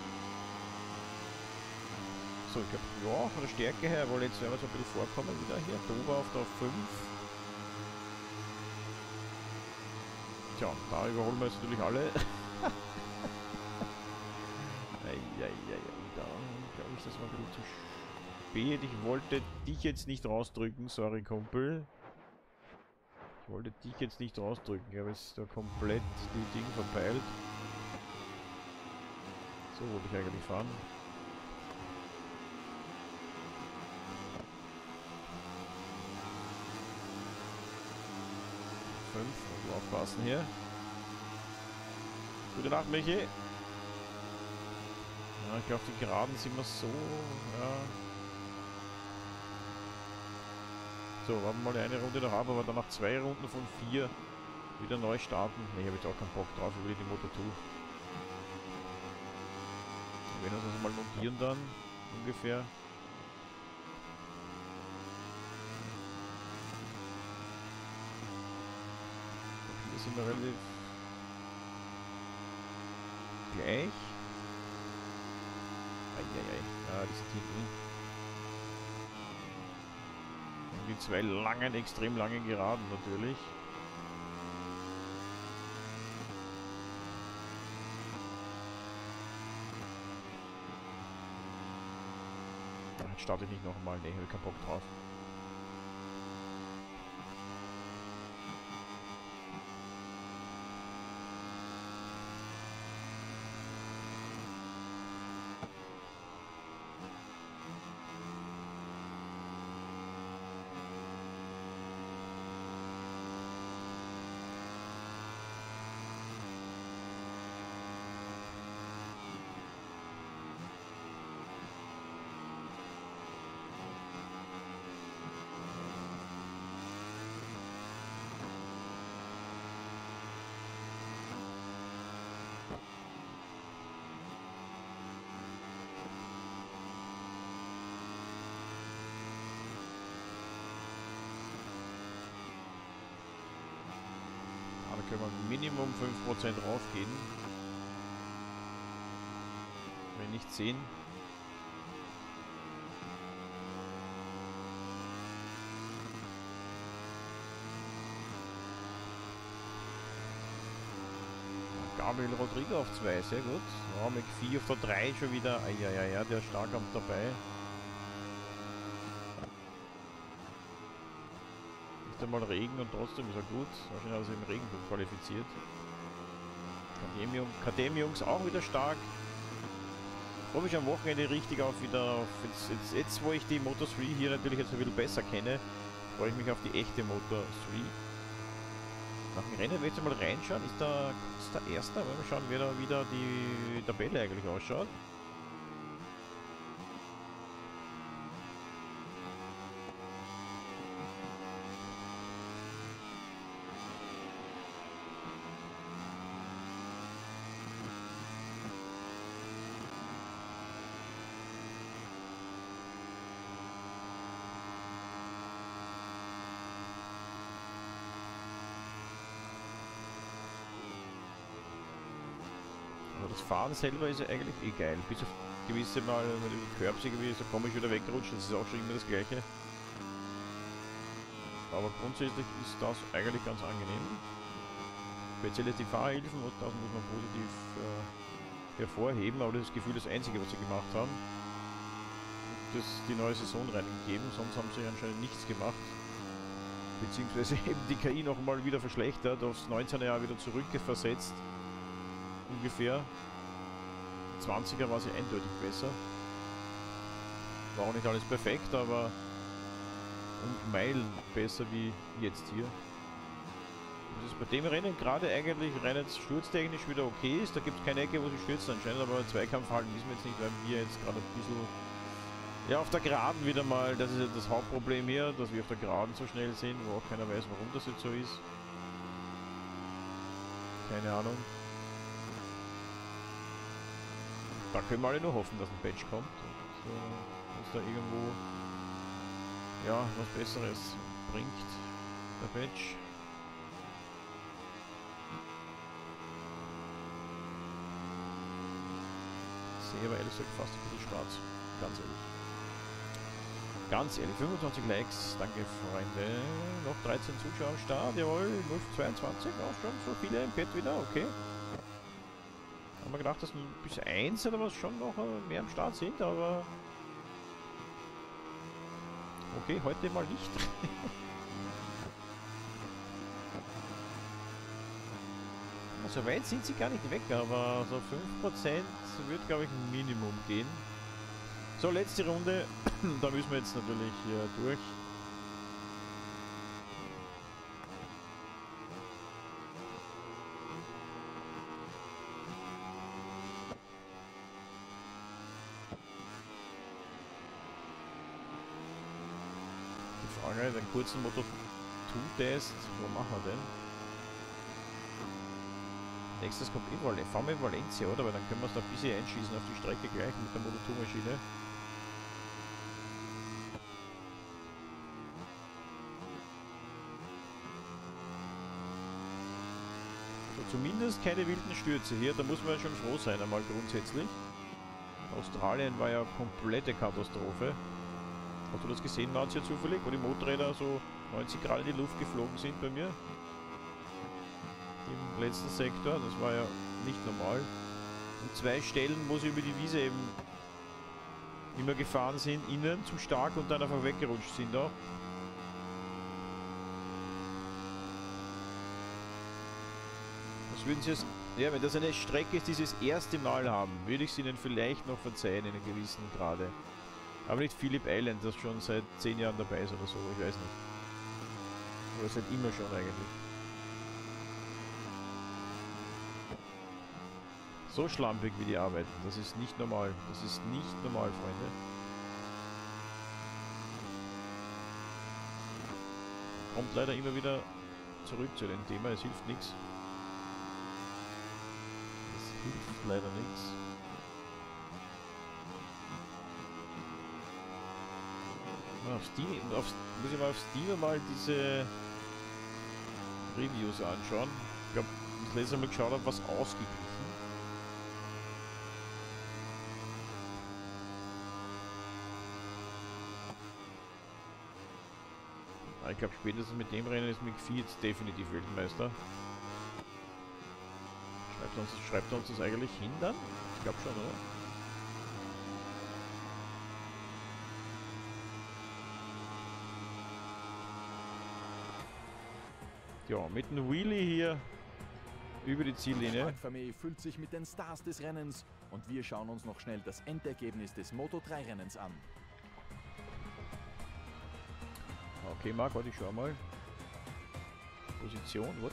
Speaker 1: So, ich glaube, ja, von der Stärke her, weil jetzt werden wir so ein bisschen vorkommen wieder hier. Dover auf der 5. Tja, da überholen wir jetzt natürlich alle. Da glaube ich, das war ein bisschen zu spät. Ich wollte dich jetzt nicht rausdrücken, sorry Kumpel. Ich wollte dich jetzt nicht rausdrücken, ich habe jetzt da komplett die Dinge verpeilt. So wollte ich eigentlich fahren. 5, also aufpassen hier. Gute Nacht, Michi. Ja, ich glaube, die Geraden sind wir so, ja. So, warten wir mal eine Runde noch ab, aber dann nach 2 Runden von 4 wieder neu starten. Ne, ich habe jetzt auch keinen Bock drauf über die Moto2. Wir werden uns also mal notieren dann, ungefähr. Hier sind wir relativ gleich. Eieiei, ja, die sind hinten. Und die 2 langen, extrem langen Geraden natürlich. Jetzt starte ich nicht nochmal, ne, habe ich keinen Bock drauf. Da können wir Minimum 5% raufgehen. Wenn nicht 10. Samuel Rodrigo auf 2, sehr gut. Ja, McPhee auf der 3 schon wieder. Ja, der ist stark am dabei. Nicht einmal Regen und trotzdem ist er gut. Wahrscheinlich hat er sich im Regen gut qualifiziert. KTM-Jungs auch wieder stark. Habe ich am Wochenende richtig auch wieder auf jetzt, wo ich die Moto 3 hier natürlich jetzt ein bisschen besser kenne, freue ich mich auf die echte Moto 3. Nach dem Rennen will ich jetzt mal reinschauen. Ist da Erster? Wollen wir schauen, wie da wieder die Tabelle eigentlich ausschaut. Das Fahren selber ist ja eigentlich eh geil. Bis auf gewisse Mal, wenn die Curbs irgendwie so komisch wieder wegrutscht, das ist auch schon immer das Gleiche. Aber grundsätzlich ist das eigentlich ganz angenehm. Speziell die Fahrhilfen, und das muss man positiv hervorheben, aber das ist das Gefühl das Einzige, was sie gemacht haben. Das die neue Saison reingegeben, sonst haben sie anscheinend nichts gemacht. Beziehungsweise eben die KI noch mal wieder verschlechtert, aufs 19er Jahr wieder zurückversetzt. Ungefähr. 20er war sie eindeutig besser. War auch nicht alles perfekt, aber um Meilen besser wie jetzt hier. Das ist bei dem Rennen gerade eigentlich rein jetzt sturztechnisch wieder okay ist. Da gibt es keine Ecke, wo sie stürzt anscheinend, aber Zweikampfhalten wissen wir jetzt nicht, weil wir jetzt gerade ein bisschen ja auf der Geraden wieder mal, das ist ja das Hauptproblem hier, dass wir auf der Geraden so schnell sind, wo auch keiner weiß, warum das jetzt so ist. Keine Ahnung. Da können wir alle nur hoffen, dass ein Patch kommt. So, dass da irgendwo ja was Besseres bringt, der Patch. Ich sehe aber ehrlich gesagt fast ein bisschen schwarz. Ganz ehrlich. Ganz ehrlich, 25 Likes, danke Freunde. Noch 13 Zuschauer am Start, jawohl, 0:22, auch schon so viele im Bett wieder, okay. Haben wir gedacht, dass ein bisschen 1 oder was schon noch mehr am Start sind, aber okay, heute mal nicht. So weit sind sie gar nicht weg, aber so 5% wird, glaube ich, ein Minimum gehen. So, letzte Runde, da müssen wir jetzt natürlich durch. Den kurzen Moto2-Test, wo machen wir denn? Nächstes kommt fahren wir Valencia, oder? Weil dann können wir es da ein bisschen einschießen auf die Strecke gleich mit der Moto2-Maschine. So, zumindest keine wilden Stürze hier, da muss man schon froh sein, einmal grundsätzlich. Australien war ja komplette Katastrophe. Hast du das gesehen, Marzia, zufällig, wo die Motorräder so 90 Grad in die Luft geflogen sind bei mir? Im letzten Sektor, das war ja nicht normal. An 2 Stellen, wo sie über die Wiese eben immer gefahren sind, innen zu stark und dann einfach weggerutscht sind auch. Was würden sie jetzt, ja, wenn das eine Strecke ist, die sie das erste Mal haben, würde ich es ihnen vielleicht noch verzeihen in einem gewissen Grade. Aber nicht Phillip Island, das schon seit 10 Jahren dabei ist oder so, ich weiß nicht. Oder seit immer schon eigentlich. So schlampig wie die arbeiten, das ist nicht normal. Das ist nicht normal, Freunde. Kommt leider immer wieder zurück zu dem Thema, es hilft nichts. Es hilft leider nichts. Auf Steam, muss ich mal auf Steam mal diese Reviews anschauen. Ich glaube, das letzte Mal geschaut habe, was ausgeglichen. Ich glaube, spätestens mit dem Rennen ist McPhee jetzt definitiv Weltmeister. Schreibt er uns das eigentlich hin dann? Ich glaube schon, oder? Ja, mit dem Wheelie hier über die Ziellinie.
Speaker 2: Marc Vermey füllt sich mit den Stars des Rennens und wir schauen uns noch schnell das Endergebnis des Moto3-Rennens an.
Speaker 1: Okay, Marc, warte, ich schau mal. Position, what?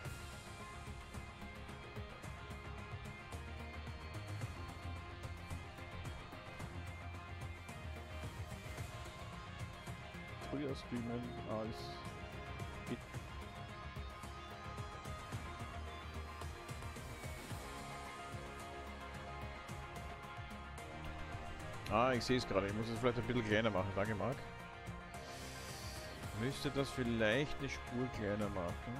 Speaker 1: Früher streamen als... Ah, ich sehe es gerade. Ich muss es vielleicht ein bisschen kleiner machen. Danke, Marc. Müsste das vielleicht eine Spur kleiner machen.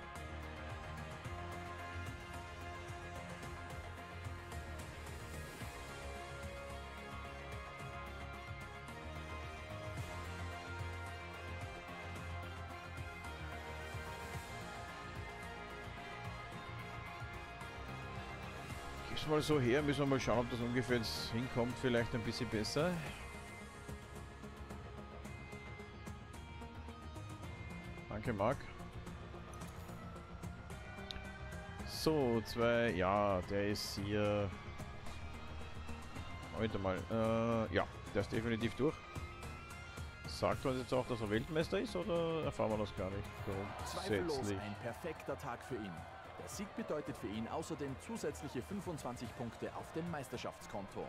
Speaker 1: Gib's mal so her, müssen wir mal schauen, ob das ungefähr jetzt hinkommt. Vielleicht ein bisschen besser. Danke, Marc. So, ja, der ist hier... Heute mal, ja, der ist definitiv durch. Sagt uns jetzt auch, dass er Weltmeister ist, oder erfahren wir das gar nicht?
Speaker 2: Zweifellos ein perfekter Tag für ihn. Der Sieg bedeutet für ihn außerdem zusätzliche 25 Punkte auf dem Meisterschaftskonto.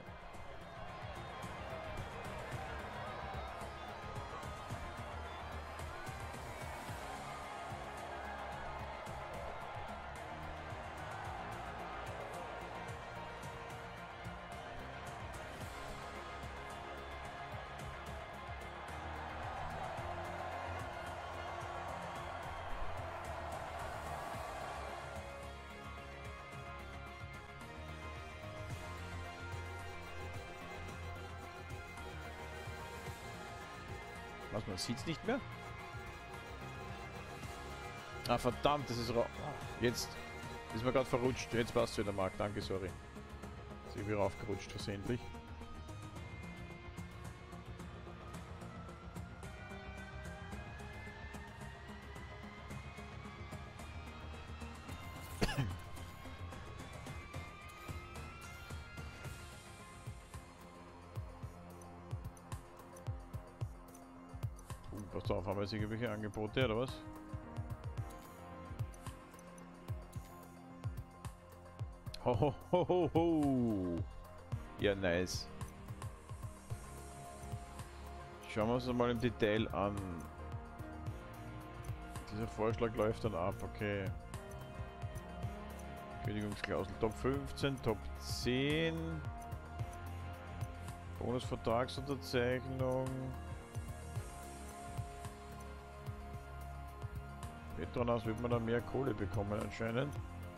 Speaker 1: Was, man sieht's nicht mehr? Ah, verdammt, das ist... Jetzt ist mir gerade verrutscht. Jetzt passt wieder, Marc. Danke, sorry. Ist irgendwie raufgerutscht, versehentlich. Pass auf, haben wir jetzt irgendwelche Angebote oder was? Ho, ho, ho, ho, ho. Ja, nice. Schauen wir uns das mal im Detail an. Dieser Vorschlag läuft dann ab, okay. Kündigungsklausel Top 15, Top 10. Bonusvertragsunterzeichnung. Petronas wird man da mehr Kohle bekommen anscheinend.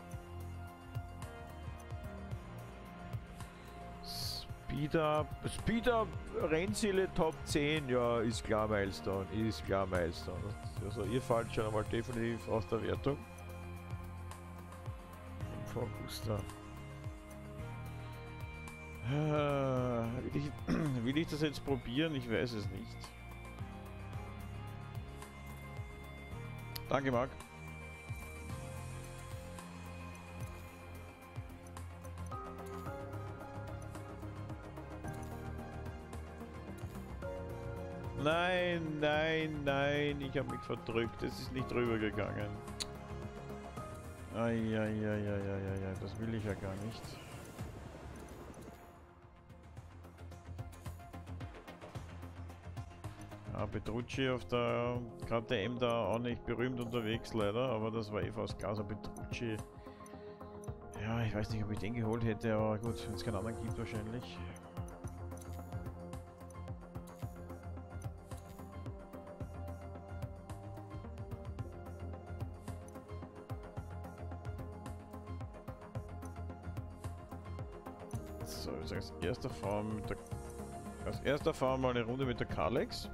Speaker 1: Speed Up Rennziele Top 10, ja, ist klar Milestone, ist klar Milestone. Also ihr fallt schon einmal definitiv aus der Wertung. Im Augusta. Will ich das jetzt probieren? Ich weiß es nicht. Danke, Marc. Nein, nein, nein, ich habe mich verdrückt. Es ist nicht drüber gegangen. Eieieiei, das will ich ja gar nicht. Ja, Petrucci auf der KTM da auch nicht berühmt unterwegs leider, aber das war eh fast klar, so Petrucci. Ja, ich weiß nicht, ob ich den geholt hätte, aber gut, wenn es keinen anderen gibt wahrscheinlich. So, als erster fahren wir mal eine Runde mit der Kalex.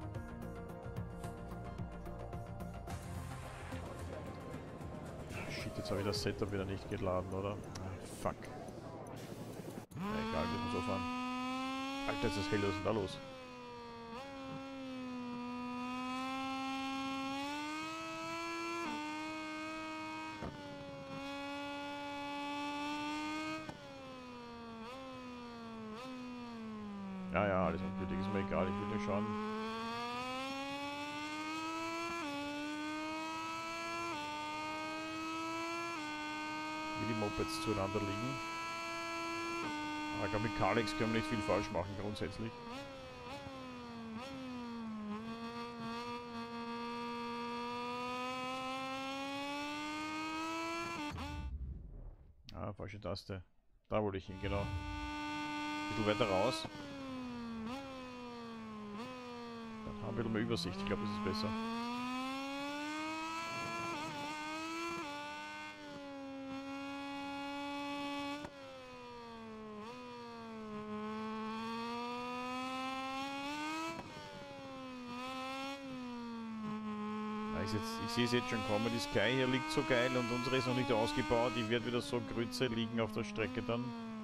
Speaker 1: Shit. Shit, jetzt habe ich das Setup wieder nicht geladen, oder? Ah, fuck. Ja, egal, wir müssen so fahren. Alter, ist das hell, was ist denn da los? Ja, ja, alles ungültig, ist mir egal, ich will nur schauen. Wie die Mopeds zueinander liegen. Aber ich glaube, mit Kalex können wir nicht viel falsch machen, grundsätzlich. Ah, falsche Taste. Da wollte ich hin, genau. Ein bisschen weiter raus. Dann haben wir ein bisschen mehr Übersicht, ich glaube, das ist besser. Ich sehe es jetzt schon kommen, die Sky hier liegt so geil und unsere ist noch nicht ausgebaut, die wird wieder so Grütze liegen auf der Strecke dann.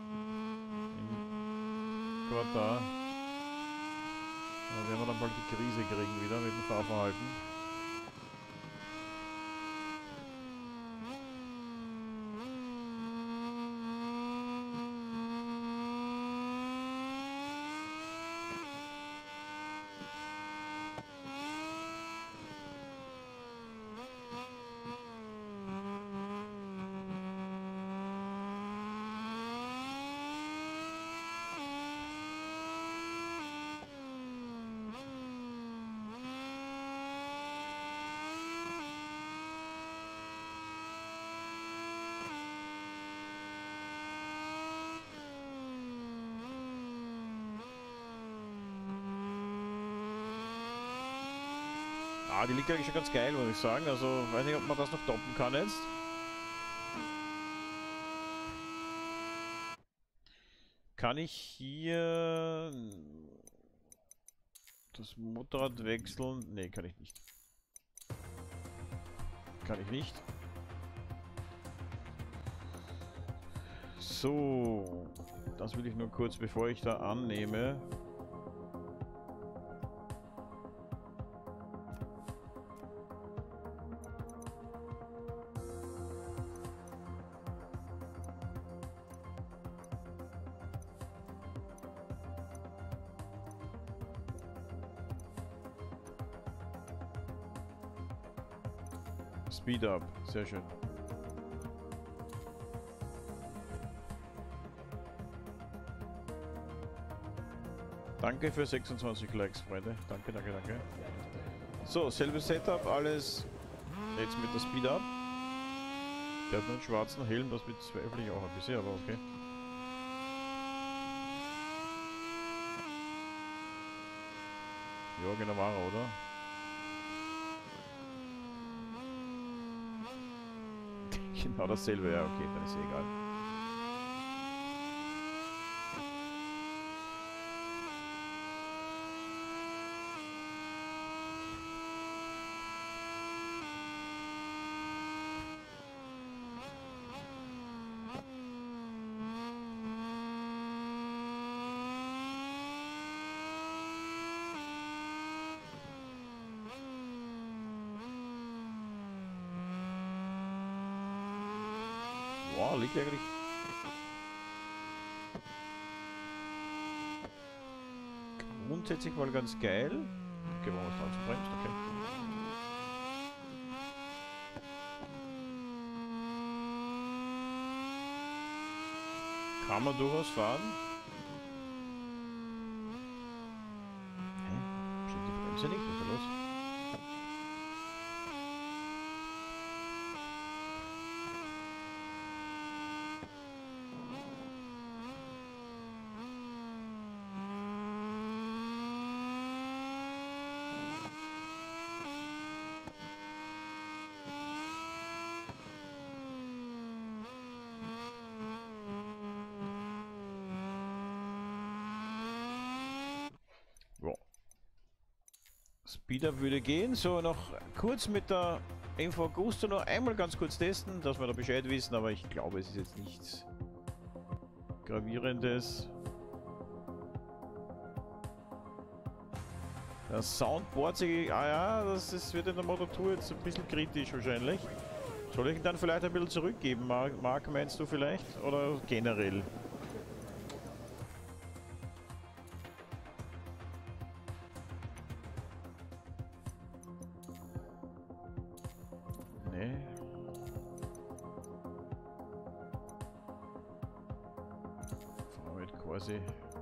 Speaker 1: Gerade da. Da werden wir dann bald die Krise kriegen wieder mit dem Fahrverhalten. Ah, die liegt eigentlich schon ganz geil, muss ich sagen. Also, weiß nicht, ob man das noch toppen kann jetzt. Kann ich hier das Motorrad wechseln? Ne, kann ich nicht. Kann ich nicht. So, das will ich nur kurz, bevor ich da annehme. Speed up, sehr schön. Danke für 26 Likes, Freunde. Danke, danke, danke. So, selbes Setup, alles jetzt mit der Speed up. Der hat nur einen schwarzen Helm, das bezweifle ich auch ein bisschen, aber okay. Ja, genau war er, oder? Genau dasselbe, ja, okay, dann ist egal. Wow, liegt eigentlich. Grundsätzlich mal ganz geil. Okay, warum ist falsch gebremst? Okay. Kann man durchaus fahren. Hä? Steht die Bremse nicht? Was ist da los? Speeder würde gehen. So, noch kurz mit der Info Augusta noch einmal ganz kurz testen, dass wir da Bescheid wissen, aber ich glaube, es ist jetzt nichts Gravierendes. Das Soundboard, ja, wird in der Moto 2 jetzt ein bisschen kritisch wahrscheinlich. Soll ich ihn dann vielleicht ein bisschen zurückgeben, Marc, meinst du vielleicht? Oder generell? Nee. Fahrrad quasi.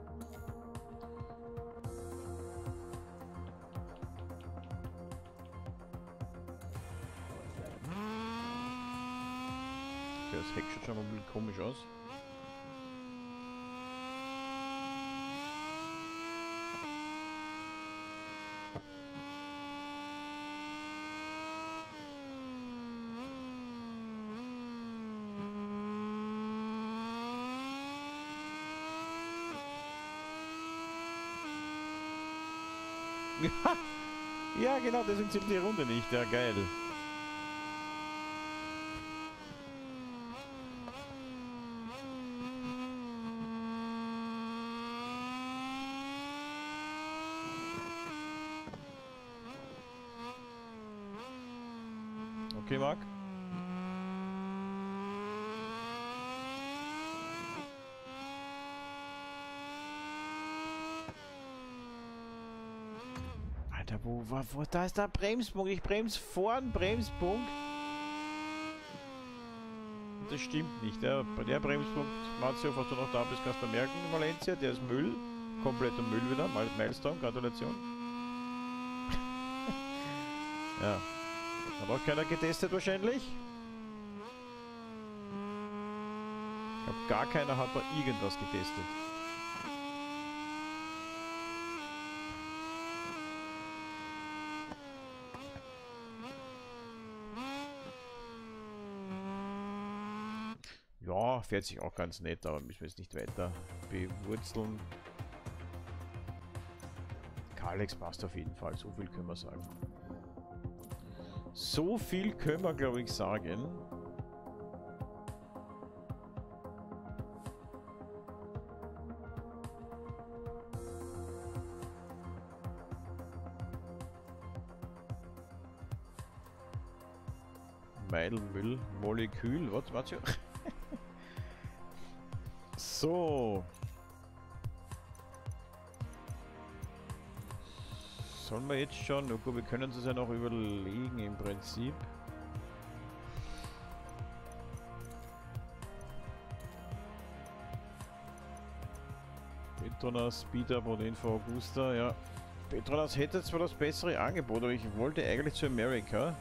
Speaker 1: Das Heck schaut schon mal ein bisschen komisch aus. Ja, genau, deswegen zählt die Runde nicht. Ja, geil. Okay, Marc. Alter, wo da ist der Bremspunkt. Ich bremse vorn, Bremspunkt. Das stimmt nicht. Ja. Bei der Bremspunkt, Marzio, falls du noch da bist, kannst du merken, Valencia, der ist Müll. Kompletter Müll wieder. Milestone, Gratulation. Ja. Hat auch keiner getestet wahrscheinlich. Ich glaube, gar keiner hat da irgendwas getestet. Ja, fährt sich auch ganz nett, aber müssen wir jetzt nicht weiter bewurzeln. Kalex passt auf jeden Fall, so viel können wir sagen. So viel können wir, glaube ich, sagen. Meidlmüll, Molekül, was? So. Sollen wir jetzt schon? Na gut, wir können uns ja noch überlegen im Prinzip. Petronas, Speedup und Info Augusta, ja. Petronas hätte zwar das bessere Angebot, aber ich wollte eigentlich zu America.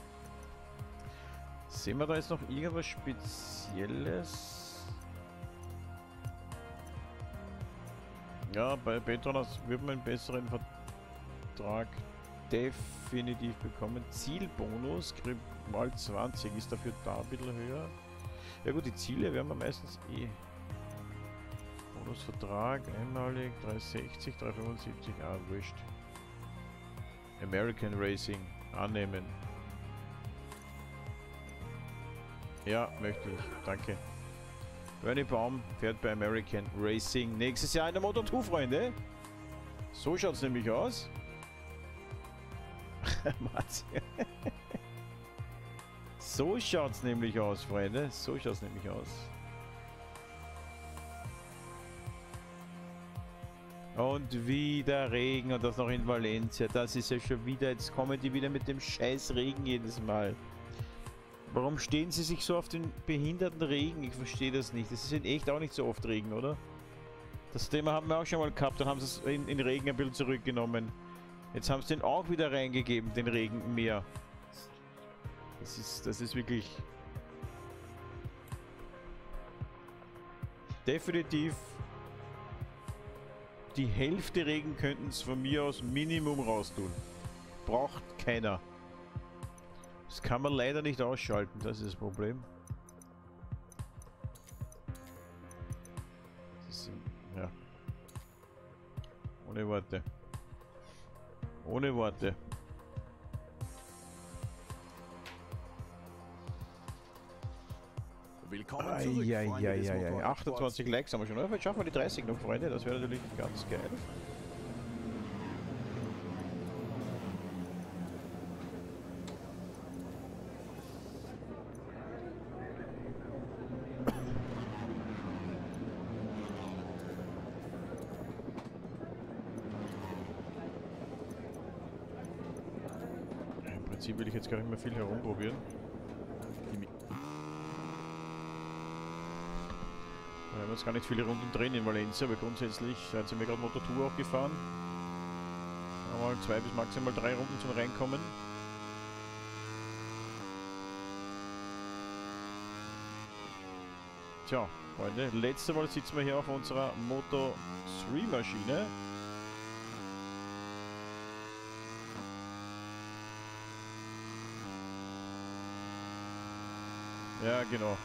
Speaker 1: Sehen wir da jetzt noch irgendwas Spezielles? Ja, bei Petronas wird man einen besseren Vertrag definitiv bekommen. Zielbonus, mal 20, ist dafür da ein bisschen höher. Ja gut, die Ziele werden wir meistens eh. Bonusvertrag, einmalig, 360, 375, wurscht. American Racing, annehmen. Ja, möchte ich, danke. Bernie Baum fährt bei American Racing nächstes Jahr in der Moto 2, Freunde. So schaut es nämlich aus. So schaut es nämlich aus, Freunde. So schaut es nämlich aus. Und wieder Regen und das noch in Valencia. Das ist ja schon wieder, jetzt kommen die wieder mit dem scheiß Regen jedes Mal. Warum stehen sie sich so auf den behinderten Regen? Ich verstehe das nicht. Das ist in echt auch nicht so oft Regen, oder? Das Thema haben wir auch schon mal gehabt, dann haben sie es in Regen ein bisschen zurückgenommen. Jetzt haben sie den auch wieder reingegeben, den Regen mehr. Das ist wirklich definitiv die Hälfte Regen könnten es von mir aus Minimum raustun. Braucht keiner. Das kann man leider nicht ausschalten, das ist das Problem. Das ist, ja. Ohne Worte. Ohne Worte.
Speaker 2: Willkommen zurück, Freunde des Motorradsports.
Speaker 1: 28 Likes haben wir schon. Oder? Vielleicht schaffen wir die 30 noch, Freunde. Das wäre natürlich ganz geil. Im Prinzip will ich jetzt gar nicht mehr viel herumprobieren. Wir haben jetzt gar nicht viele Runden drin in Valencia, aber grundsätzlich sind wir gerade Moto2 auch gefahren. Einmal 2 bis maximal 3 Runden zum Reinkommen. Tja, Freunde, letztes Mal sitzen wir hier auf unserer Moto3 Maschine. Ja, genau.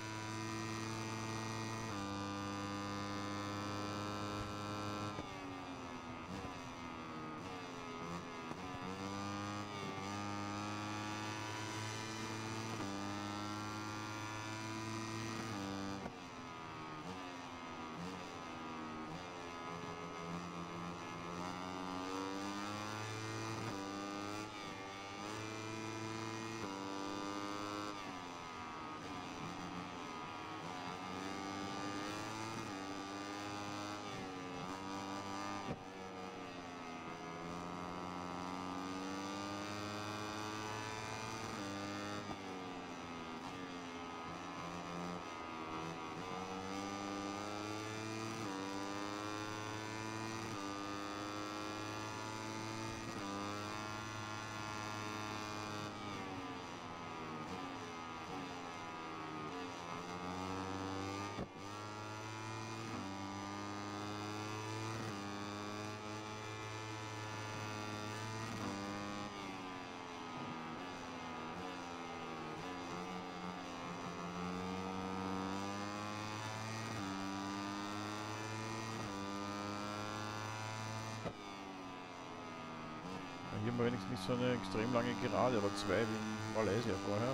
Speaker 1: Hier haben wir wenigstens nicht so eine extrem lange Gerade oder 2 wie in Malaysia vorher.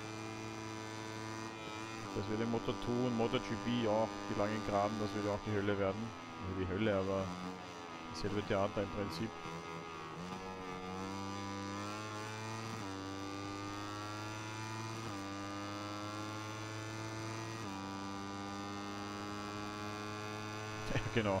Speaker 1: Das wird in Moto2 und MotoGP auch die langen Geraden, das wird auch die Hölle werden. Nicht die Hölle, aber dasselbe Theater im Prinzip. Ja, genau.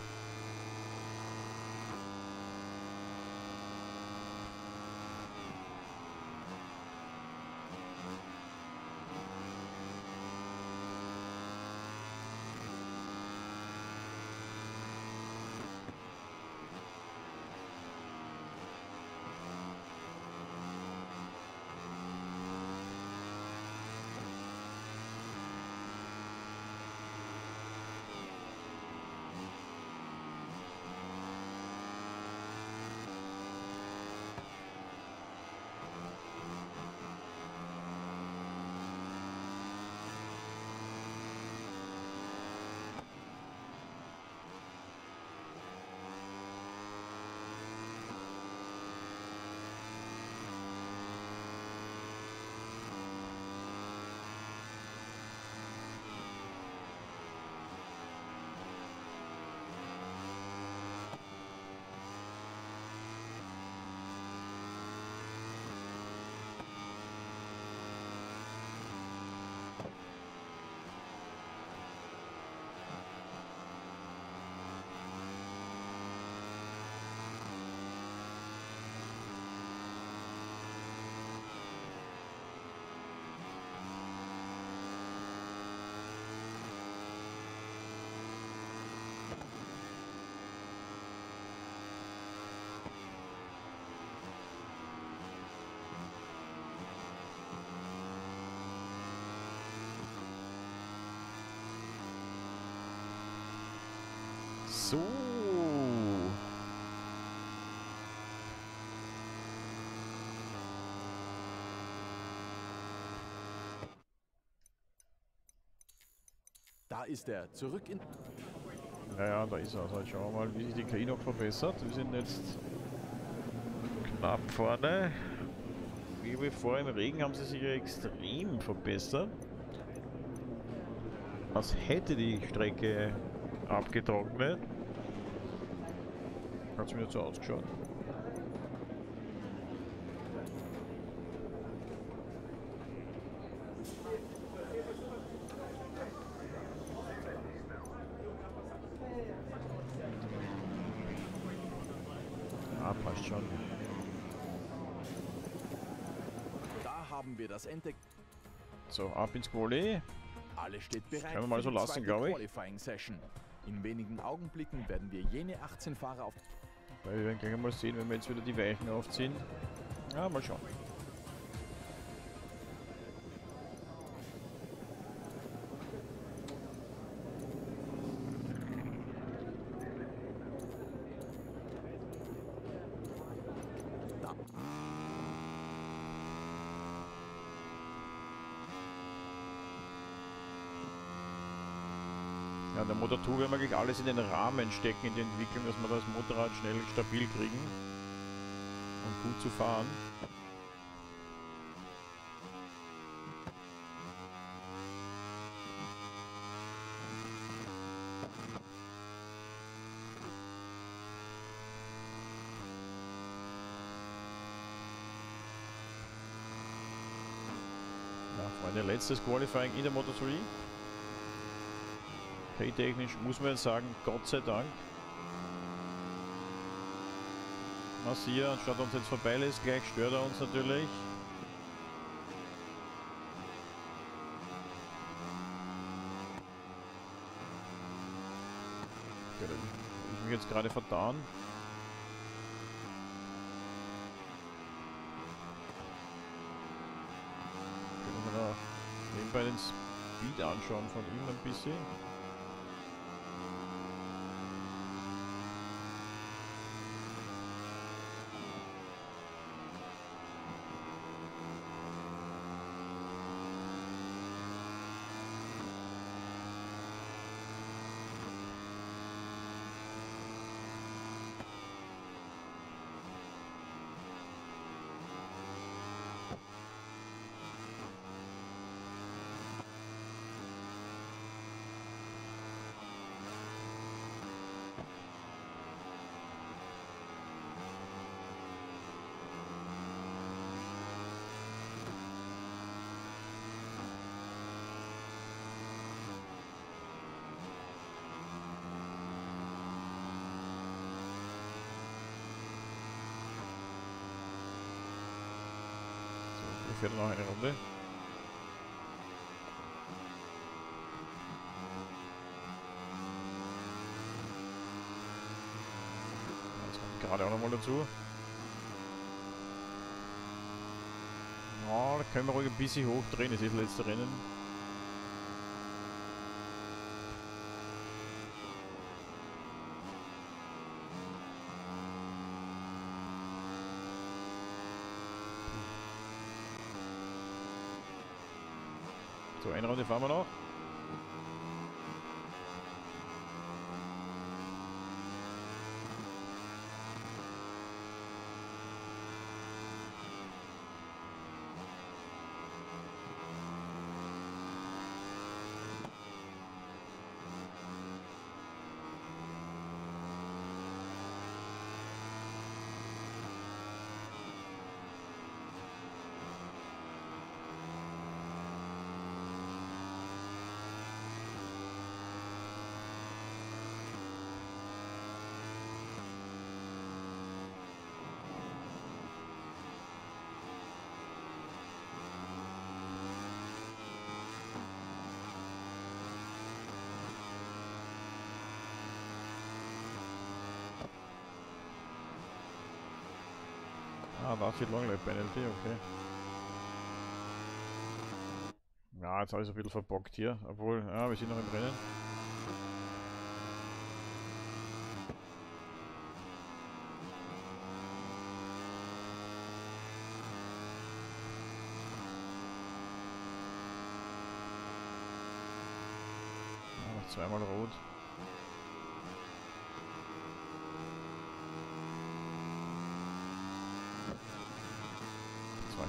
Speaker 1: So.
Speaker 2: Da ist er, zurück in...
Speaker 1: Ja, da ist er. Also jetzt schauen wir mal, wie sich die KI noch verbessert. Wir sind jetzt Ab vorne. Wie bevor im Regen haben sie sich ja extrem verbessert. Als hätte die Strecke abgetrocknet. Hat es mir so ausgeschaut. Ah, passt schon.
Speaker 2: Da haben wir das Ende.
Speaker 1: So, ab ins Quali.
Speaker 2: Alles steht bereit
Speaker 1: Können wir mal so
Speaker 2: für die
Speaker 1: lassen,
Speaker 2: zweite
Speaker 1: glaube ich.
Speaker 2: Qualifying Session. In wenigen Augenblicken werden wir jene 18 Fahrer auf...
Speaker 1: Weil wir werden gleich mal sehen, wenn wir jetzt wieder die Weichen aufziehen. Ja, mal schauen.
Speaker 2: Da.
Speaker 1: Ja, in der Motor 2 werden wir gleich alles in den Rahmen stecken, in die Entwicklung, dass wir das Motorrad schnell stabil kriegen und gut zu fahren. Ja, Freunde, letztes Qualifying in der Motor 3. P-technisch muss man jetzt sagen, Gott sei Dank. Massier, anstatt uns jetzt vorbei lässt, gleich stört er uns natürlich. Okay, da habe ich mich jetzt gerade vertan. Können wir da nebenbei den Speed anschauen von ihm ein bisschen. Ich fährt noch eine Runde. Jetzt kommt gerade auch nochmal dazu. Ja, da können wir ruhig ein bisschen hochdrehen, das ist das letzte Rennen. So, eine Runde fahren wir noch. Ah, das wird Long Lap Penalty, okay. Ja, jetzt habe ich es ein bisschen verbockt hier, obwohl, ja, wir sind noch im Rennen. Ja, noch zweimal rot.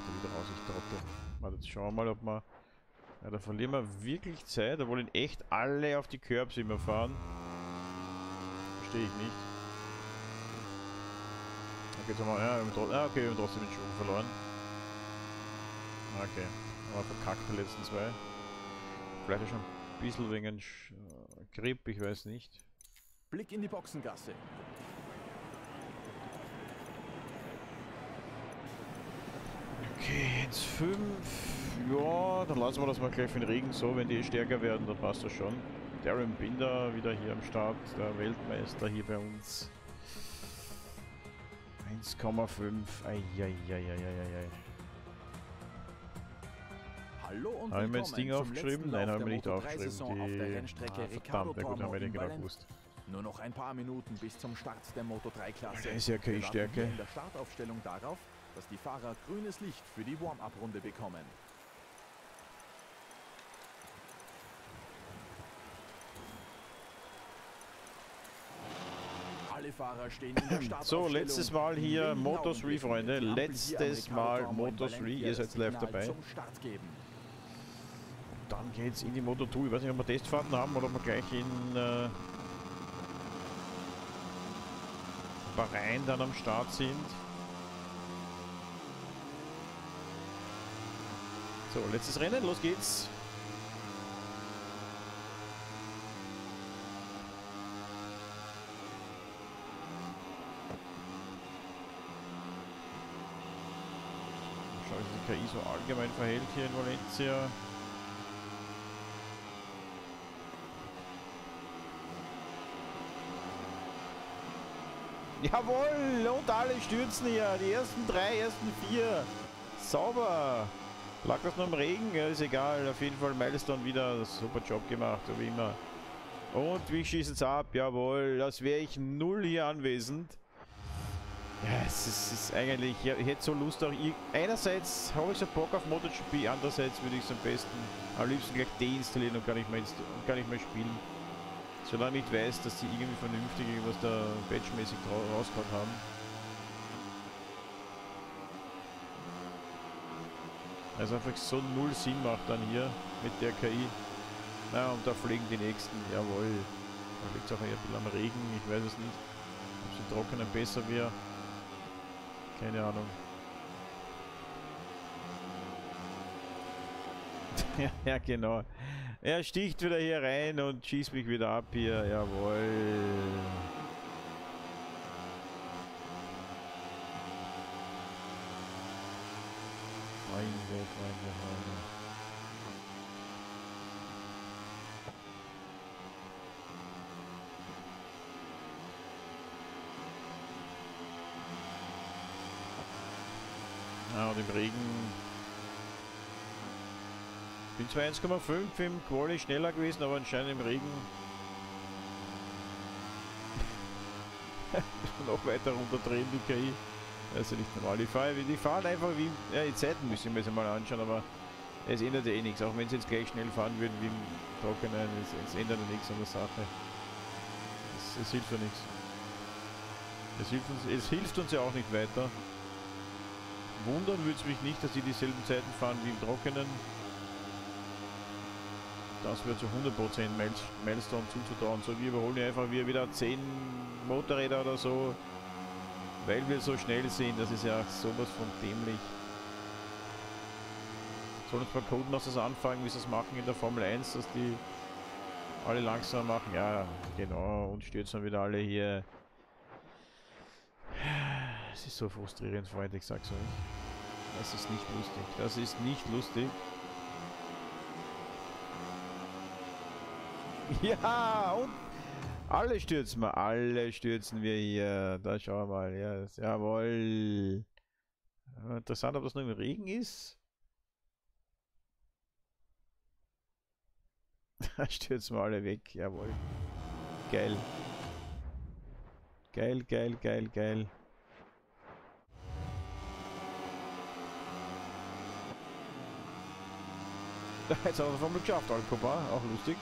Speaker 1: da wieder raus, ich trottel. Warte, jetzt schauen wir mal, ob wir... Ja, da verlieren wir wirklich Zeit. Da wollen echt alle auf die Curbs immer fahren. Verstehe ich nicht. Okay, jetzt haben wir... Ja, okay, wir haben trotzdem den Schwung verloren. Okay, aber verkackt die letzten zwei. Vielleicht auch schon ein bisschen wegen Grip, ich weiß nicht.
Speaker 2: Blick in die Boxengasse.
Speaker 1: Okay, 1,5. Ja, dann lassen wir das mal gleich für den Regen so. Wenn die stärker werden, dann passt das schon. Darren Binder wieder hier am Start, der Weltmeister hier bei uns. 1,5. Eieieiei.
Speaker 2: Hallo und
Speaker 1: Haben wir jetzt Ding aufgeschrieben? Nein, haben wir nicht aufgeschrieben.
Speaker 2: Verdammt,
Speaker 1: ja gut, haben wir den genau gewusst.
Speaker 2: Nur noch ein paar Minuten bis zum Start der Moto3-Klasse.
Speaker 1: Das ist ja keine Stärke.
Speaker 2: In der Startaufstellung darauf, dass die Fahrer grünes Licht für die Warm-Up-Runde bekommen. Alle Fahrer stehen in der Startaufstellung.
Speaker 1: So, letztes Mal hier Moto3, Freunde. Letztes Mal Moto3. Ihr seid live dabei. Dann geht's in die Moto2. Ich weiß nicht, ob wir Testfahrten haben oder ob wir gleich in Bahrain dann am Start sind. So, letztes Rennen, los geht's. Schau, wie sich die KI so allgemein verhält hier in Valencia. Jawohl! Und alle stürzen hier. Die ersten drei, ersten vier. Sauber. Lag das nur im Regen? Ja, ist egal. Auf jeden Fall Milestone wieder. Super Job gemacht, so wie immer. Und wie schießen es ab? Jawohl. Das wäre ich null hier anwesend. Ja, es ist eigentlich... Ja, ich hätte so Lust auch... Einerseits habe ich so Bock auf MotoGP. Andererseits würde ich es am liebsten gleich deinstallieren und gar nicht mehr spielen. Solange ich nicht weiß, dass die irgendwie vernünftig irgendwas da patchmäßig rausgehauen haben. Also einfach so null Sinn macht dann hier mit der KI. Na, und da fliegen die nächsten, jawohl. Da liegt es auch ein bisschen am Regen, ich weiß es nicht. Ob es im Trockenen besser wäre. Keine Ahnung. Ja, genau. Er sticht wieder hier rein und schießt mich wieder ab hier. Jawohl. Freunde. Ja, und im Regen... Ich bin zwar 1,5 im Quali schneller gewesen, aber anscheinend im Regen noch weiter runterdrehen die KI. Also nicht normal. Die fahren einfach wie... Ja, die Zeiten müssen wir uns mal anschauen, aber es ändert ja eh nichts. Auch wenn sie jetzt gleich schnell fahren würden wie im Trockenen, es ändert ja nichts an der Sache. Es hilft ja nichts. Es hilft uns ja auch nicht weiter. Wundern würde es mich nicht, dass sie dieselben Zeiten fahren wie im Trockenen. Das wird zu 100% Milestone zuzutrauen. So, wir überholen einfach wieder 10 Motorräder oder so, weil wir so schnell sind. Das ist ja sowas von dämlich. Sollen uns mal coden, dass das anfangen, wie sie es machen in der Formel 1, dass die alle langsam machen. Ja, genau. Und stürzen wieder alle hier. Es ist so frustrierend, Freunde, ich sag's euch. Das ist nicht lustig. Das ist nicht lustig. Ja, und alle stürzen wir hier. Da schauen wir mal. Ja, jawohl. Interessant, ob das nur im Regen ist. Da stürzen wir alle weg. Jawohl. Geil. Geil. Jetzt hat er von mir geschafft, Alkoba. Auch lustig.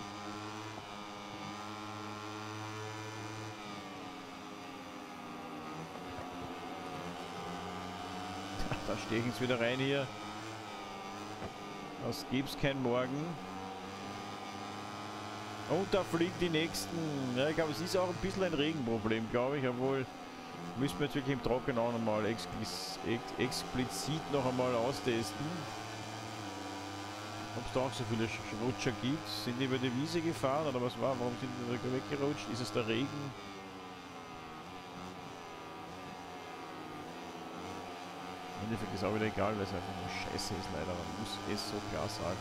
Speaker 1: Da stechen sie wieder rein hier. Das gibt's kein Morgen. Und da fliegen die nächsten. Ja, ich glaube, es ist auch ein bisschen ein Regenproblem, glaube ich, obwohl müssen wir jetzt wirklich im Trockenen auch nochmal explizit noch einmal austesten. Ob es da auch so viele Rutscher gibt. Sind die über die Wiese gefahren oder was war? Warum sind die weggerutscht? Ist es der Regen? Im Endeffekt ist auch wieder egal, weil es einfach nur scheiße ist leider. Man muss es so klar sagen.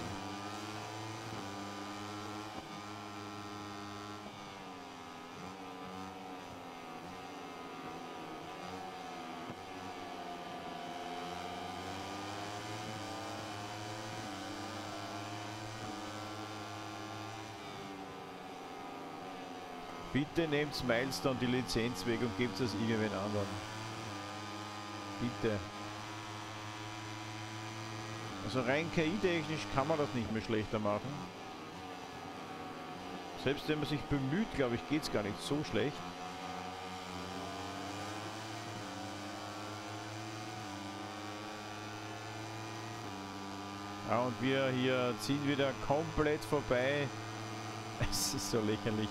Speaker 1: Bitte nehmt Milestone die Lizenz weg und gebt es irgendwen anderen. Bitte. Also rein KI-technisch kann man das nicht mehr schlechter machen. Selbst wenn man sich bemüht, glaube ich, geht es gar nicht so schlecht. Ja, und wir hier ziehen wieder komplett vorbei. Es ist so lächerlich.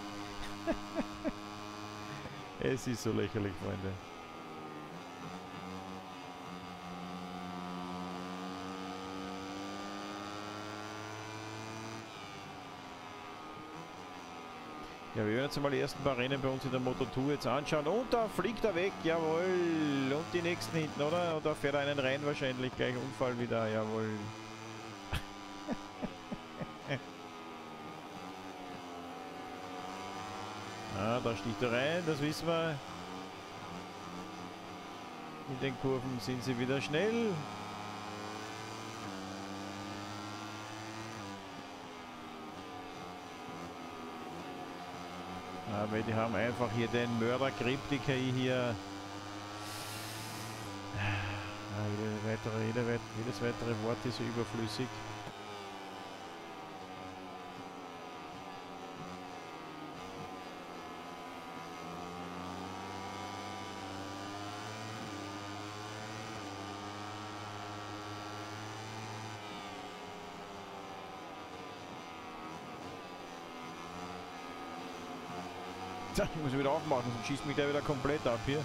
Speaker 1: Es ist so lächerlich, Freunde. Ja, wir werden jetzt mal die ersten paar Rennen bei uns in der Moto2 jetzt anschauen. Und da fliegt er weg, jawohl. Und die nächsten hinten, oder? Und da fährt er einen rein wahrscheinlich. Gleich Unfall wieder, jawohl. Ah, da sticht er rein, das wissen wir. In den Kurven sind sie wieder schnell. Aber die haben einfach hier den Mördergrip, die KI hier. Jedes weitere Wort ist so überflüssig. Ich muss wieder aufmachen, sonst schießt mich der wieder komplett ab hier.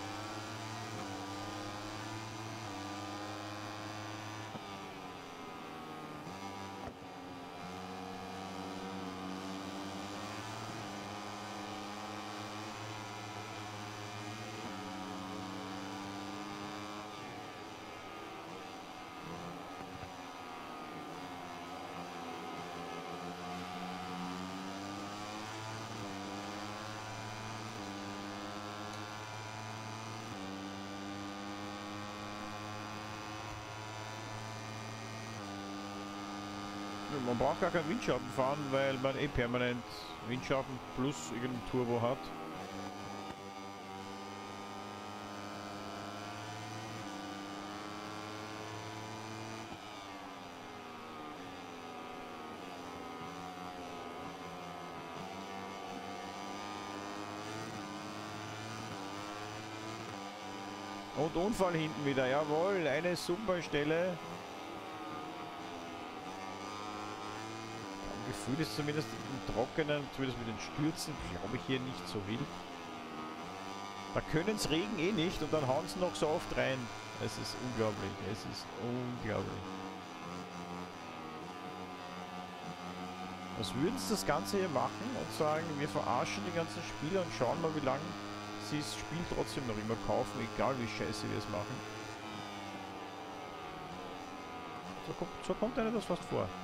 Speaker 1: Man braucht gar keinen Windschatten fahren, weil man eh permanent Windschatten plus irgendein Turbo hat. Und Unfall hinten wieder, jawohl, eine super Stelle. Gefühl ist zumindest im Trockenen, zumindest mit den Stürzen, glaube ich hier nicht so wild. Da können es Regen eh nicht und dann hauen sie noch so oft rein. Es ist unglaublich, es ist unglaublich. Was würden sie das Ganze hier machen und sagen, wir verarschen die ganzen Spieler und schauen mal, wie lange sie das Spiel trotzdem noch immer kaufen, egal wie scheiße wir es machen. So kommt einem das fast vor.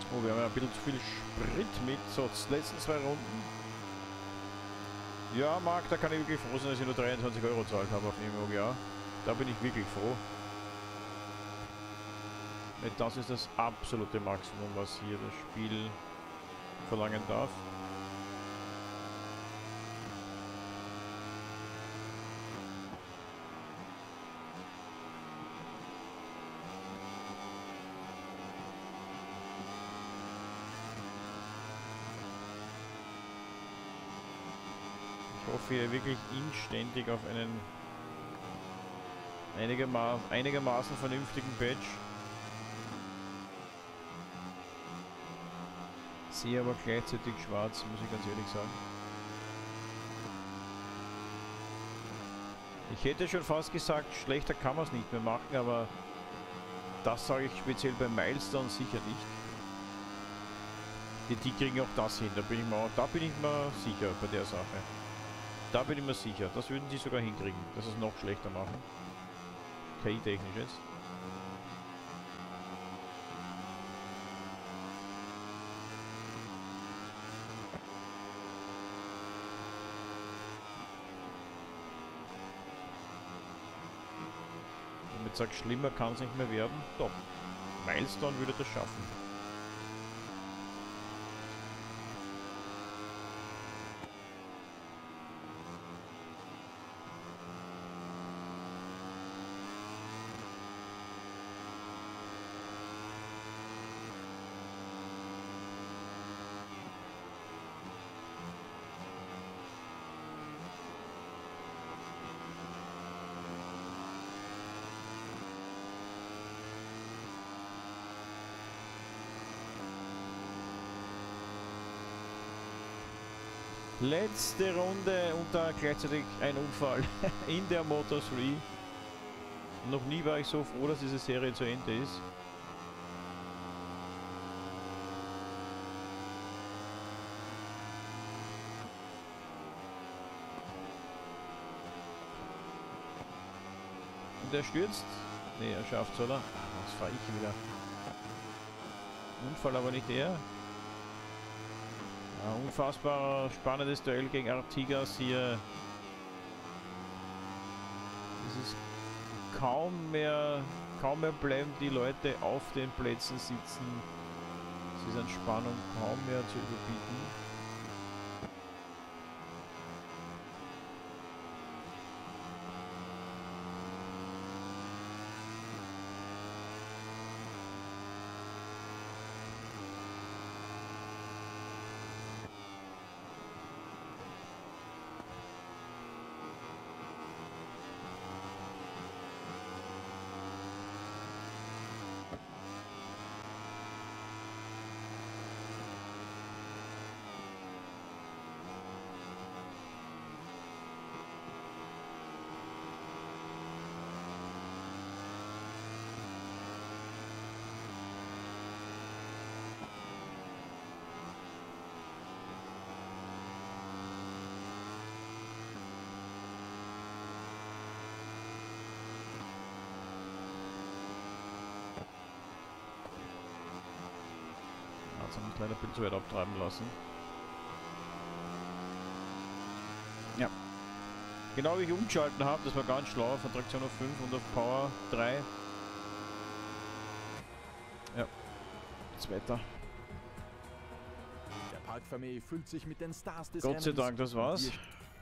Speaker 1: Oh, wir haben ja ein bisschen zu viel Sprit mit. So, die letzten 2 Runden. Ja, Marc, da kann ich wirklich froh sein, dass ich nur 23 Euro gezahlt habe auf Nemo, ja. Da bin ich wirklich froh. Das ist das absolute Maximum, was hier das Spiel verlangen darf. Ich hoffe hier wirklich inständig auf einen einigermaßen vernünftigen Patch. Sehe aber gleichzeitig schwarz, muss ich ganz ehrlich sagen. Ich hätte schon fast gesagt, schlechter kann man es nicht mehr machen, aber das sage ich speziell bei Milestone sicher nicht. Die kriegen auch das hin, da bin ich mir sicher bei der Sache. Da bin ich mir sicher, das würden sie sogar hinkriegen, dass es noch schlechter machen. KI-technisch jetzt. Damit sagt, schlimmer kann es nicht mehr werden. Top. Milestone würde das schaffen. Letzte Runde und da gleichzeitig ein Unfall in der Moto3. Noch nie war ich so froh, dass diese Serie zu Ende ist. Und er stürzt. Ne, er schafft's, oder? Ach, was fahre ich wieder? Unfall, aber nicht er. Ein unfassbar spannendes Duell gegen Artigas hier. Es ist kaum mehr bleiben die Leute auf den Plätzen sitzen. Es ist an Spannung kaum mehr zu überbieten. Jetzt haben wir uns leider ein bisschen zu weit abtreiben lassen. Ja. Genau wie ich umgeschalten habe, das war ganz schlau, von Traktion auf 5 und auf Power 3. Ja. Zweiter.
Speaker 2: Der Parc Fermé fühlt sich mit den Stars des
Speaker 1: Gott sei Dank, das war's.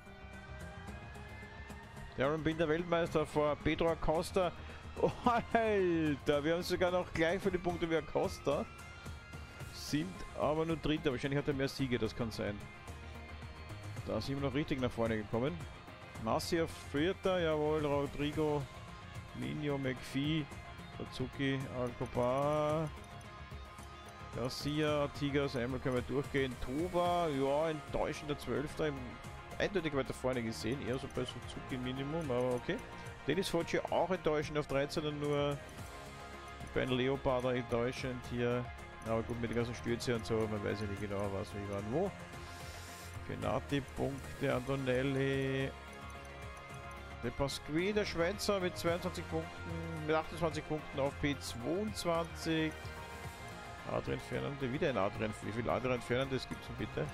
Speaker 1: Darren Binder Weltmeister vor Pedro Acosta. Oh, Alter, wir haben sogar noch gleich für die Punkte wie Acosta. Sind aber nur Dritter. Wahrscheinlich hat er mehr Siege, das kann sein. Da sind wir noch richtig nach vorne gekommen. Massi auf Vierter, jawohl, Rodrigo, Minio, McPhee, Suzuki, Alcobar, Garcia, Artigas, einmal können wir durchgehen. Toba, ja, enttäuschender 12. Eindeutig weiter vorne gesehen, eher so bei Suzuki Minimum, aber okay. Dennis Focci auch enttäuschend auf 13 und nur bei einem Leoparder enttäuschend hier. Aber gut, mit den ganzen Stürze und so, man weiß ja nicht genau, was wie wann wo. Genati, Punkte, Antonelli. De Pasqui, der Schweizer mit 22 Punkten, mit 28 Punkten auf P22. Adrian Fernandes, wieder ein Adrian. Wie viel Adrian Fernandes gibt es denn bitte?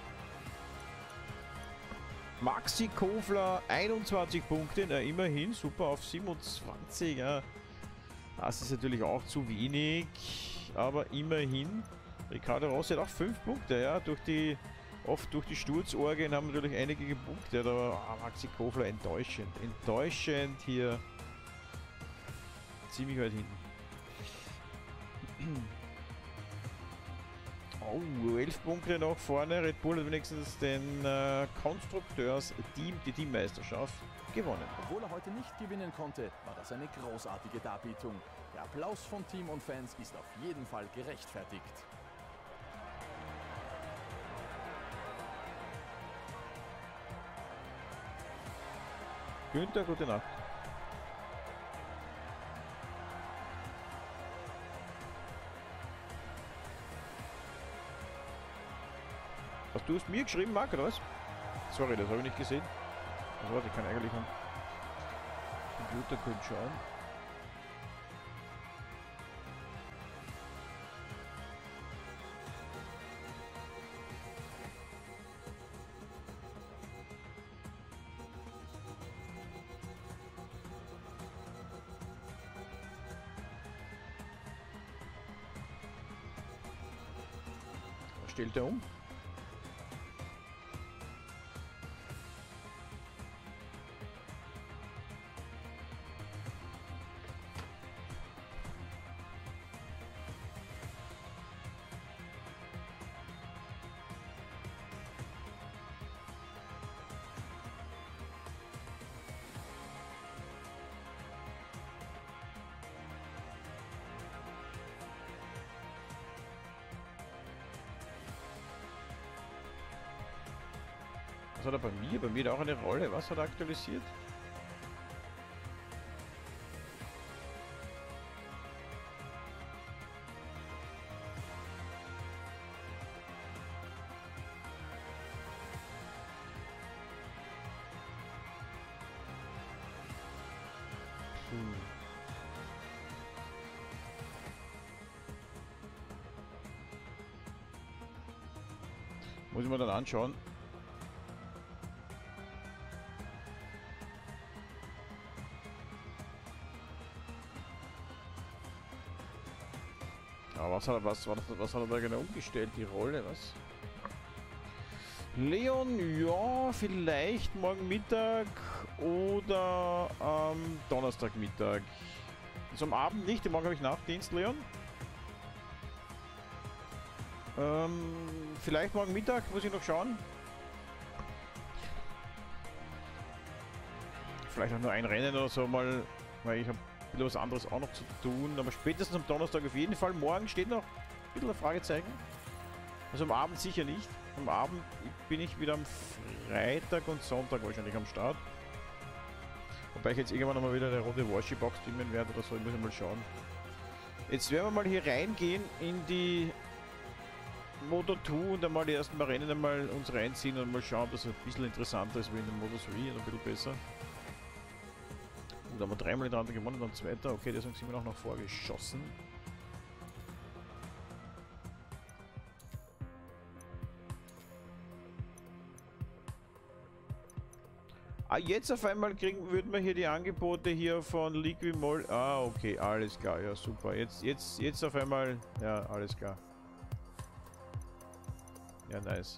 Speaker 1: Maxi Kofler, 21 Punkte, na immerhin, super auf 27, ja. Das ist natürlich auch zu wenig, aber immerhin. Ricardo Rossi hat auch 5 Punkte, ja, oft durch die Sturzorgien haben natürlich einige gepunktet, aber Maxi Kofler enttäuschend hier. Ziemlich weit hinten. Oh, 11 Punkte noch vorne. Red Bull hat wenigstens den Konstrukteurs-Team, die Teammeisterschaft gewonnen.
Speaker 2: Obwohl er heute nicht gewinnen konnte, war das eine großartige Darbietung. Der Applaus von Team und Fans ist auf jeden Fall gerechtfertigt.
Speaker 1: Günther, gute Nacht. Hast du es mir geschrieben, Marc, oder was? Sorry, das habe ich nicht gesehen. Also warte, ich kann eigentlich am Computer kurz schauen. Was stellt er um? Was hat er bei mir? Bei mir hat auch eine Rolle. Was hat er aktualisiert? Muss ich mir dann anschauen. Aber was hat er da genau umgestellt? Die Rolle, was? Leon, ja, vielleicht morgen Mittag oder am Donnerstagmittag. Also am Abend nicht, morgen habe ich Nachtdienst, Leon. Vielleicht morgen Mittag, muss ich noch schauen. Vielleicht auch nur ein Rennen oder so mal, weil ich habe ein bisschen was anderes auch noch zu tun. Aber spätestens am Donnerstag auf jeden Fall. Morgen steht noch ein bisschen ein Fragezeichen. Also am Abend sicher nicht. Am Abend bin ich wieder am Freitag und Sonntag wahrscheinlich am Start. Wobei ich jetzt irgendwann noch mal wieder eine Runde Washi-Box stimmen werde oder so. Ich muss mal schauen. Jetzt werden wir mal hier reingehen in die Moto2 und einmal die ersten Rennen einmal uns reinziehen und mal schauen, ob das ein bisschen interessanter ist wie in der Moto3 und ein bisschen besser. Und da haben wir dreimal hintereinander gewonnen, dann zweiter. Okay, deswegen sind wir auch noch vorgeschossen. Ah, jetzt auf einmal würden wir hier die Angebote hier von Liquimol. Ah, okay, alles klar, ja super. Jetzt auf einmal, ja, alles klar. Ja, nice.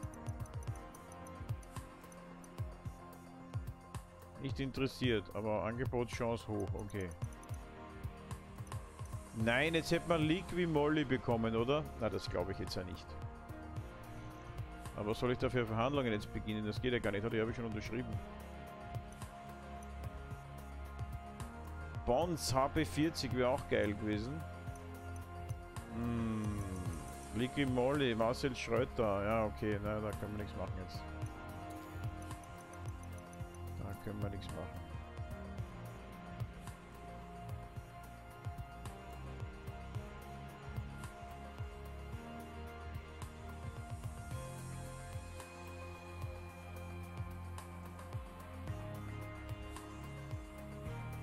Speaker 1: Nicht interessiert, aber Angebotschance hoch, okay. Nein, jetzt hätte man Liquimolli bekommen, oder? Na, das glaube ich jetzt ja nicht. Aber was soll ich da für Verhandlungen jetzt beginnen? Das geht ja gar nicht, die habe ich schon unterschrieben. Bonds HP40 wäre auch geil gewesen. Liquimolli, Marcel Schröter. Ja, okay, na, da können wir nichts machen jetzt. Da können wir nichts machen.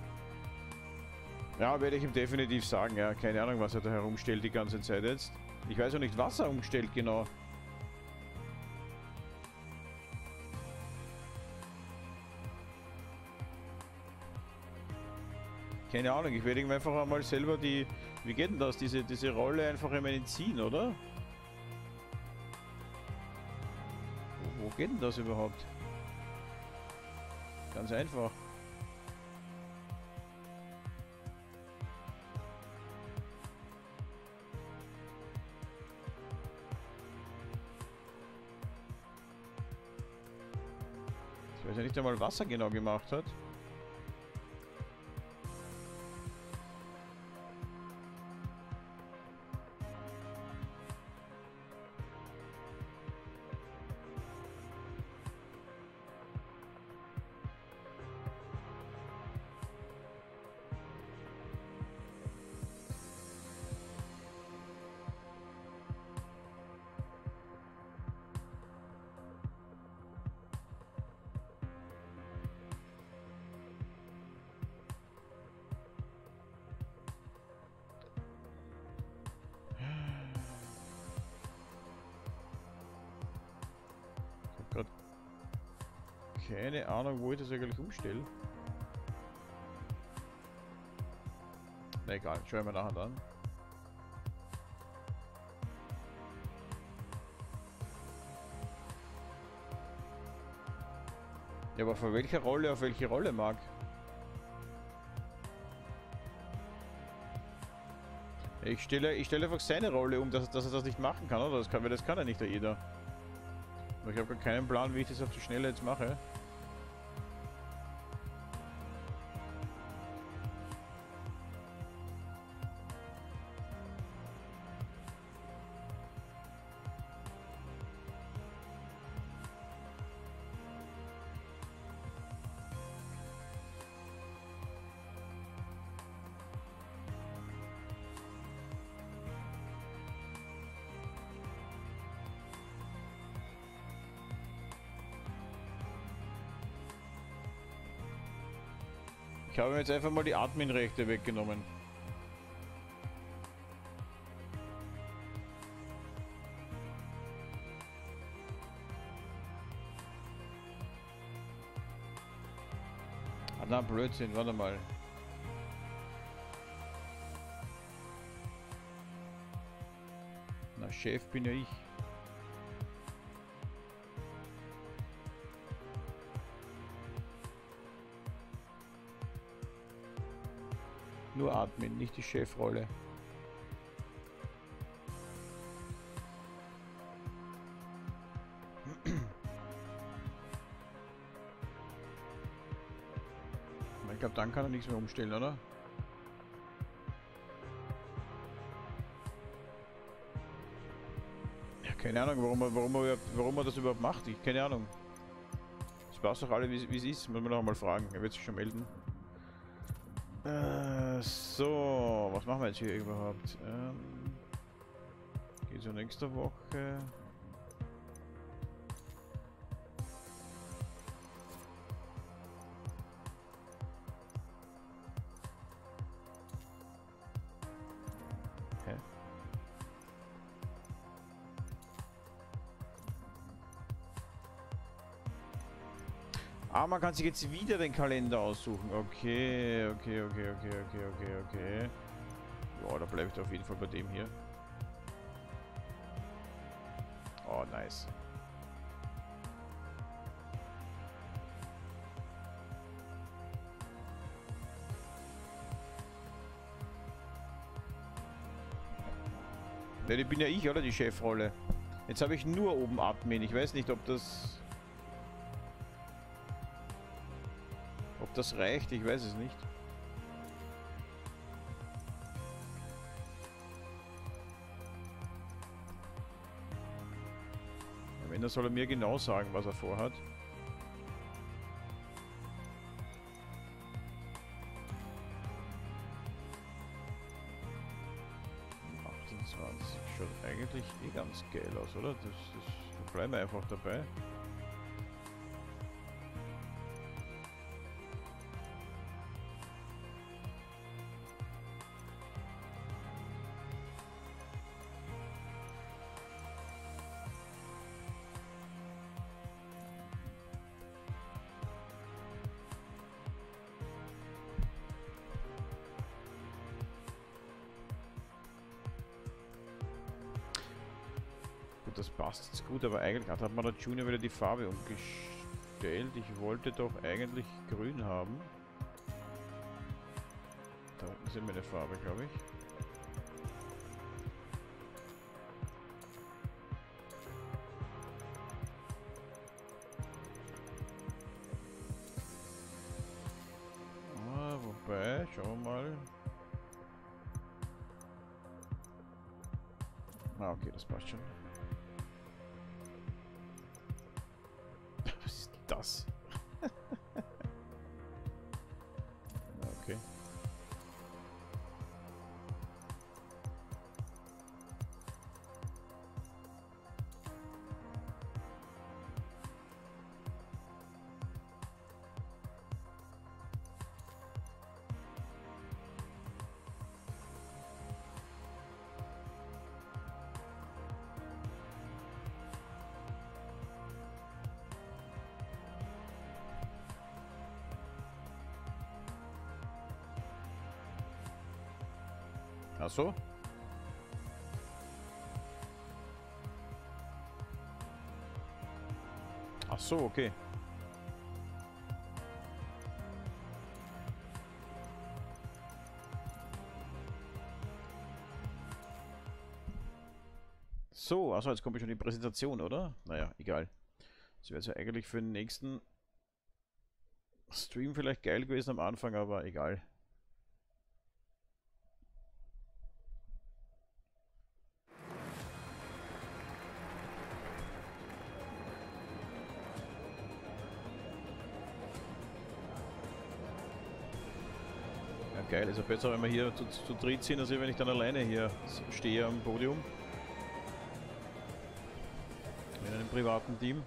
Speaker 1: Ja, werde ich ihm definitiv sagen, ja. Keine Ahnung, was er da herumstellt die ganze Zeit jetzt. Ich weiß ja nicht, was er umstellt genau. Keine Ahnung, ich werde ihm einfach einmal selber die... Wie geht denn das? Diese Rolle einfach einmal entziehen, oder? Wo geht denn das überhaupt? Ganz einfach. Ich weiß ja nicht einmal, was er genau gemacht hat. Gerade keine Ahnung, wo ich das eigentlich umstelle. Na egal, schauen wir nachher an. Ja, aber von welcher Rolle auf welche Rolle mag? Ich stelle einfach seine Rolle um, dass er das nicht machen kann, oder? Weil das kann ja nicht jeder. Aber ich habe gar keinen Plan, wie ich das auf die Schnelle jetzt mache. Ich habe mir jetzt einfach mal die Admin-Rechte weggenommen. Ah, na, Blödsinn, warte mal. Na, Chef bin ja ich. Nur Admin, nicht die Chefrolle. Ich glaube, dann kann er nichts mehr umstellen, oder? Ja, keine Ahnung, warum er das überhaupt macht. Keine Ahnung. Das passt doch alle, wie es ist. Muss man noch mal fragen. Er wird sich schon melden. So, was machen wir jetzt hier überhaupt? Geht so nächste Woche. Hä? Ah, man kann sich jetzt wieder den Kalender aussuchen. Okay. Ja, da bleibe ich auf jeden Fall bei dem hier. Oh, nice. Ja, die bin ja ich, oder? Die Chefrolle. Jetzt habe ich nur oben Admin. Ich weiß nicht, ob das reicht. Ich weiß es nicht. Wenn, dann soll er mir genau sagen, was er vorhat. Schaut eigentlich eh ganz geil aus, oder? Da bleiben wir einfach dabei. Gut, das passt jetzt gut, aber eigentlich hat man der Junior wieder die Farbe umgestellt. Ich wollte doch eigentlich grün haben. Da unten sind meine Farbe, glaube ich. Wobei, schauen wir mal. Ah, okay, das passt schon. Was ist das? Okay. Ach so? Ach so, okay. So, also jetzt kommt schon die Präsentation, oder? Naja, egal. Das wäre ja eigentlich für den nächsten Stream vielleicht geil gewesen am Anfang, aber egal. Ja, geil, ist ja besser, wenn wir hier zu dritt sind, als wenn ich dann alleine hier stehe am Podium. In einem privaten Team.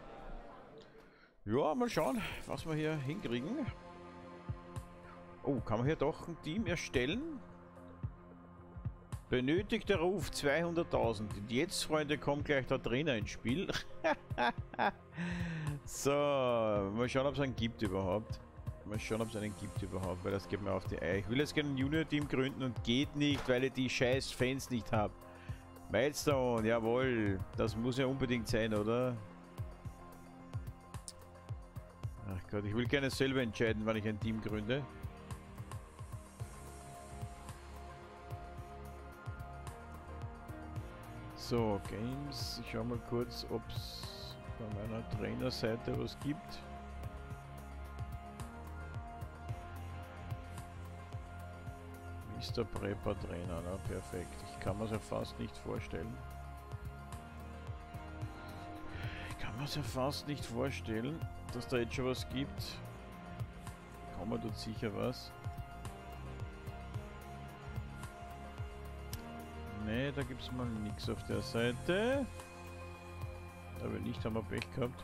Speaker 1: Ja, mal schauen, was wir hier hinkriegen. Oh, kann man hier doch ein Team erstellen? Benötigter Ruf 200.000. Und jetzt, Freunde, kommt gleich der Trainer ins Spiel. So, mal schauen, ob es einen gibt überhaupt. Mal schauen, ob es einen gibt überhaupt, weil das geht mir auf die Eier. Ich will jetzt gerne ein Junior-Team gründen und geht nicht, weil ich die scheiß Fans nicht habe. Milestone, jawohl. Das muss ja unbedingt sein, oder? Ach Gott, ich will gerne selber entscheiden, wann ich ein Team gründe. So, Games. Ich schau mal kurz, ob es bei meiner Trainerseite was gibt. Mr. Prepper Trainer, na perfekt. Ich kann mir es ja fast nicht vorstellen. Ja fast nicht vorstellen, dass da jetzt schon was gibt. Kommen tut sicher was. Ne, da gibt es mal nichts auf der Seite. Aber nicht, haben wir Pech gehabt.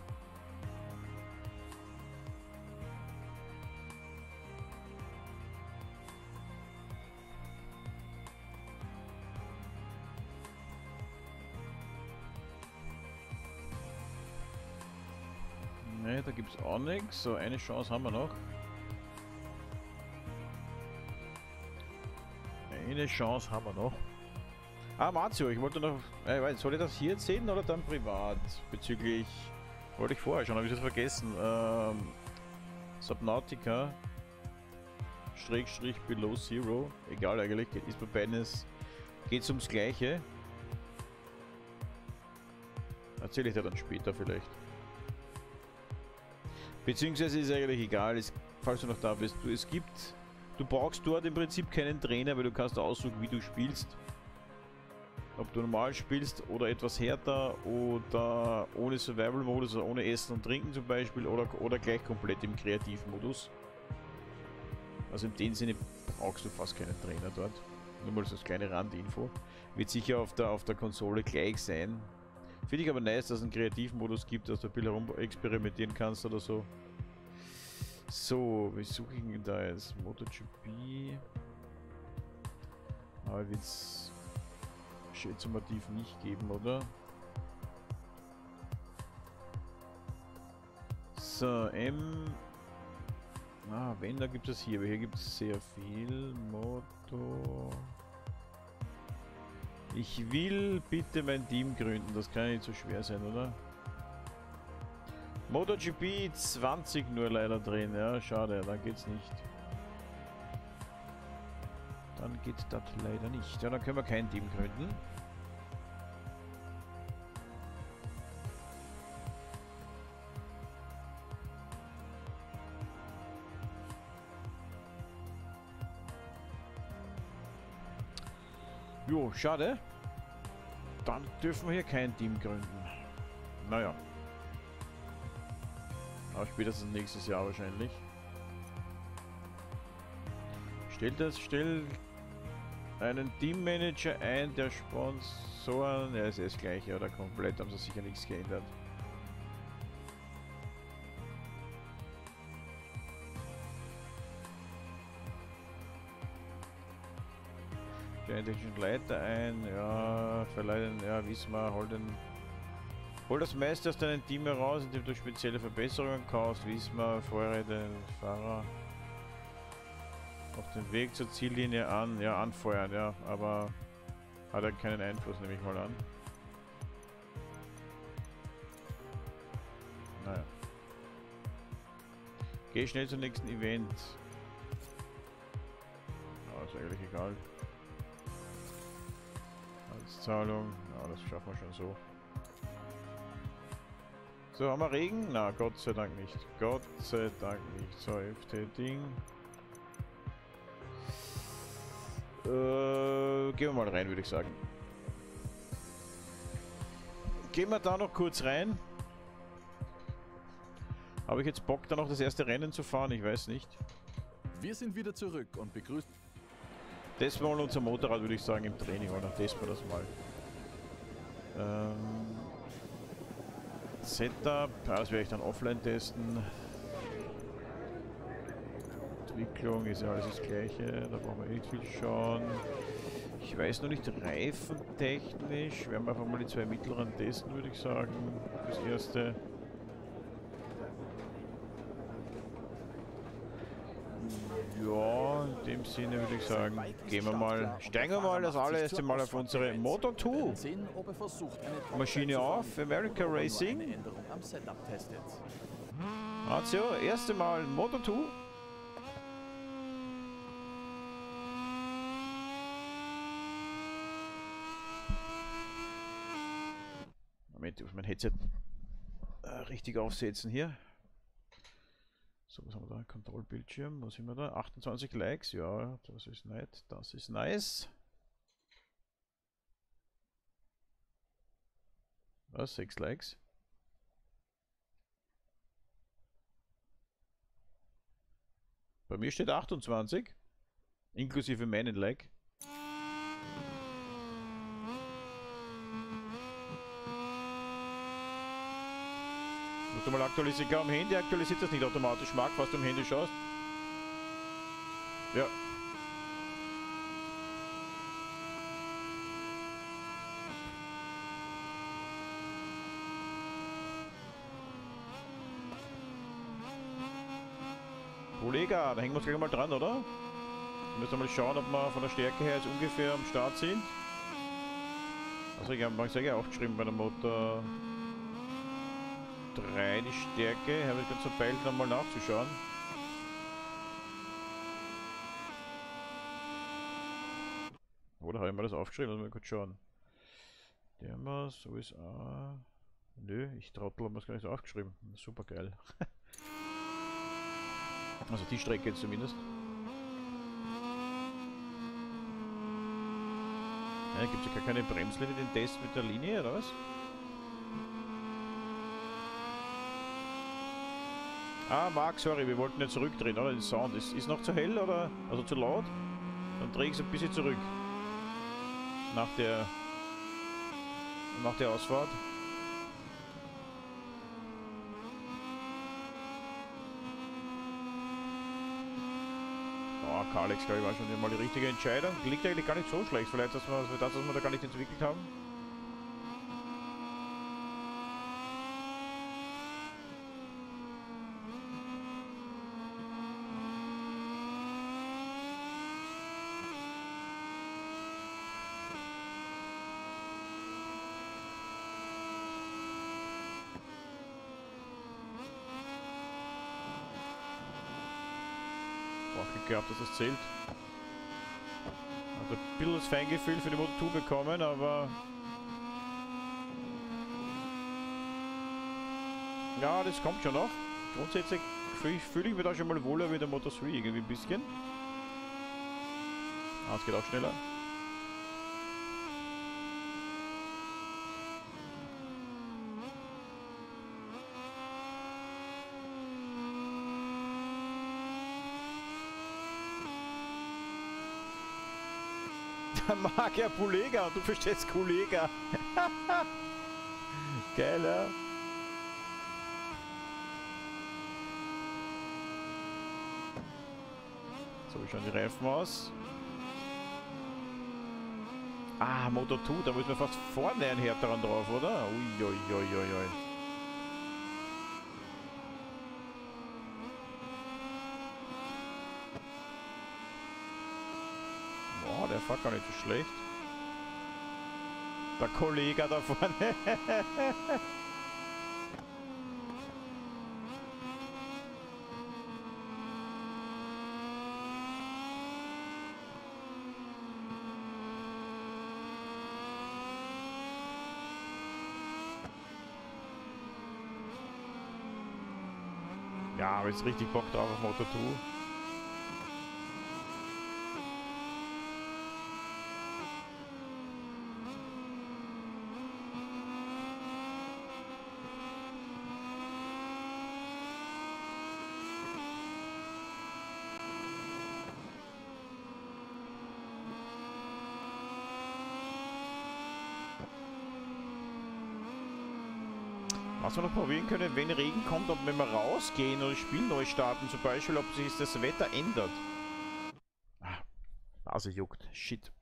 Speaker 1: Ne, da gibt es auch nichts. So, eine Chance haben wir noch. Eine Chance haben wir noch. Ah, Marzio, ich wollte noch... soll ich das hier sehen oder dann privat? Bezüglich... Wollte ich vorher schon, habe ich das vergessen. Subnautica / Below Zero. Egal eigentlich, ist bei beiden geht's ums Gleiche. Erzähle ich dir dann später vielleicht. Beziehungsweise ist eigentlich egal, falls du noch da bist. Du brauchst dort im Prinzip keinen Trainer, weil du kannst aussuchen, wie du spielst. Ob du normal spielst oder etwas härter oder ohne Survival-Modus oder ohne Essen und Trinken zum Beispiel oder gleich komplett im Kreativmodus. Also in dem Sinne brauchst du fast keinen Trainer dort. Nur mal so als kleine Randinfo. Wird sicher auf der Konsole gleich sein. Finde ich aber nice, dass es einen Kreativmodus gibt, dass du ein bisschen herum experimentieren kannst oder so. So, wie suche ich denn da jetzt? MotoGP. Aber wird es schätzumativ nicht geben, oder? So, wenn, da gibt es hier, aber hier gibt es sehr viel. Moto. Ich will bitte mein Team gründen. Das kann ja nicht so schwer sein, oder? MotoGP 20 nur leider drin. Ja, schade, dann geht's nicht. Dann geht das leider nicht. Ja, dann können wir kein Team gründen. Jo, schade. Dann dürfen wir hier kein Team gründen. Naja. Aber spätestens nächstes Jahr wahrscheinlich. Stell einen Teammanager ein, der Sponsoren. Ja, ist das gleiche, oder komplett haben sie sicher nichts geändert. Stell einen technischen Leiter ein, ja, verleihen, ja, wissen wir, hol das meiste aus deinem Team heraus, indem du spezielle Verbesserungen kaufst, wissen wir, feuere den Fahrer auf den Weg zur Ziellinie an, ja, anfeuern, ja, aber hat er keinen Einfluss, nehme ich mal an. Naja. Geh schnell zum nächsten Event. Ja, ist eigentlich egal. Als Zahlung, ja, das schaffen wir schon so. So, haben wir Regen? Na, Gott sei Dank nicht. Gott sei Dank nicht. So, FT-Ding. Gehen wir mal rein, würde ich sagen. Gehen wir da noch kurz rein. Habe ich jetzt Bock, da noch das erste Rennen zu fahren? Ich weiß nicht.
Speaker 2: Wir sind wieder zurück und begrüßen...
Speaker 1: Testen wir mal unser Motorrad, würde ich sagen, im Training. Oder testen wir das mal. Setup, das werde ich dann offline testen. Entwicklung ist ja alles das gleiche, da brauchen wir nicht viel schauen. Ich weiß noch nicht, reifentechnisch werden wir einfach mal die zwei mittleren testen, würde ich sagen. Das erste. Ja, in dem Sinne würde ich sagen, steigen wir mal das allererste Mal auf unsere Moto2 Maschine auf, America Racing. Also, erste Mal Moto2. Moment, ich muss mein Headset richtig aufsetzen hier. So, was haben wir da? Kontrollbildschirm, was haben wir da? 28 Likes, ja, das ist nett, das ist nice. Was, 6 Likes? Bei mir steht 28, inklusive meinen Like. Musst du mal aktualisieren. Am Handy aktualisiert das nicht automatisch. Marc, was du am Handy schaust. Ja. Kollege, da hängen wir uns gleich mal dran, oder? Wir müssen mal schauen, ob wir von der Stärke her jetzt ungefähr am Start sind. Also ich habe ja auch geschrieben bei der Motor 3 die Stärke, habe ich ganz verpeilt, nochmal nachzuschauen. Oder habe ich mal das aufgeschrieben? Lass mal kurz schauen. Der haben so ist nö, ich Trottel, habe es gar nicht so aufgeschrieben. Super geil. Also die Strecke jetzt zumindest. Ja, gibt es ja gar keine Bremslinie, den Test mit der Linie, oder was? Ah, Marc, sorry, wir wollten nicht zurückdrehen, oder? Den Sound. Ist noch zu hell, oder? Also zu laut? Dann drehe ich es ein bisschen zurück. Nach der Ausfahrt. Oh, Kalex, glaube ich, war schon mal die richtige Entscheidung. Liegt eigentlich gar nicht so schlecht, vielleicht, dass wir da gar nicht entwickelt haben. Glück gehabt, dass das zählt. Also ein bisschen das Feingefühl für die Moto2 bekommen, aber... Ja, das kommt schon noch. Grundsätzlich fühle ich mich da schon mal wohler wie der Moto3 irgendwie ein bisschen. Ah, es geht auch schneller. Der mag ja Pulega und du verstehst Kollega. Geil, ja. So, schauen die Reifen aus. Ah, Moto2, da müssen wir fast vorne einen härteren drauf, oder? Uiuiuiui. Boah, der fährt gar nicht so schlecht. Der Kollege da vorne. Ja, aber jetzt richtig Bock drauf auf Moto2. Was wir noch probieren können, wenn Regen kommt, ob wenn wir rausgehen oder das Spiel neu starten, zum Beispiel, ob sich das Wetter ändert. Ah, Nase juckt. Shit.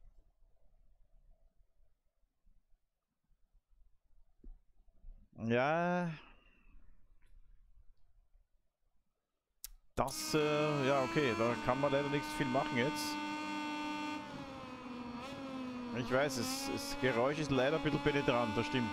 Speaker 1: Ja. Das, ja okay, da kann man leider nichts viel machen jetzt. Ich weiß, das Geräusch ist leider ein bisschen penetrant, das stimmt.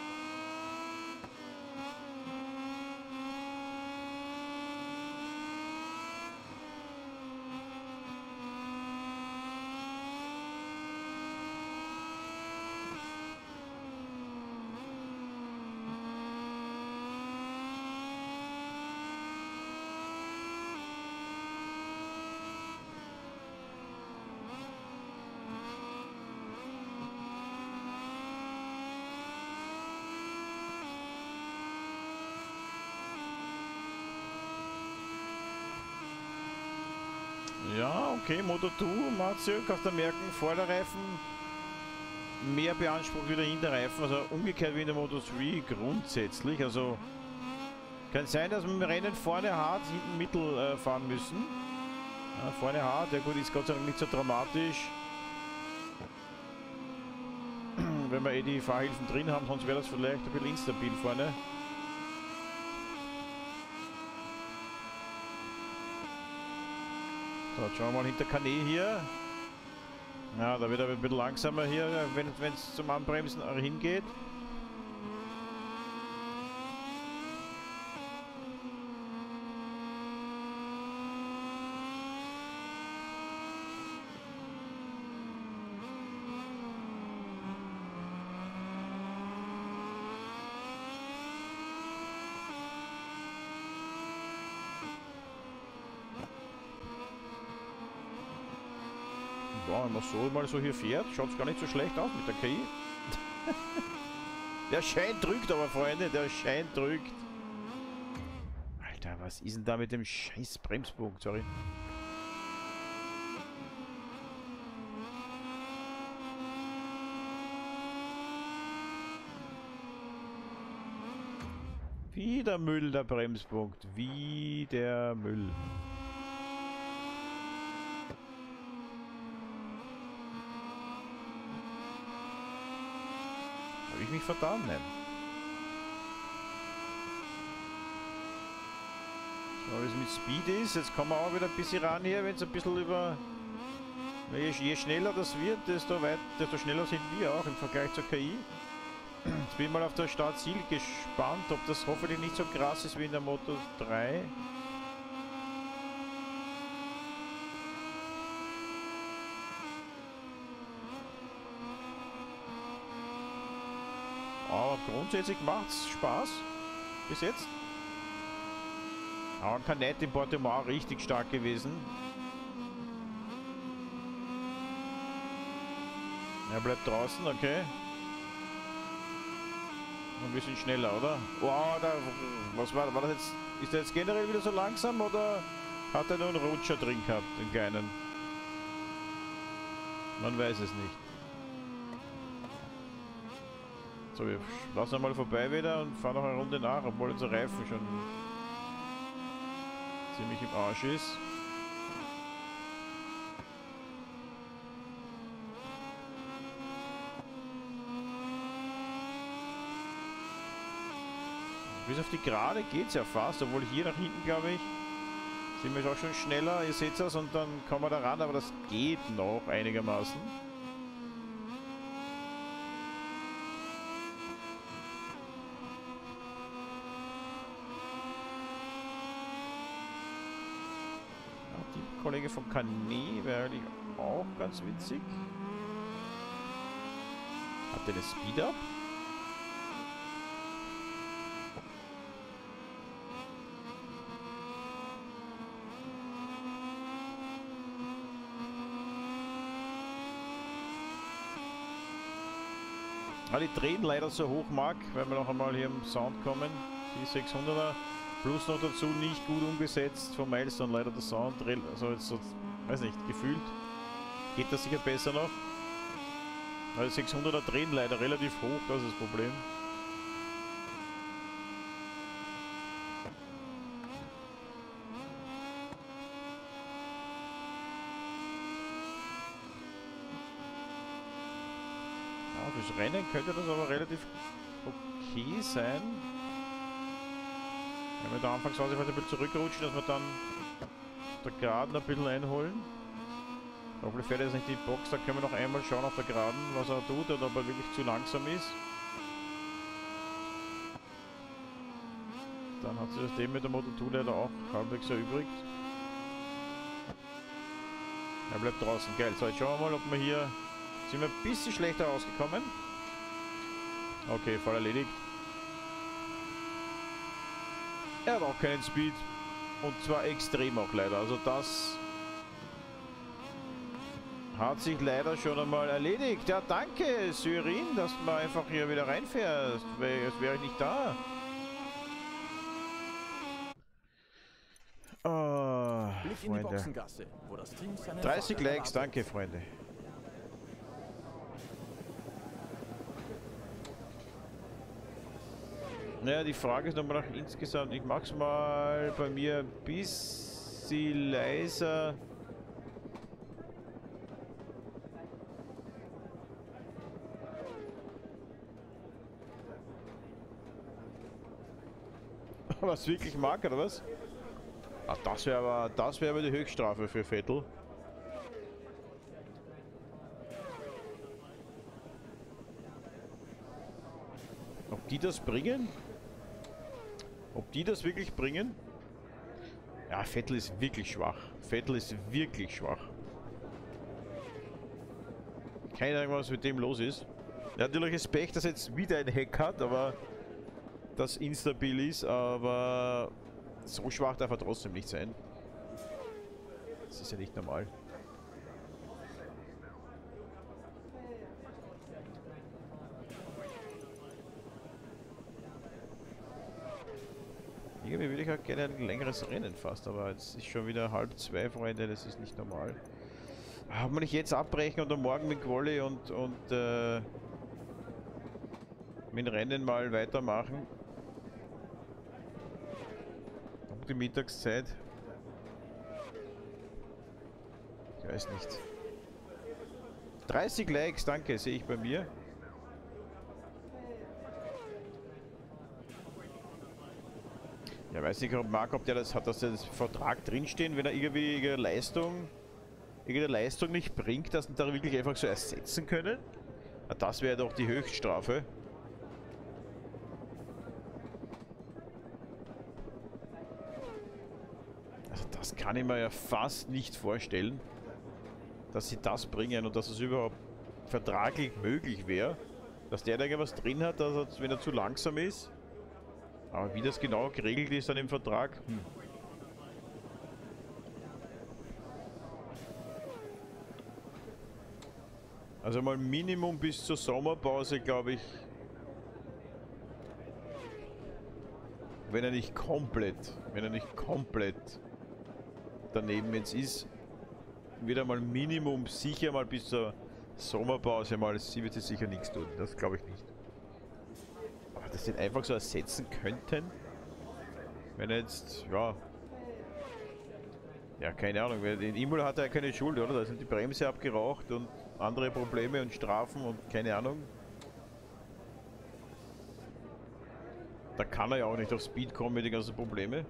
Speaker 1: Ja, okay, Moto2, Marzio, kannst du merken, Vorderreifen mehr beansprucht wie der Hinterreifen, also umgekehrt wie in der Moto3 grundsätzlich, also kann sein, dass wir im Rennen vorne hart, hinten mittel fahren müssen. Ja, vorne hart, ja gut, ist Gott sei Dank nicht so dramatisch. Wenn wir eh die Fahrhilfen drin haben, sonst wäre das vielleicht ein bisschen instabil vorne. So, jetzt schauen wir mal hinter Kane hier. Ja, da wird er ein bisschen langsamer hier, wenn es zum Anbremsen hingeht. Ja, wenn man so mal so hier fährt, schaut es gar nicht so schlecht aus mit der KI. Der Schein drückt aber, Freunde, der Schein drückt. Alter, was ist denn da mit dem scheiß Bremspunkt, sorry. Wie der Müll, der Bremspunkt, wie der Müll. Habe ich mich vertan? Nein. So, wie es mit Speed ist, jetzt kommen wir auch wieder ein bisschen ran hier, wenn es ein bisschen über... Je schneller das wird, desto schneller sind wir auch im Vergleich zur KI. Jetzt bin ich mal auf das Startziel gespannt, ob das hoffentlich nicht so krass ist wie in der Moto3. Aber grundsätzlich macht's Spaß. Bis jetzt. Aber Canet in Portimao richtig stark gewesen. Er bleibt draußen, okay. Ein bisschen schneller, oder? Wow, was war das jetzt? Ist der jetzt generell wieder so langsam oder hat er nur einen Rutscher drin gehabt, den kleinen? Man weiß es nicht. So, wir lassen mal vorbei wieder und fahren noch eine Runde nach, obwohl unser Reifen schon ziemlich im Arsch ist. Bis auf die Gerade geht es ja fast, obwohl hier nach hinten, glaube ich, sind wir auch schon schneller. Ihr seht das und dann kommen wir da ran, aber das geht noch einigermaßen. Ja, die Kollege von Canet wäre eigentlich auch ganz witzig. Hat der eine Speed-Up? Ah, die drehen leider so hoch, Mark, weil wir noch einmal hier im Sound kommen. Die 600er plus noch dazu nicht gut umgesetzt von Milestone, leider der Sound, also jetzt so, weiß nicht, gefühlt geht das sicher besser noch. Aber die 600er drehen leider relativ hoch, das ist das Problem. Fürs Rennen könnte das aber relativ okay sein. Wenn wir da Anfangsphase ein bisschen zurückrutschen, dass wir dann der Geraden ein bisschen einholen. Hoffentlich fährt er jetzt nicht die Box, da können wir noch einmal schauen auf der Geraden, was er tut oder ob er wirklich zu langsam ist. Dann hat sich das dem mit der Moto2 leider auch halbwegs erübrigt. Er bleibt draußen, geil. So, jetzt schauen wir mal, ob wir hier... Sind wir ein bisschen schlechter rausgekommen? Okay, voll erledigt. Er hat auch keinen Speed. Und zwar extrem auch leider. Also das hat sich leider schon einmal erledigt. Ja, danke, Syrin, dass du mal einfach hier wieder reinfährst. Jetzt wäre ich nicht da. Oh,
Speaker 2: Blick in die Boxengasse, wo das Team seinen
Speaker 1: 30 Likes, danke, Freunde. Naja, die Frage ist nochmal nach insgesamt. Ich mach's mal bei mir ein bisschen leiser. Was wirklich mag, oder was? Ah, das wäre aber die Höchststrafe für Vettel. Ob die das bringen? Ob die das wirklich bringen? Ja, Vettel ist wirklich schwach. Vettel ist wirklich schwach. Keine Ahnung, was mit dem los ist. Er hat natürlich das Pech, dass er jetzt wieder ein Heck hat, aber das instabil ist, aber so schwach darf er trotzdem nicht sein. Das ist ja nicht normal. Irgendwie würde ich auch gerne ein längeres Rennen fast, aber jetzt ist schon wieder 1:30, Freunde, das ist nicht normal. Haben wir nicht jetzt abbrechen oder morgen mit Quali und mit dem Rennen mal weitermachen? Um die Mittagszeit. Ich weiß nicht. 30 Likes, danke, sehe ich bei mir. Ja, weiß nicht, ob Marc, ob der das hat, dass der das Vertrag drinstehen, wenn er irgendwie irgendeine Leistung nicht bringt, dass wir da wirklich einfach so ersetzen können. Ja, das wäre doch die Höchststrafe. Also das kann ich mir ja fast nicht vorstellen, dass sie das bringen und dass es überhaupt vertraglich möglich wäre. Dass der da irgendwas drin hat, dass er, wenn er zu langsam ist. Aber wie das genau geregelt ist dann im Vertrag. Also mal Minimum bis zur Sommerpause, glaube ich. Wenn er nicht komplett daneben jetzt ist, wird er mal Minimum sicher mal bis zur Sommerpause mal, sie wird sich sicher nichts tun. Das glaube ich nicht. Aber dass sie ihn einfach so ersetzen könnten, wenn er jetzt, ja, keine Ahnung, in Imola hat er ja keine Schuld, oder? Da sind die Bremse abgeraucht und andere Probleme und Strafen und keine Ahnung. Da kann er ja auch nicht auf Speed kommen mit den ganzen Problemen.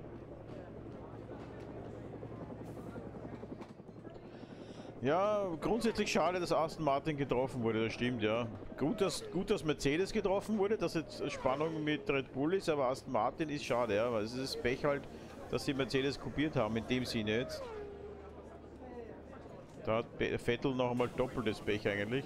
Speaker 1: Ja, grundsätzlich schade, dass Aston Martin getroffen wurde, das stimmt, ja. Gut, dass Mercedes getroffen wurde, dass jetzt Spannung mit Red Bull ist, aber Aston Martin ist schade, ja, weil es ist das Pech halt, dass sie Mercedes kopiert haben, in dem Sinne jetzt. Da hat Vettel noch einmal doppeltes Pech eigentlich.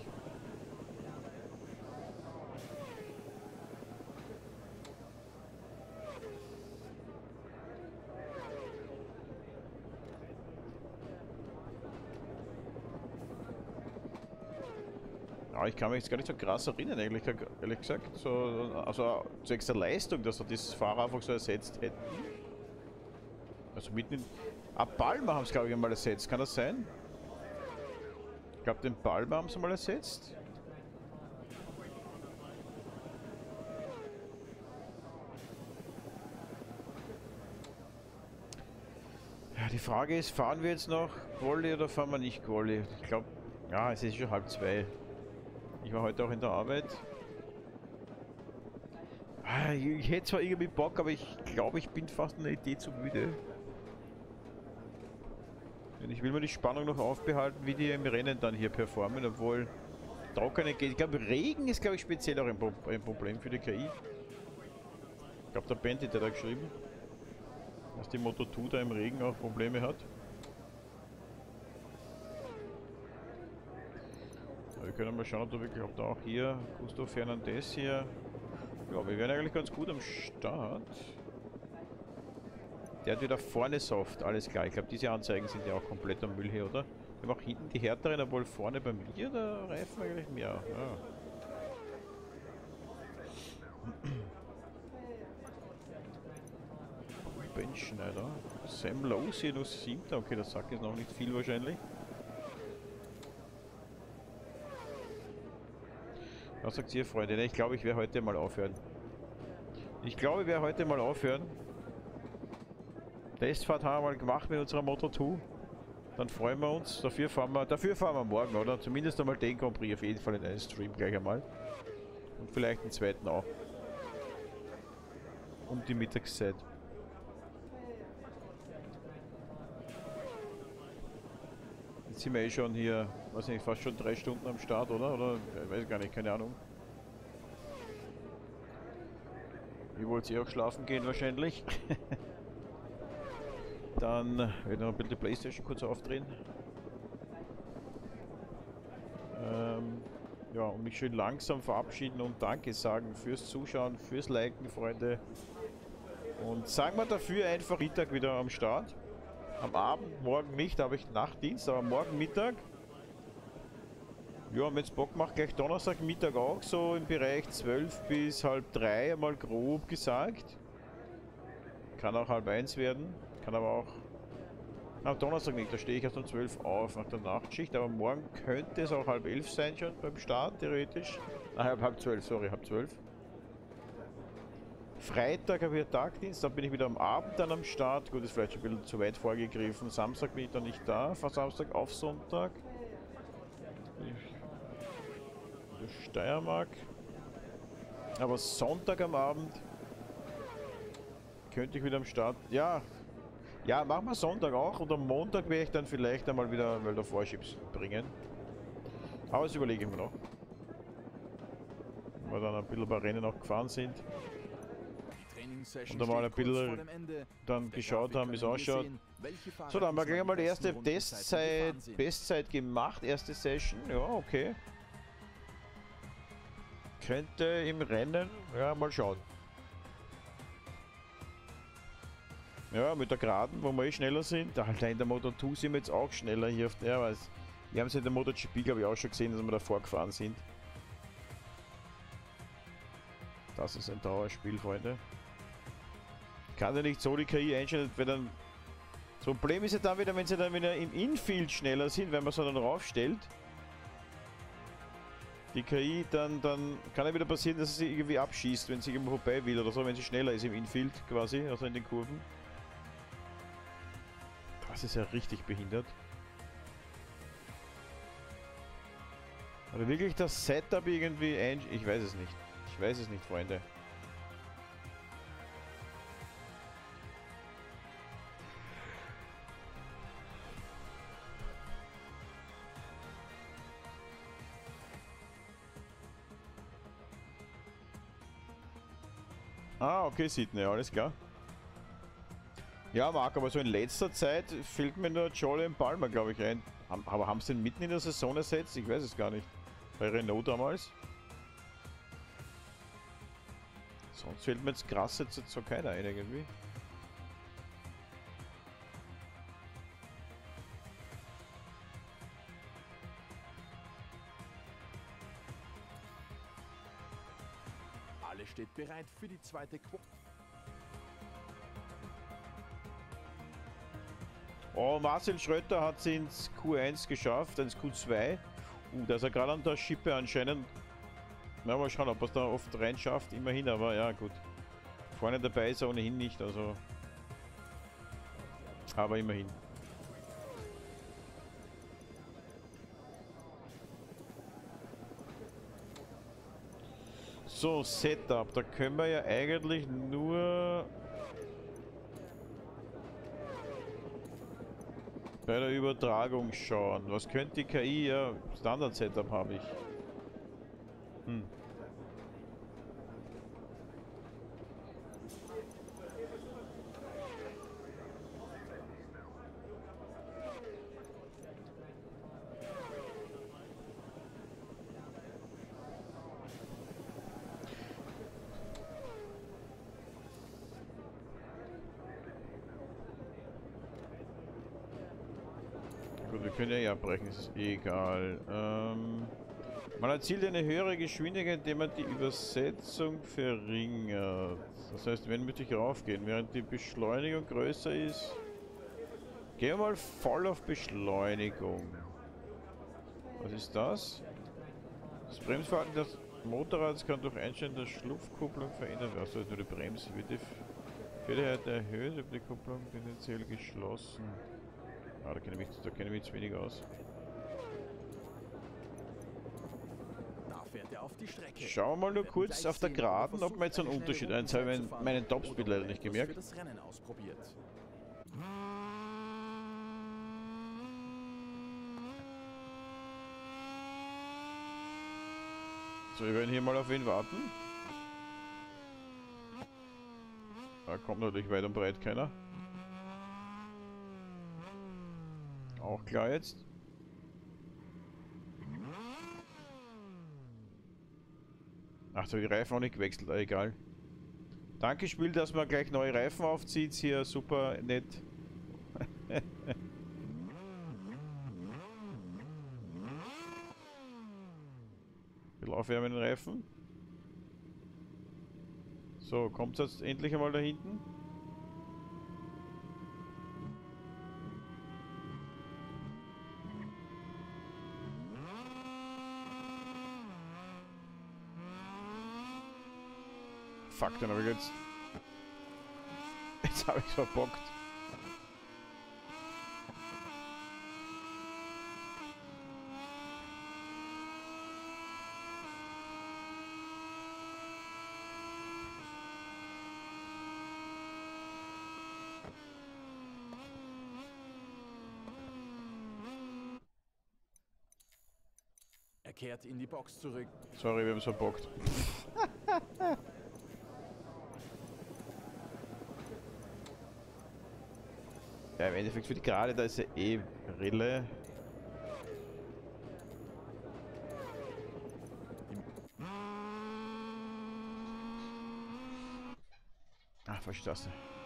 Speaker 1: Ja, ich kann mich jetzt gar nicht so krass erinnern, ehrlich gesagt. So, also zu extra Leistung, dass er das Fahrer einfach so ersetzt hätten. Also mitten in... Palmer haben es, glaube ich, einmal ersetzt. Kann das sein? Ich glaube, den Palmer haben sie mal ersetzt. Ja, die Frage ist, fahren wir jetzt noch Quali oder fahren wir nicht Quali? Ich glaube, ja, es ist schon 1:30. Ich war heute auch in der Arbeit. Ich hätte zwar irgendwie Bock, aber ich glaube, ich bin fast eine Idee zu müde. Und ich will mir die Spannung noch aufbehalten, wie die im Rennen dann hier performen, obwohl trockene geht. Ich glaube, Regen ist, glaube ich, speziell auch ein Problem für die KI. Ich glaube, der Bandit hat da geschrieben, dass die Moto2 da im Regen auch Probleme hat. Wir können mal schauen, ob da auch hier Gusto Fernandez hier. Ja, wir wären eigentlich ganz gut am Start. Der hat wieder vorne soft, alles klar. Ich glaube, diese Anzeigen sind ja auch komplett am Müll hier, oder? Wir haben auch hinten die härteren, obwohl vorne bei mir der Reifen eigentlich mehr. Ja. Benchschneider. Sam Lowe hier nur 7. Okay, das sagt jetzt noch nicht viel wahrscheinlich. Was sagt ihr, Freunde? Ich glaube, ich werde heute mal aufhören. Testfahrt haben wir mal gemacht mit unserer Moto2. Dann freuen wir uns. Dafür fahren wir morgen, oder? Zumindest einmal den Grand Prix auf jeden Fall in einen Stream gleich einmal. Und vielleicht den zweiten auch. Um die Mittagszeit. Jetzt sind wir eh schon hier, weiß nicht, fast schon 3 Stunden am Start, oder? Oder, weiß gar nicht, keine Ahnung. Ihr wollt auch schlafen gehen wahrscheinlich. Dann werde ich noch ein bisschen die Playstation kurz aufdrehen. Ja, und mich schön langsam verabschieden und Danke sagen fürs Zuschauen, fürs Liken, Freunde. Und sagen wir dafür einfach Mittag wieder am Start. Am Abend, morgen nicht, da habe ich Nachtdienst, aber morgen Mittag. Ja, wenn es Bock macht, gleich Donnerstag Mittag auch, so im Bereich 12 bis 12:30, einmal grob gesagt. Kann auch 12:30 werden, kann aber auch... Am Donnerstag nicht, da stehe ich erst um 12 auf nach der Nachtschicht, aber morgen könnte es auch 10:30 sein schon beim Start, theoretisch. Halb 12, sorry, 11:30. Freitag habe ich Tagdienst, dann bin ich wieder am Abend dann am Start. Gut, ist vielleicht ein bisschen zu weit vorgegriffen. Samstag bin ich dann nicht da, von Samstag auf Sonntag. In der Steiermark. Aber Sonntag am Abend könnte ich wieder am Start. Ja, machen wir Sonntag auch. Und am Montag werde ich dann vielleicht einmal wieder World of Warships bringen. Aber das überlege ich mir noch. Wenn wir dann ein bisschen bei Rennen auch gefahren sind. Und da mal ein bisschen dann geschaut haben, wie es ausschaut. So, dann haben wir gleich mal die erste Bestzeit gemacht, erste Session. Ja, okay. könnte im Rennen, ja, mal schauen. Ja, mit der Geraden, wo wir eh schneller sind. Alter, in der Moto 2 sind wir jetzt auch schneller hier auf der, weil wir haben es in der MotoGP, glaube ich, auch schon gesehen, dass wir davor gefahren sind. Das ist ein Dauerspiel, Freunde. Kann ja nicht so die KI einstellen, weil dann... Das Problem ist ja dann wieder, wenn sie dann wieder im Infield schneller sind, wenn man so dann raufstellt. Die KI, dann kann ja wieder passieren, dass sie irgendwie abschießt, wenn sie irgendwo vorbei will oder so, wenn sie schneller ist im Infield quasi, also in den Kurven. Das ist ja richtig behindert. Oder wirklich das Setup irgendwie ich weiß es nicht. Ich weiß es nicht, Freunde. Ah, okay, Sydney, alles klar. Ja, Marc, aber so in letzter Zeit fehlt mir nur Jolly und Palmer, glaube ich, ein. Aber haben sie den mitten in der Saison ersetzt? Ich weiß es gar nicht. Bei Renault damals. Sonst fällt mir jetzt krass jetzt so keiner ein irgendwie.
Speaker 2: Alles steht bereit für die zweite Quote.
Speaker 1: Oh, Marcel Schröter hat es ins Q1 geschafft, ins Q2. Da ist er gerade an der Schippe anscheinend. Na, mal schauen, ob er es da oft rein schafft. Immerhin, aber ja, gut. Vorne dabei ist er ohnehin nicht, also. Aber immerhin. So, Setup. Da können wir ja eigentlich nur bei der Übertragung schauen. Was könnte die KI? Ja, Standard-Setup habe ich. Gut, wir können ja abbrechen, das ist egal. Man erzielt eine höhere Geschwindigkeit, indem man die Übersetzung verringert. Das heißt, wenn möchte ich raufgehen, während die Beschleunigung größer ist. Gehen wir mal voll auf Beschleunigung. Was ist das? Das Bremsverhalten des Motorrads kann durch Einstellen der Schlupfkupplung verändert werden. Also nur die Bremse wird die Federheit erhöht, über die Kupplung tendenziell geschlossen. Ah, da kenne ich mich zu wenig aus.
Speaker 2: Da fährt er auf die Strecke.
Speaker 1: Schauen wir mal nur kurz auf der Geraden, ob man jetzt einen Unterschied hat. Jetzt habe ich meinen Topspeed leider nicht gemerkt.
Speaker 2: Das Rennen ausprobiert.
Speaker 1: So, wir werden hier mal auf ihn warten. Da kommt natürlich weit und breit keiner. Auch klar jetzt. Ach so, die Reifen auch nicht gewechselt, egal. Danke Spiel, dass man gleich neue Reifen aufzieht. Hier super nett. Bisschen aufwärmen den Reifen. So, kommt jetzt endlich einmal da hinten. Fuck, den habe ich jetzt. Jetzt habe ich verbockt.
Speaker 2: Er kehrt in die Box zurück.
Speaker 1: Sorry, wir haben es verbockt. Ja, im Endeffekt für die Gerade, da ist ja eh Rille. falsche Taste.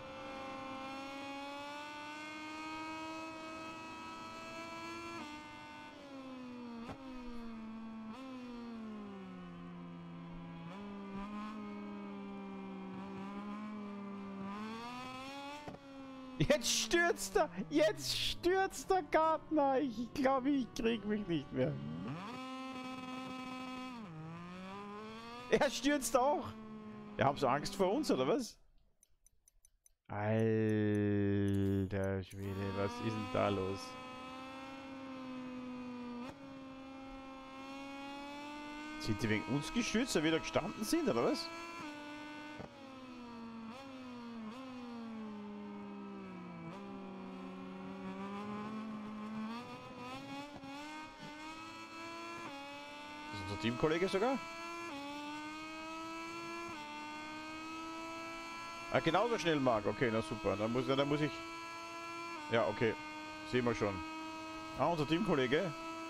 Speaker 1: Jetzt stürzt er! Jetzt stürzt der Gartner! Ich glaube, ich krieg mich nicht mehr. Er stürzt auch! Ihr habt so Angst vor uns, oder was? Alter Schwede, was ist denn da los? Sind die wegen uns gestürzt, weil wir da gestanden sind, oder was? Das ist unser Teamkollege sogar? Ah, genauso schnell, Marc. Okay, na super. Dann muss ich... Ja, okay. Sehen wir schon. Ah, unser Teamkollege.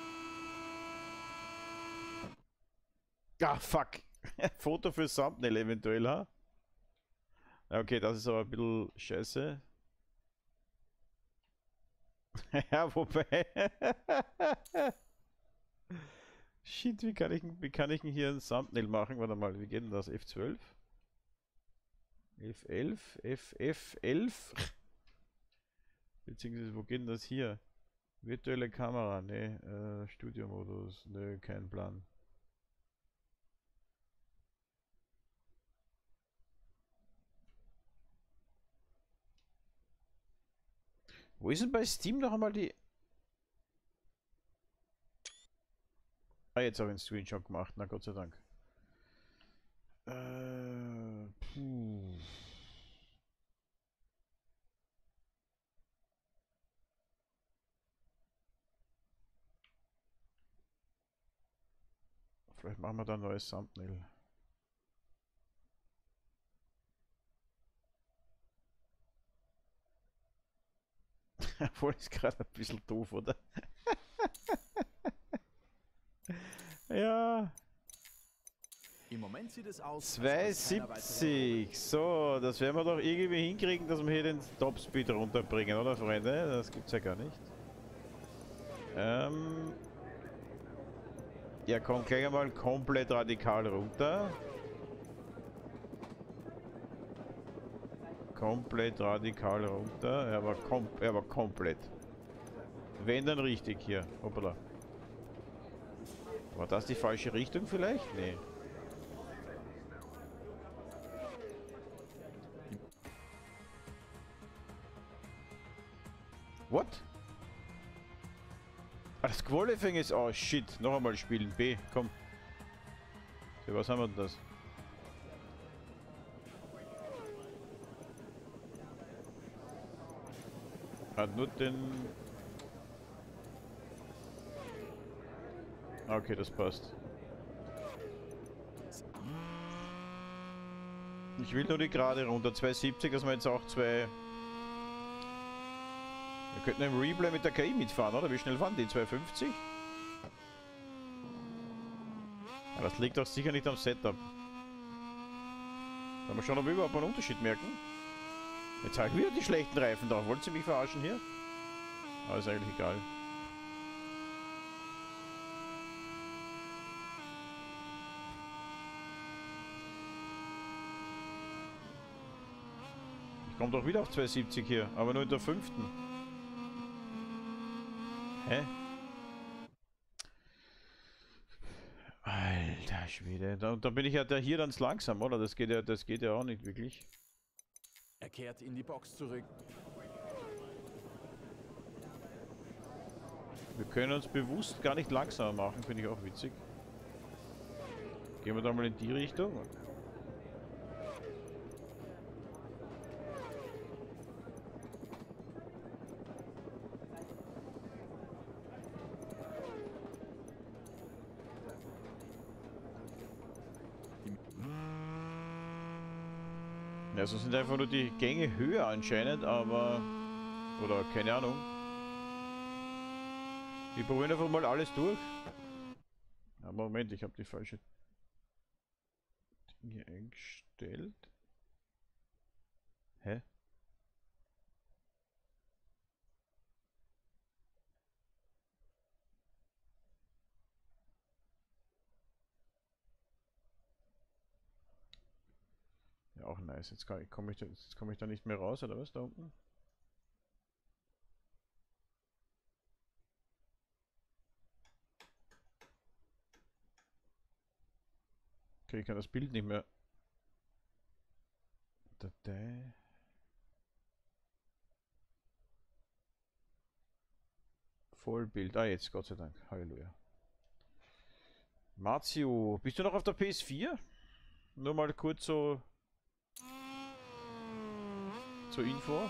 Speaker 1: Ah, fuck. Foto fürs Thumbnail eventuell, ha? Ja, okay, das ist aber ein bisschen scheiße. Ja, wobei... Shit, wie kann ich denn hier ein Thumbnail machen? Warte mal, wie geht denn das? F12? F11? F11? Beziehungsweise, wo geht denn das hier? Virtuelle Kamera, ne, Studiomodus, ne, kein Plan. Wo ist denn bei Steam noch einmal die... Ah, jetzt habe ich einen Screenshot gemacht, na Gott sei Dank. Puh. Vielleicht machen wir da ein neues Thumbnail. Obwohl ist gerade ein bisschen doof, oder? Ja.
Speaker 2: Im Moment sieht es aus.
Speaker 1: 270. So, das werden wir doch irgendwie hinkriegen, dass wir hier den Topspeed runterbringen, oder Freunde? Das gibt's ja gar nicht. Ja, kommt gleich einmal komplett radikal runter. Komplett radikal runter. Er war komplett. Wenn dann richtig hier. Hoppala. War das die falsche Richtung vielleicht? Nee. What? Ah, das Qualifying ist... Oh shit. Noch einmal spielen. B. Komm. Für was haben wir denn das? Hat nur den... Okay, das passt. Ich will nur die gerade runter. 270, dass wir jetzt auch zwei... Wir könnten im Replay mit der KI mitfahren, oder? Wie schnell fahren die? 250? Ja, das liegt doch sicher nicht am Setup. Sollen wir schauen, ob wir überhaupt einen Unterschied merken? Jetzt habe ich wieder die schlechten Reifen drauf. Wollt ihr mich verarschen hier? Aber ist eigentlich egal. Ich komme doch wieder auf 270 hier, aber nur in der 5. Hä? Alter Schwede. Da bin ich ja hier ganz langsam, oder? Das geht ja auch nicht wirklich.
Speaker 2: Er kehrt in die Box zurück.
Speaker 1: Wir können uns bewusst gar nicht langsamer machen, finde ich auch witzig. Gehen wir da mal in die Richtung. Ja, so sind einfach nur die Gänge höher anscheinend, aber... Oder keine Ahnung. Wir probieren einfach mal alles durch. Ja, Moment, ich habe die falsche Dinge eingestellt. Hä? Ja, auch nice. Jetzt komm ich da nicht mehr raus, oder was da unten? Okay, ich kann das Bild nicht mehr. Datei. Vollbild. Ah, jetzt, Gott sei Dank. Halleluja. Marzio, bist du noch auf der PS4? Nur mal kurz so zur Info.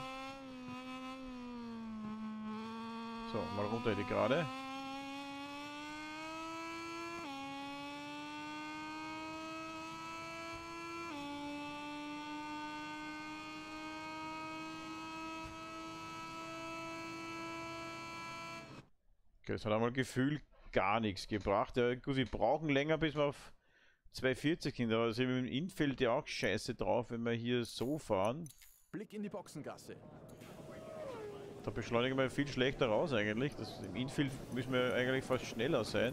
Speaker 1: So, mal runter die gerade. Okay, das hat einmal Gefühl gar nichts gebracht. Ja, gut, wir brauchen länger, bis wir auf 240 sind, aber also mit dem Infield ja auch scheiße drauf, wenn wir hier so fahren.
Speaker 2: Blick in die Boxengasse.
Speaker 1: Da beschleunigen wir viel schlechter raus eigentlich. Im Infield müssen wir eigentlich fast schneller sein.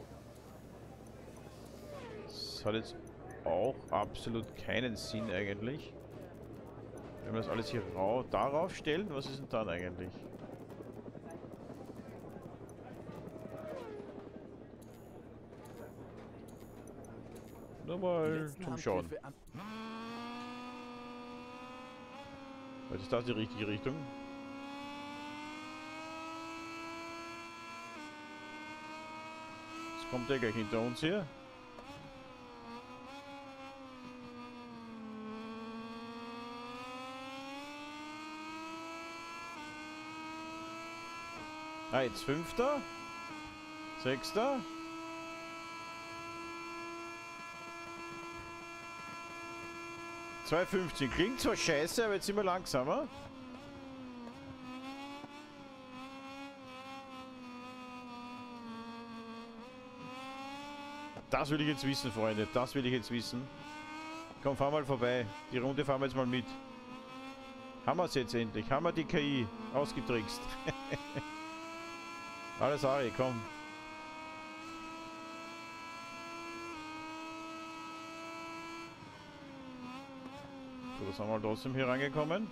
Speaker 1: Das hat jetzt auch absolut keinen Sinn eigentlich. Wenn wir das alles hier darauf stellen, was ist denn dann eigentlich? Nur mal zum Schauen. Ist das die richtige Richtung? Jetzt kommt der gleich hinter uns hier. Ah, jetzt Fünfter. Sechster. ...2,15. Klingt zwar scheiße, aber jetzt sind wir langsamer. Das will ich jetzt wissen, Freunde. Das will ich jetzt wissen. Komm, fahr mal vorbei. Die Runde fahren wir jetzt mal mit. Haben wir es jetzt endlich. Haben wir die KI ausgetrickst. Alles Ari, komm. So, da sind wir trotzdem hier reingekommen.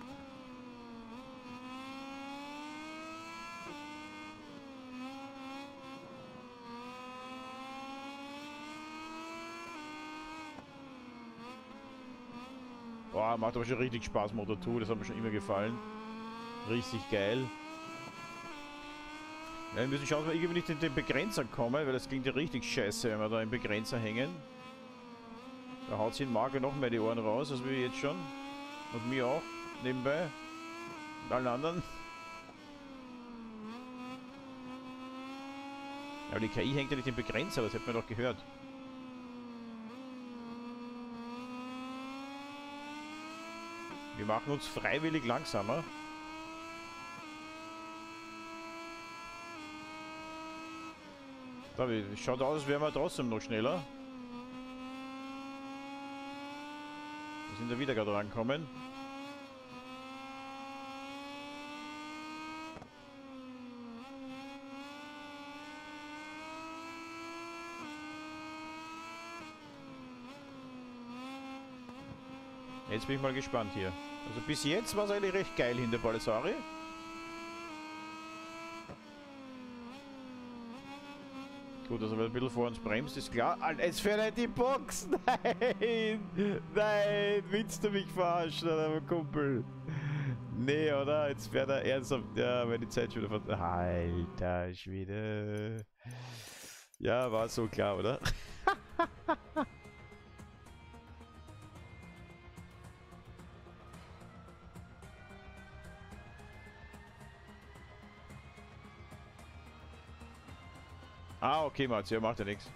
Speaker 1: Boah, macht aber schon richtig Spaß, Motor 2, das hat mir schon immer gefallen. Richtig geil. Ja, wir müssen schauen, dass wir irgendwie nicht in den Begrenzer kommen, weil das klingt ja richtig scheiße, wenn wir da im Begrenzer hängen. Da haut sich in Marco noch mehr die Ohren raus, als wir jetzt schon. Und mir auch, nebenbei. Und allen anderen. Aber die KI hängt ja nicht im Begrenzer, das hätten wir doch gehört. Wir machen uns freiwillig langsamer. Da schaut aus, als wären wir trotzdem noch schneller. Wir sind da wieder gerade rangekommen. Jetzt bin ich mal gespannt hier. Also bis jetzt war es eigentlich recht geil hinter Balesari. Gut, dass er ein bisschen vor uns bremst, ist klar. Jetzt fährt er in die Box! Nein! Nein! Willst du mich verarschen, oder, Kumpel? Nee, oder? Jetzt fährt er ernsthaft. Ja, wenn die Zeit schon wieder ver... Alter Schwede. Ja, war so klar, oder? Ah, okay, Mats, ja, macht ja nichts.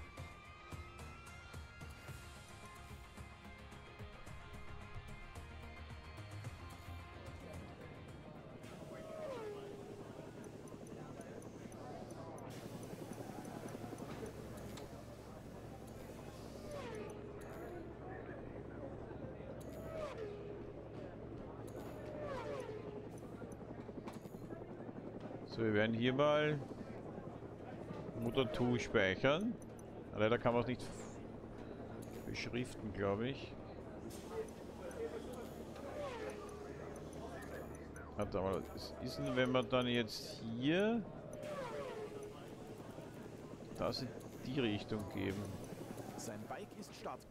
Speaker 1: So, wir werden hier mal Mutter 2 speichern. Leider kann man es nicht beschriften, glaube ich. Warte mal, was ist denn, wenn wir dann jetzt hier das in die Richtung geben?
Speaker 2: Sein Bike ist Start.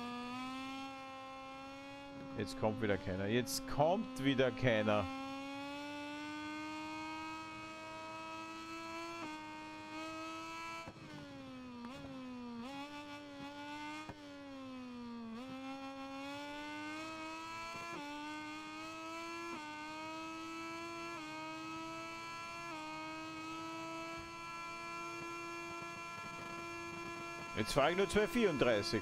Speaker 1: Jetzt kommt wieder keiner. Jetzt kommt wieder keiner. Jetzt fahre ich nur 2,34.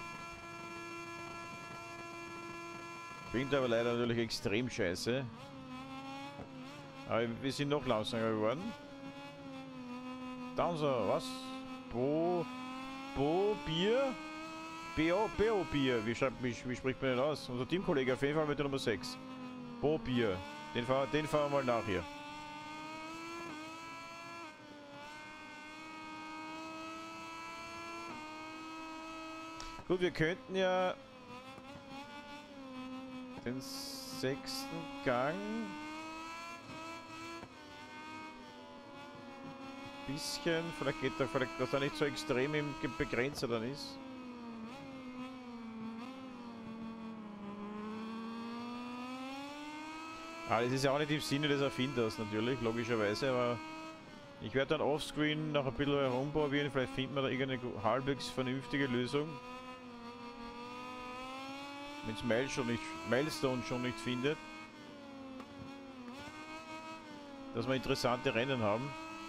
Speaker 1: Klingt aber leider natürlich extrem scheiße. Aber wir sind noch langsamer geworden. Dann so, was? Bo Bier? Bo Bier. Wie spricht man denn aus? Unser Teamkollege auf jeden Fall mit der Nummer 6. Bo Bier. Den fahren wir mal nach hier. Gut, wir könnten ja den 6. Gang bisschen, vielleicht geht er, vielleicht, dass er nicht so extrem im Begrenzer dann ist. Ah, das ist ja auch nicht im Sinne des Erfinders natürlich, logischerweise, aber ich werde dann offscreen noch ein bisschen herumprobieren, vielleicht finden wir da irgendeine halbwegs vernünftige Lösung. Wenn es Milestone schon nicht findet. Dass wir interessante Rennen haben.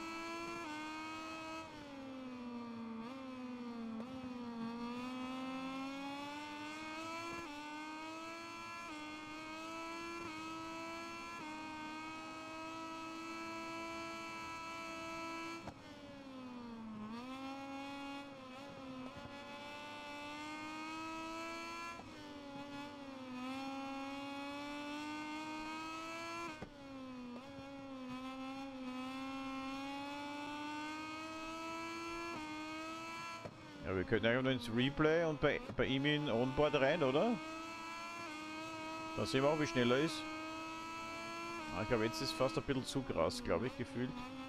Speaker 1: Ja, wir könnten einfach nur ins Replay und bei ihm in Onboard rein, oder? Da sehen wir auch, wie schnell er ist. Ah, ich glaube, jetzt ist fast ein bisschen zu krass, glaube ich, gefühlt.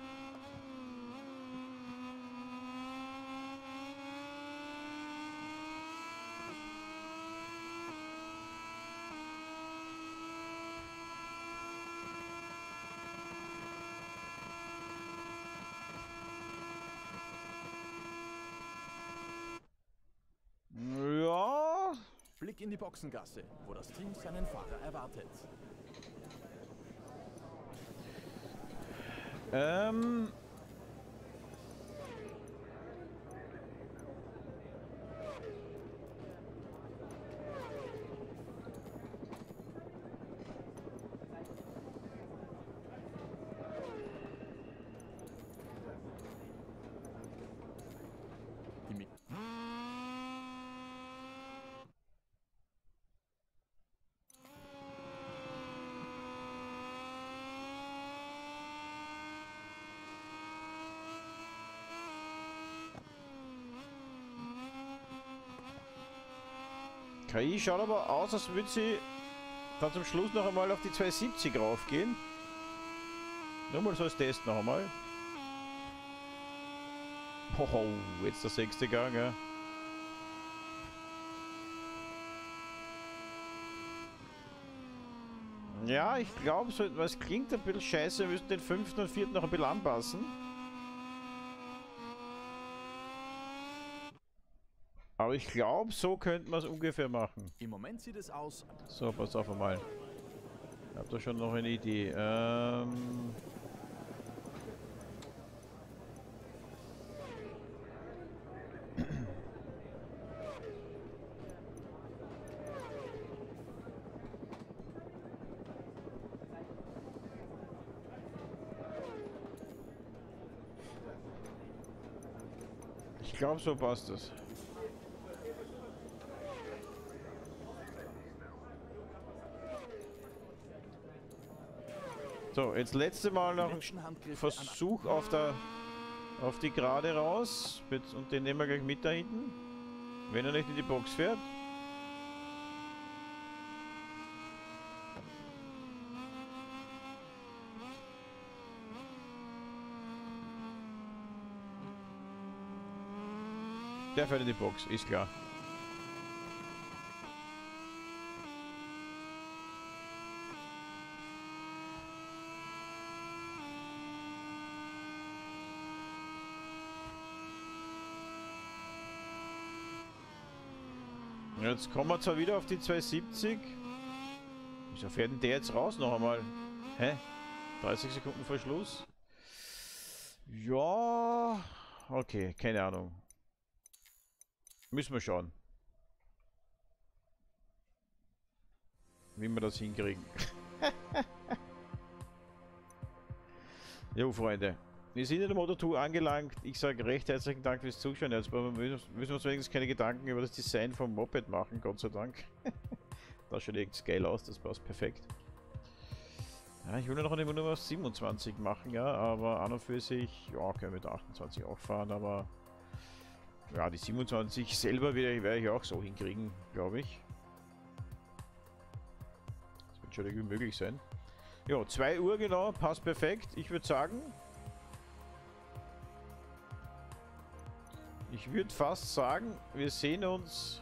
Speaker 2: Blick in die Boxengasse, wo das Team seinen Fahrer erwartet.
Speaker 1: KI schaut aber aus, als würde sie dann zum Schluss noch einmal auf die 270 raufgehen. Nur mal so als Test noch einmal. Oh, jetzt der 6. Gang, ja. Ja, ich glaube, so, es klingt ein bisschen scheiße, wir müssen den 5. und 4. noch ein bisschen anpassen. Aber ich glaube, so könnte man es ungefähr machen.
Speaker 2: Im Moment sieht es aus.
Speaker 1: So, pass auf einmal. Ich habe da schon noch eine Idee. Ich glaube, so passt es. So, jetzt letzte Mal noch ein Versuch auf die Gerade raus. Und den nehmen wir gleich mit da hinten. Wenn er nicht in die Box fährt. Der fährt in die Box, ist klar. Jetzt kommen wir zwar wieder auf die 270. Wieso fährt denn der jetzt raus noch einmal? Hä? 30 Sekunden vor Schluss? Ja... Okay, keine Ahnung. Müssen wir schauen. Wie wir das hinkriegen. Jo, Freunde. Wir sind in der Moto2 angelangt. Ich sage recht herzlichen Dank fürs Zuschauen. Jetzt müssen wir uns wenigstens keine Gedanken über das Design vom Moped machen, Gott sei Dank. Das schaut echt geil aus, das passt perfekt. Ja, ich will noch eine Nummer 27 machen, ja, aber an und für sich, ja, können wir mit 28 auch fahren, aber ja, die 27 selber werde ich auch so hinkriegen, glaube ich. Das wird schon irgendwie möglich sein. Ja, 2 Uhr genau, passt perfekt. Ich würde sagen, ich würde fast sagen, wir sehen uns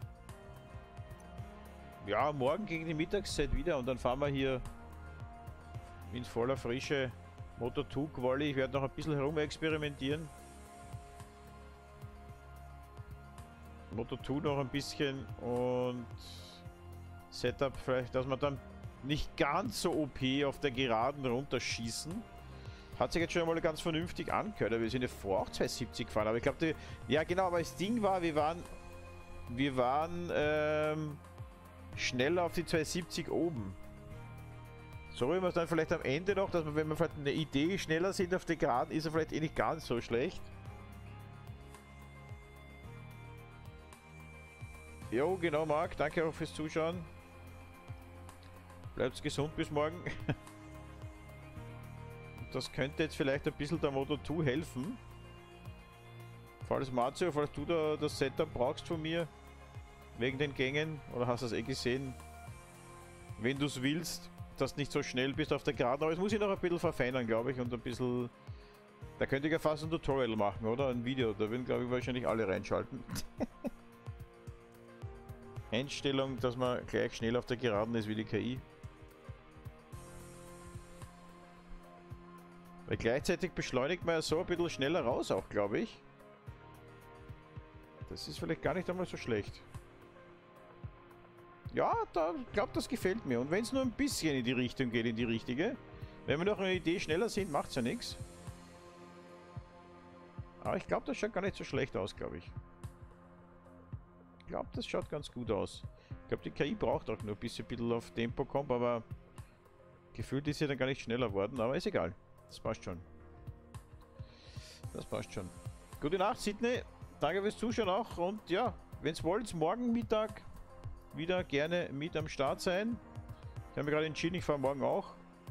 Speaker 1: ja morgen gegen die Mittagszeit wieder und dann fahren wir hier in voller Frische Moto2 Quali. Ich werde noch ein bisschen herum experimentieren. Moto2 noch ein bisschen und Setup vielleicht, dass wir dann nicht ganz so OP auf der Geraden runterschießen. Hat sich jetzt schon einmal ganz vernünftig angehört. Wir sind ja vor auch 270 gefahren, aber ich glaube, ja genau, aber das Ding war, wir waren schneller auf die 270 oben. So rühren wir es dann vielleicht am Ende noch, dass wir, wenn wir vielleicht eine Idee schneller sind auf der Geraden, ist er vielleicht eh nicht ganz so schlecht. Jo, genau, Marc. Danke auch fürs Zuschauen. Bleibt gesund bis morgen. Das könnte jetzt vielleicht ein bisschen der Moto2 helfen. Falls Marzio, falls du da das Setup brauchst von mir, wegen den Gängen, oder hast du es eh gesehen, wenn du es willst, dass du nicht so schnell bist auf der Geraden, aber es muss ich noch ein bisschen verfeinern, glaube ich, und ein bisschen, da könnte ich ja fast ein Tutorial machen, oder? Ein Video, da würden, glaube ich, wahrscheinlich alle reinschalten. Einstellung, dass man gleich schnell auf der Geraden ist wie die KI. Weil gleichzeitig beschleunigt man ja so ein bisschen schneller raus auch, glaube ich. Das ist vielleicht gar nicht einmal so schlecht. Ja, ich glaube, das gefällt mir. Und wenn es nur ein bisschen in die Richtung geht, in die richtige. Wenn wir noch eine Idee schneller sind, macht es ja nichts. Aber ich glaube, das schaut gar nicht so schlecht aus, glaube ich. Ich glaube, das schaut ganz gut aus. Ich glaube, die KI braucht auch nur, bis sie ein bisschen auf Tempo kommt, aber gefühlt ist sie dann gar nicht schneller worden, aber ist egal. Das passt schon. Das passt schon. Gute Nacht, Sydney. Danke fürs Zuschauen auch. Und ja, wenn es wollt, morgen Mittag wieder gerne mit am Start sein. Ich habe mir gerade entschieden, ich fahre morgen auch.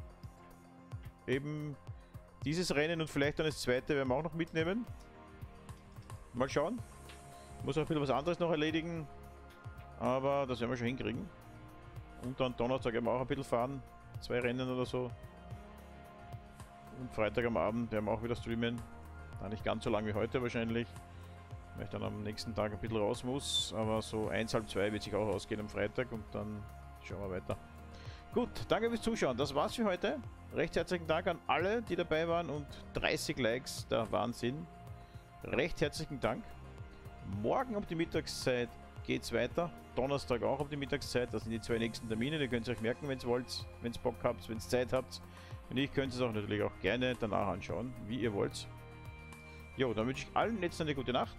Speaker 1: Eben dieses Rennen und vielleicht dann das zweite werden wir auch noch mitnehmen. Mal schauen. Muss auch ein bisschen was anderes noch erledigen. Aber das werden wir schon hinkriegen. Und dann Donnerstag werden wir auch ein bisschen fahren. 2 Rennen oder so. Und Freitag am Abend werden wir auch wieder streamen. Dann nicht ganz so lang wie heute wahrscheinlich. Weil ich dann am nächsten Tag ein bisschen raus muss. Aber so 1, halb 2 wird sich auch ausgehen am Freitag. Und dann schauen wir weiter. Gut, danke fürs Zuschauen. Das war's für heute. Recht herzlichen Dank an alle, die dabei waren. Und 30 Likes, der Wahnsinn. Recht herzlichen Dank. Morgen um die Mittagszeit geht's weiter. Donnerstag auch um die Mittagszeit. Das sind die 2 nächsten Termine. Ihr könnt es euch merken, wenn ihr wollt. Wenn ihr Bock habt, wenn ihr Zeit habt. Und ich könnte es auch natürlich auch gerne danach anschauen, wie ihr wollt. Jo, dann wünsche ich allen jetzt eine gute Nacht.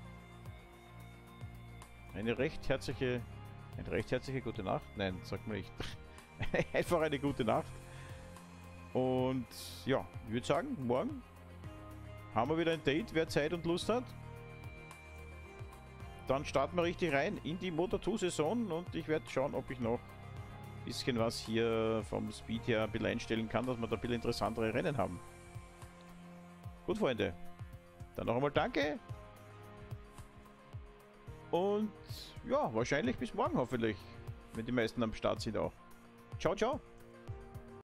Speaker 1: Eine recht herzliche gute Nacht. Nein, sagt man nicht. Einfach eine gute Nacht. Und ja, ich würde sagen, morgen haben wir wieder ein Date, wer Zeit und Lust hat. Dann starten wir richtig rein in die Moto2-Saison und ich werde schauen, ob ich noch bisschen was hier vom Speed her ein bisschen einstellen kann, dass wir da ein bisschen interessantere Rennen haben. Gut, Freunde. Dann noch einmal danke. Und ja, wahrscheinlich bis morgen hoffentlich. Wenn die meisten am Start sind auch. Ciao, ciao.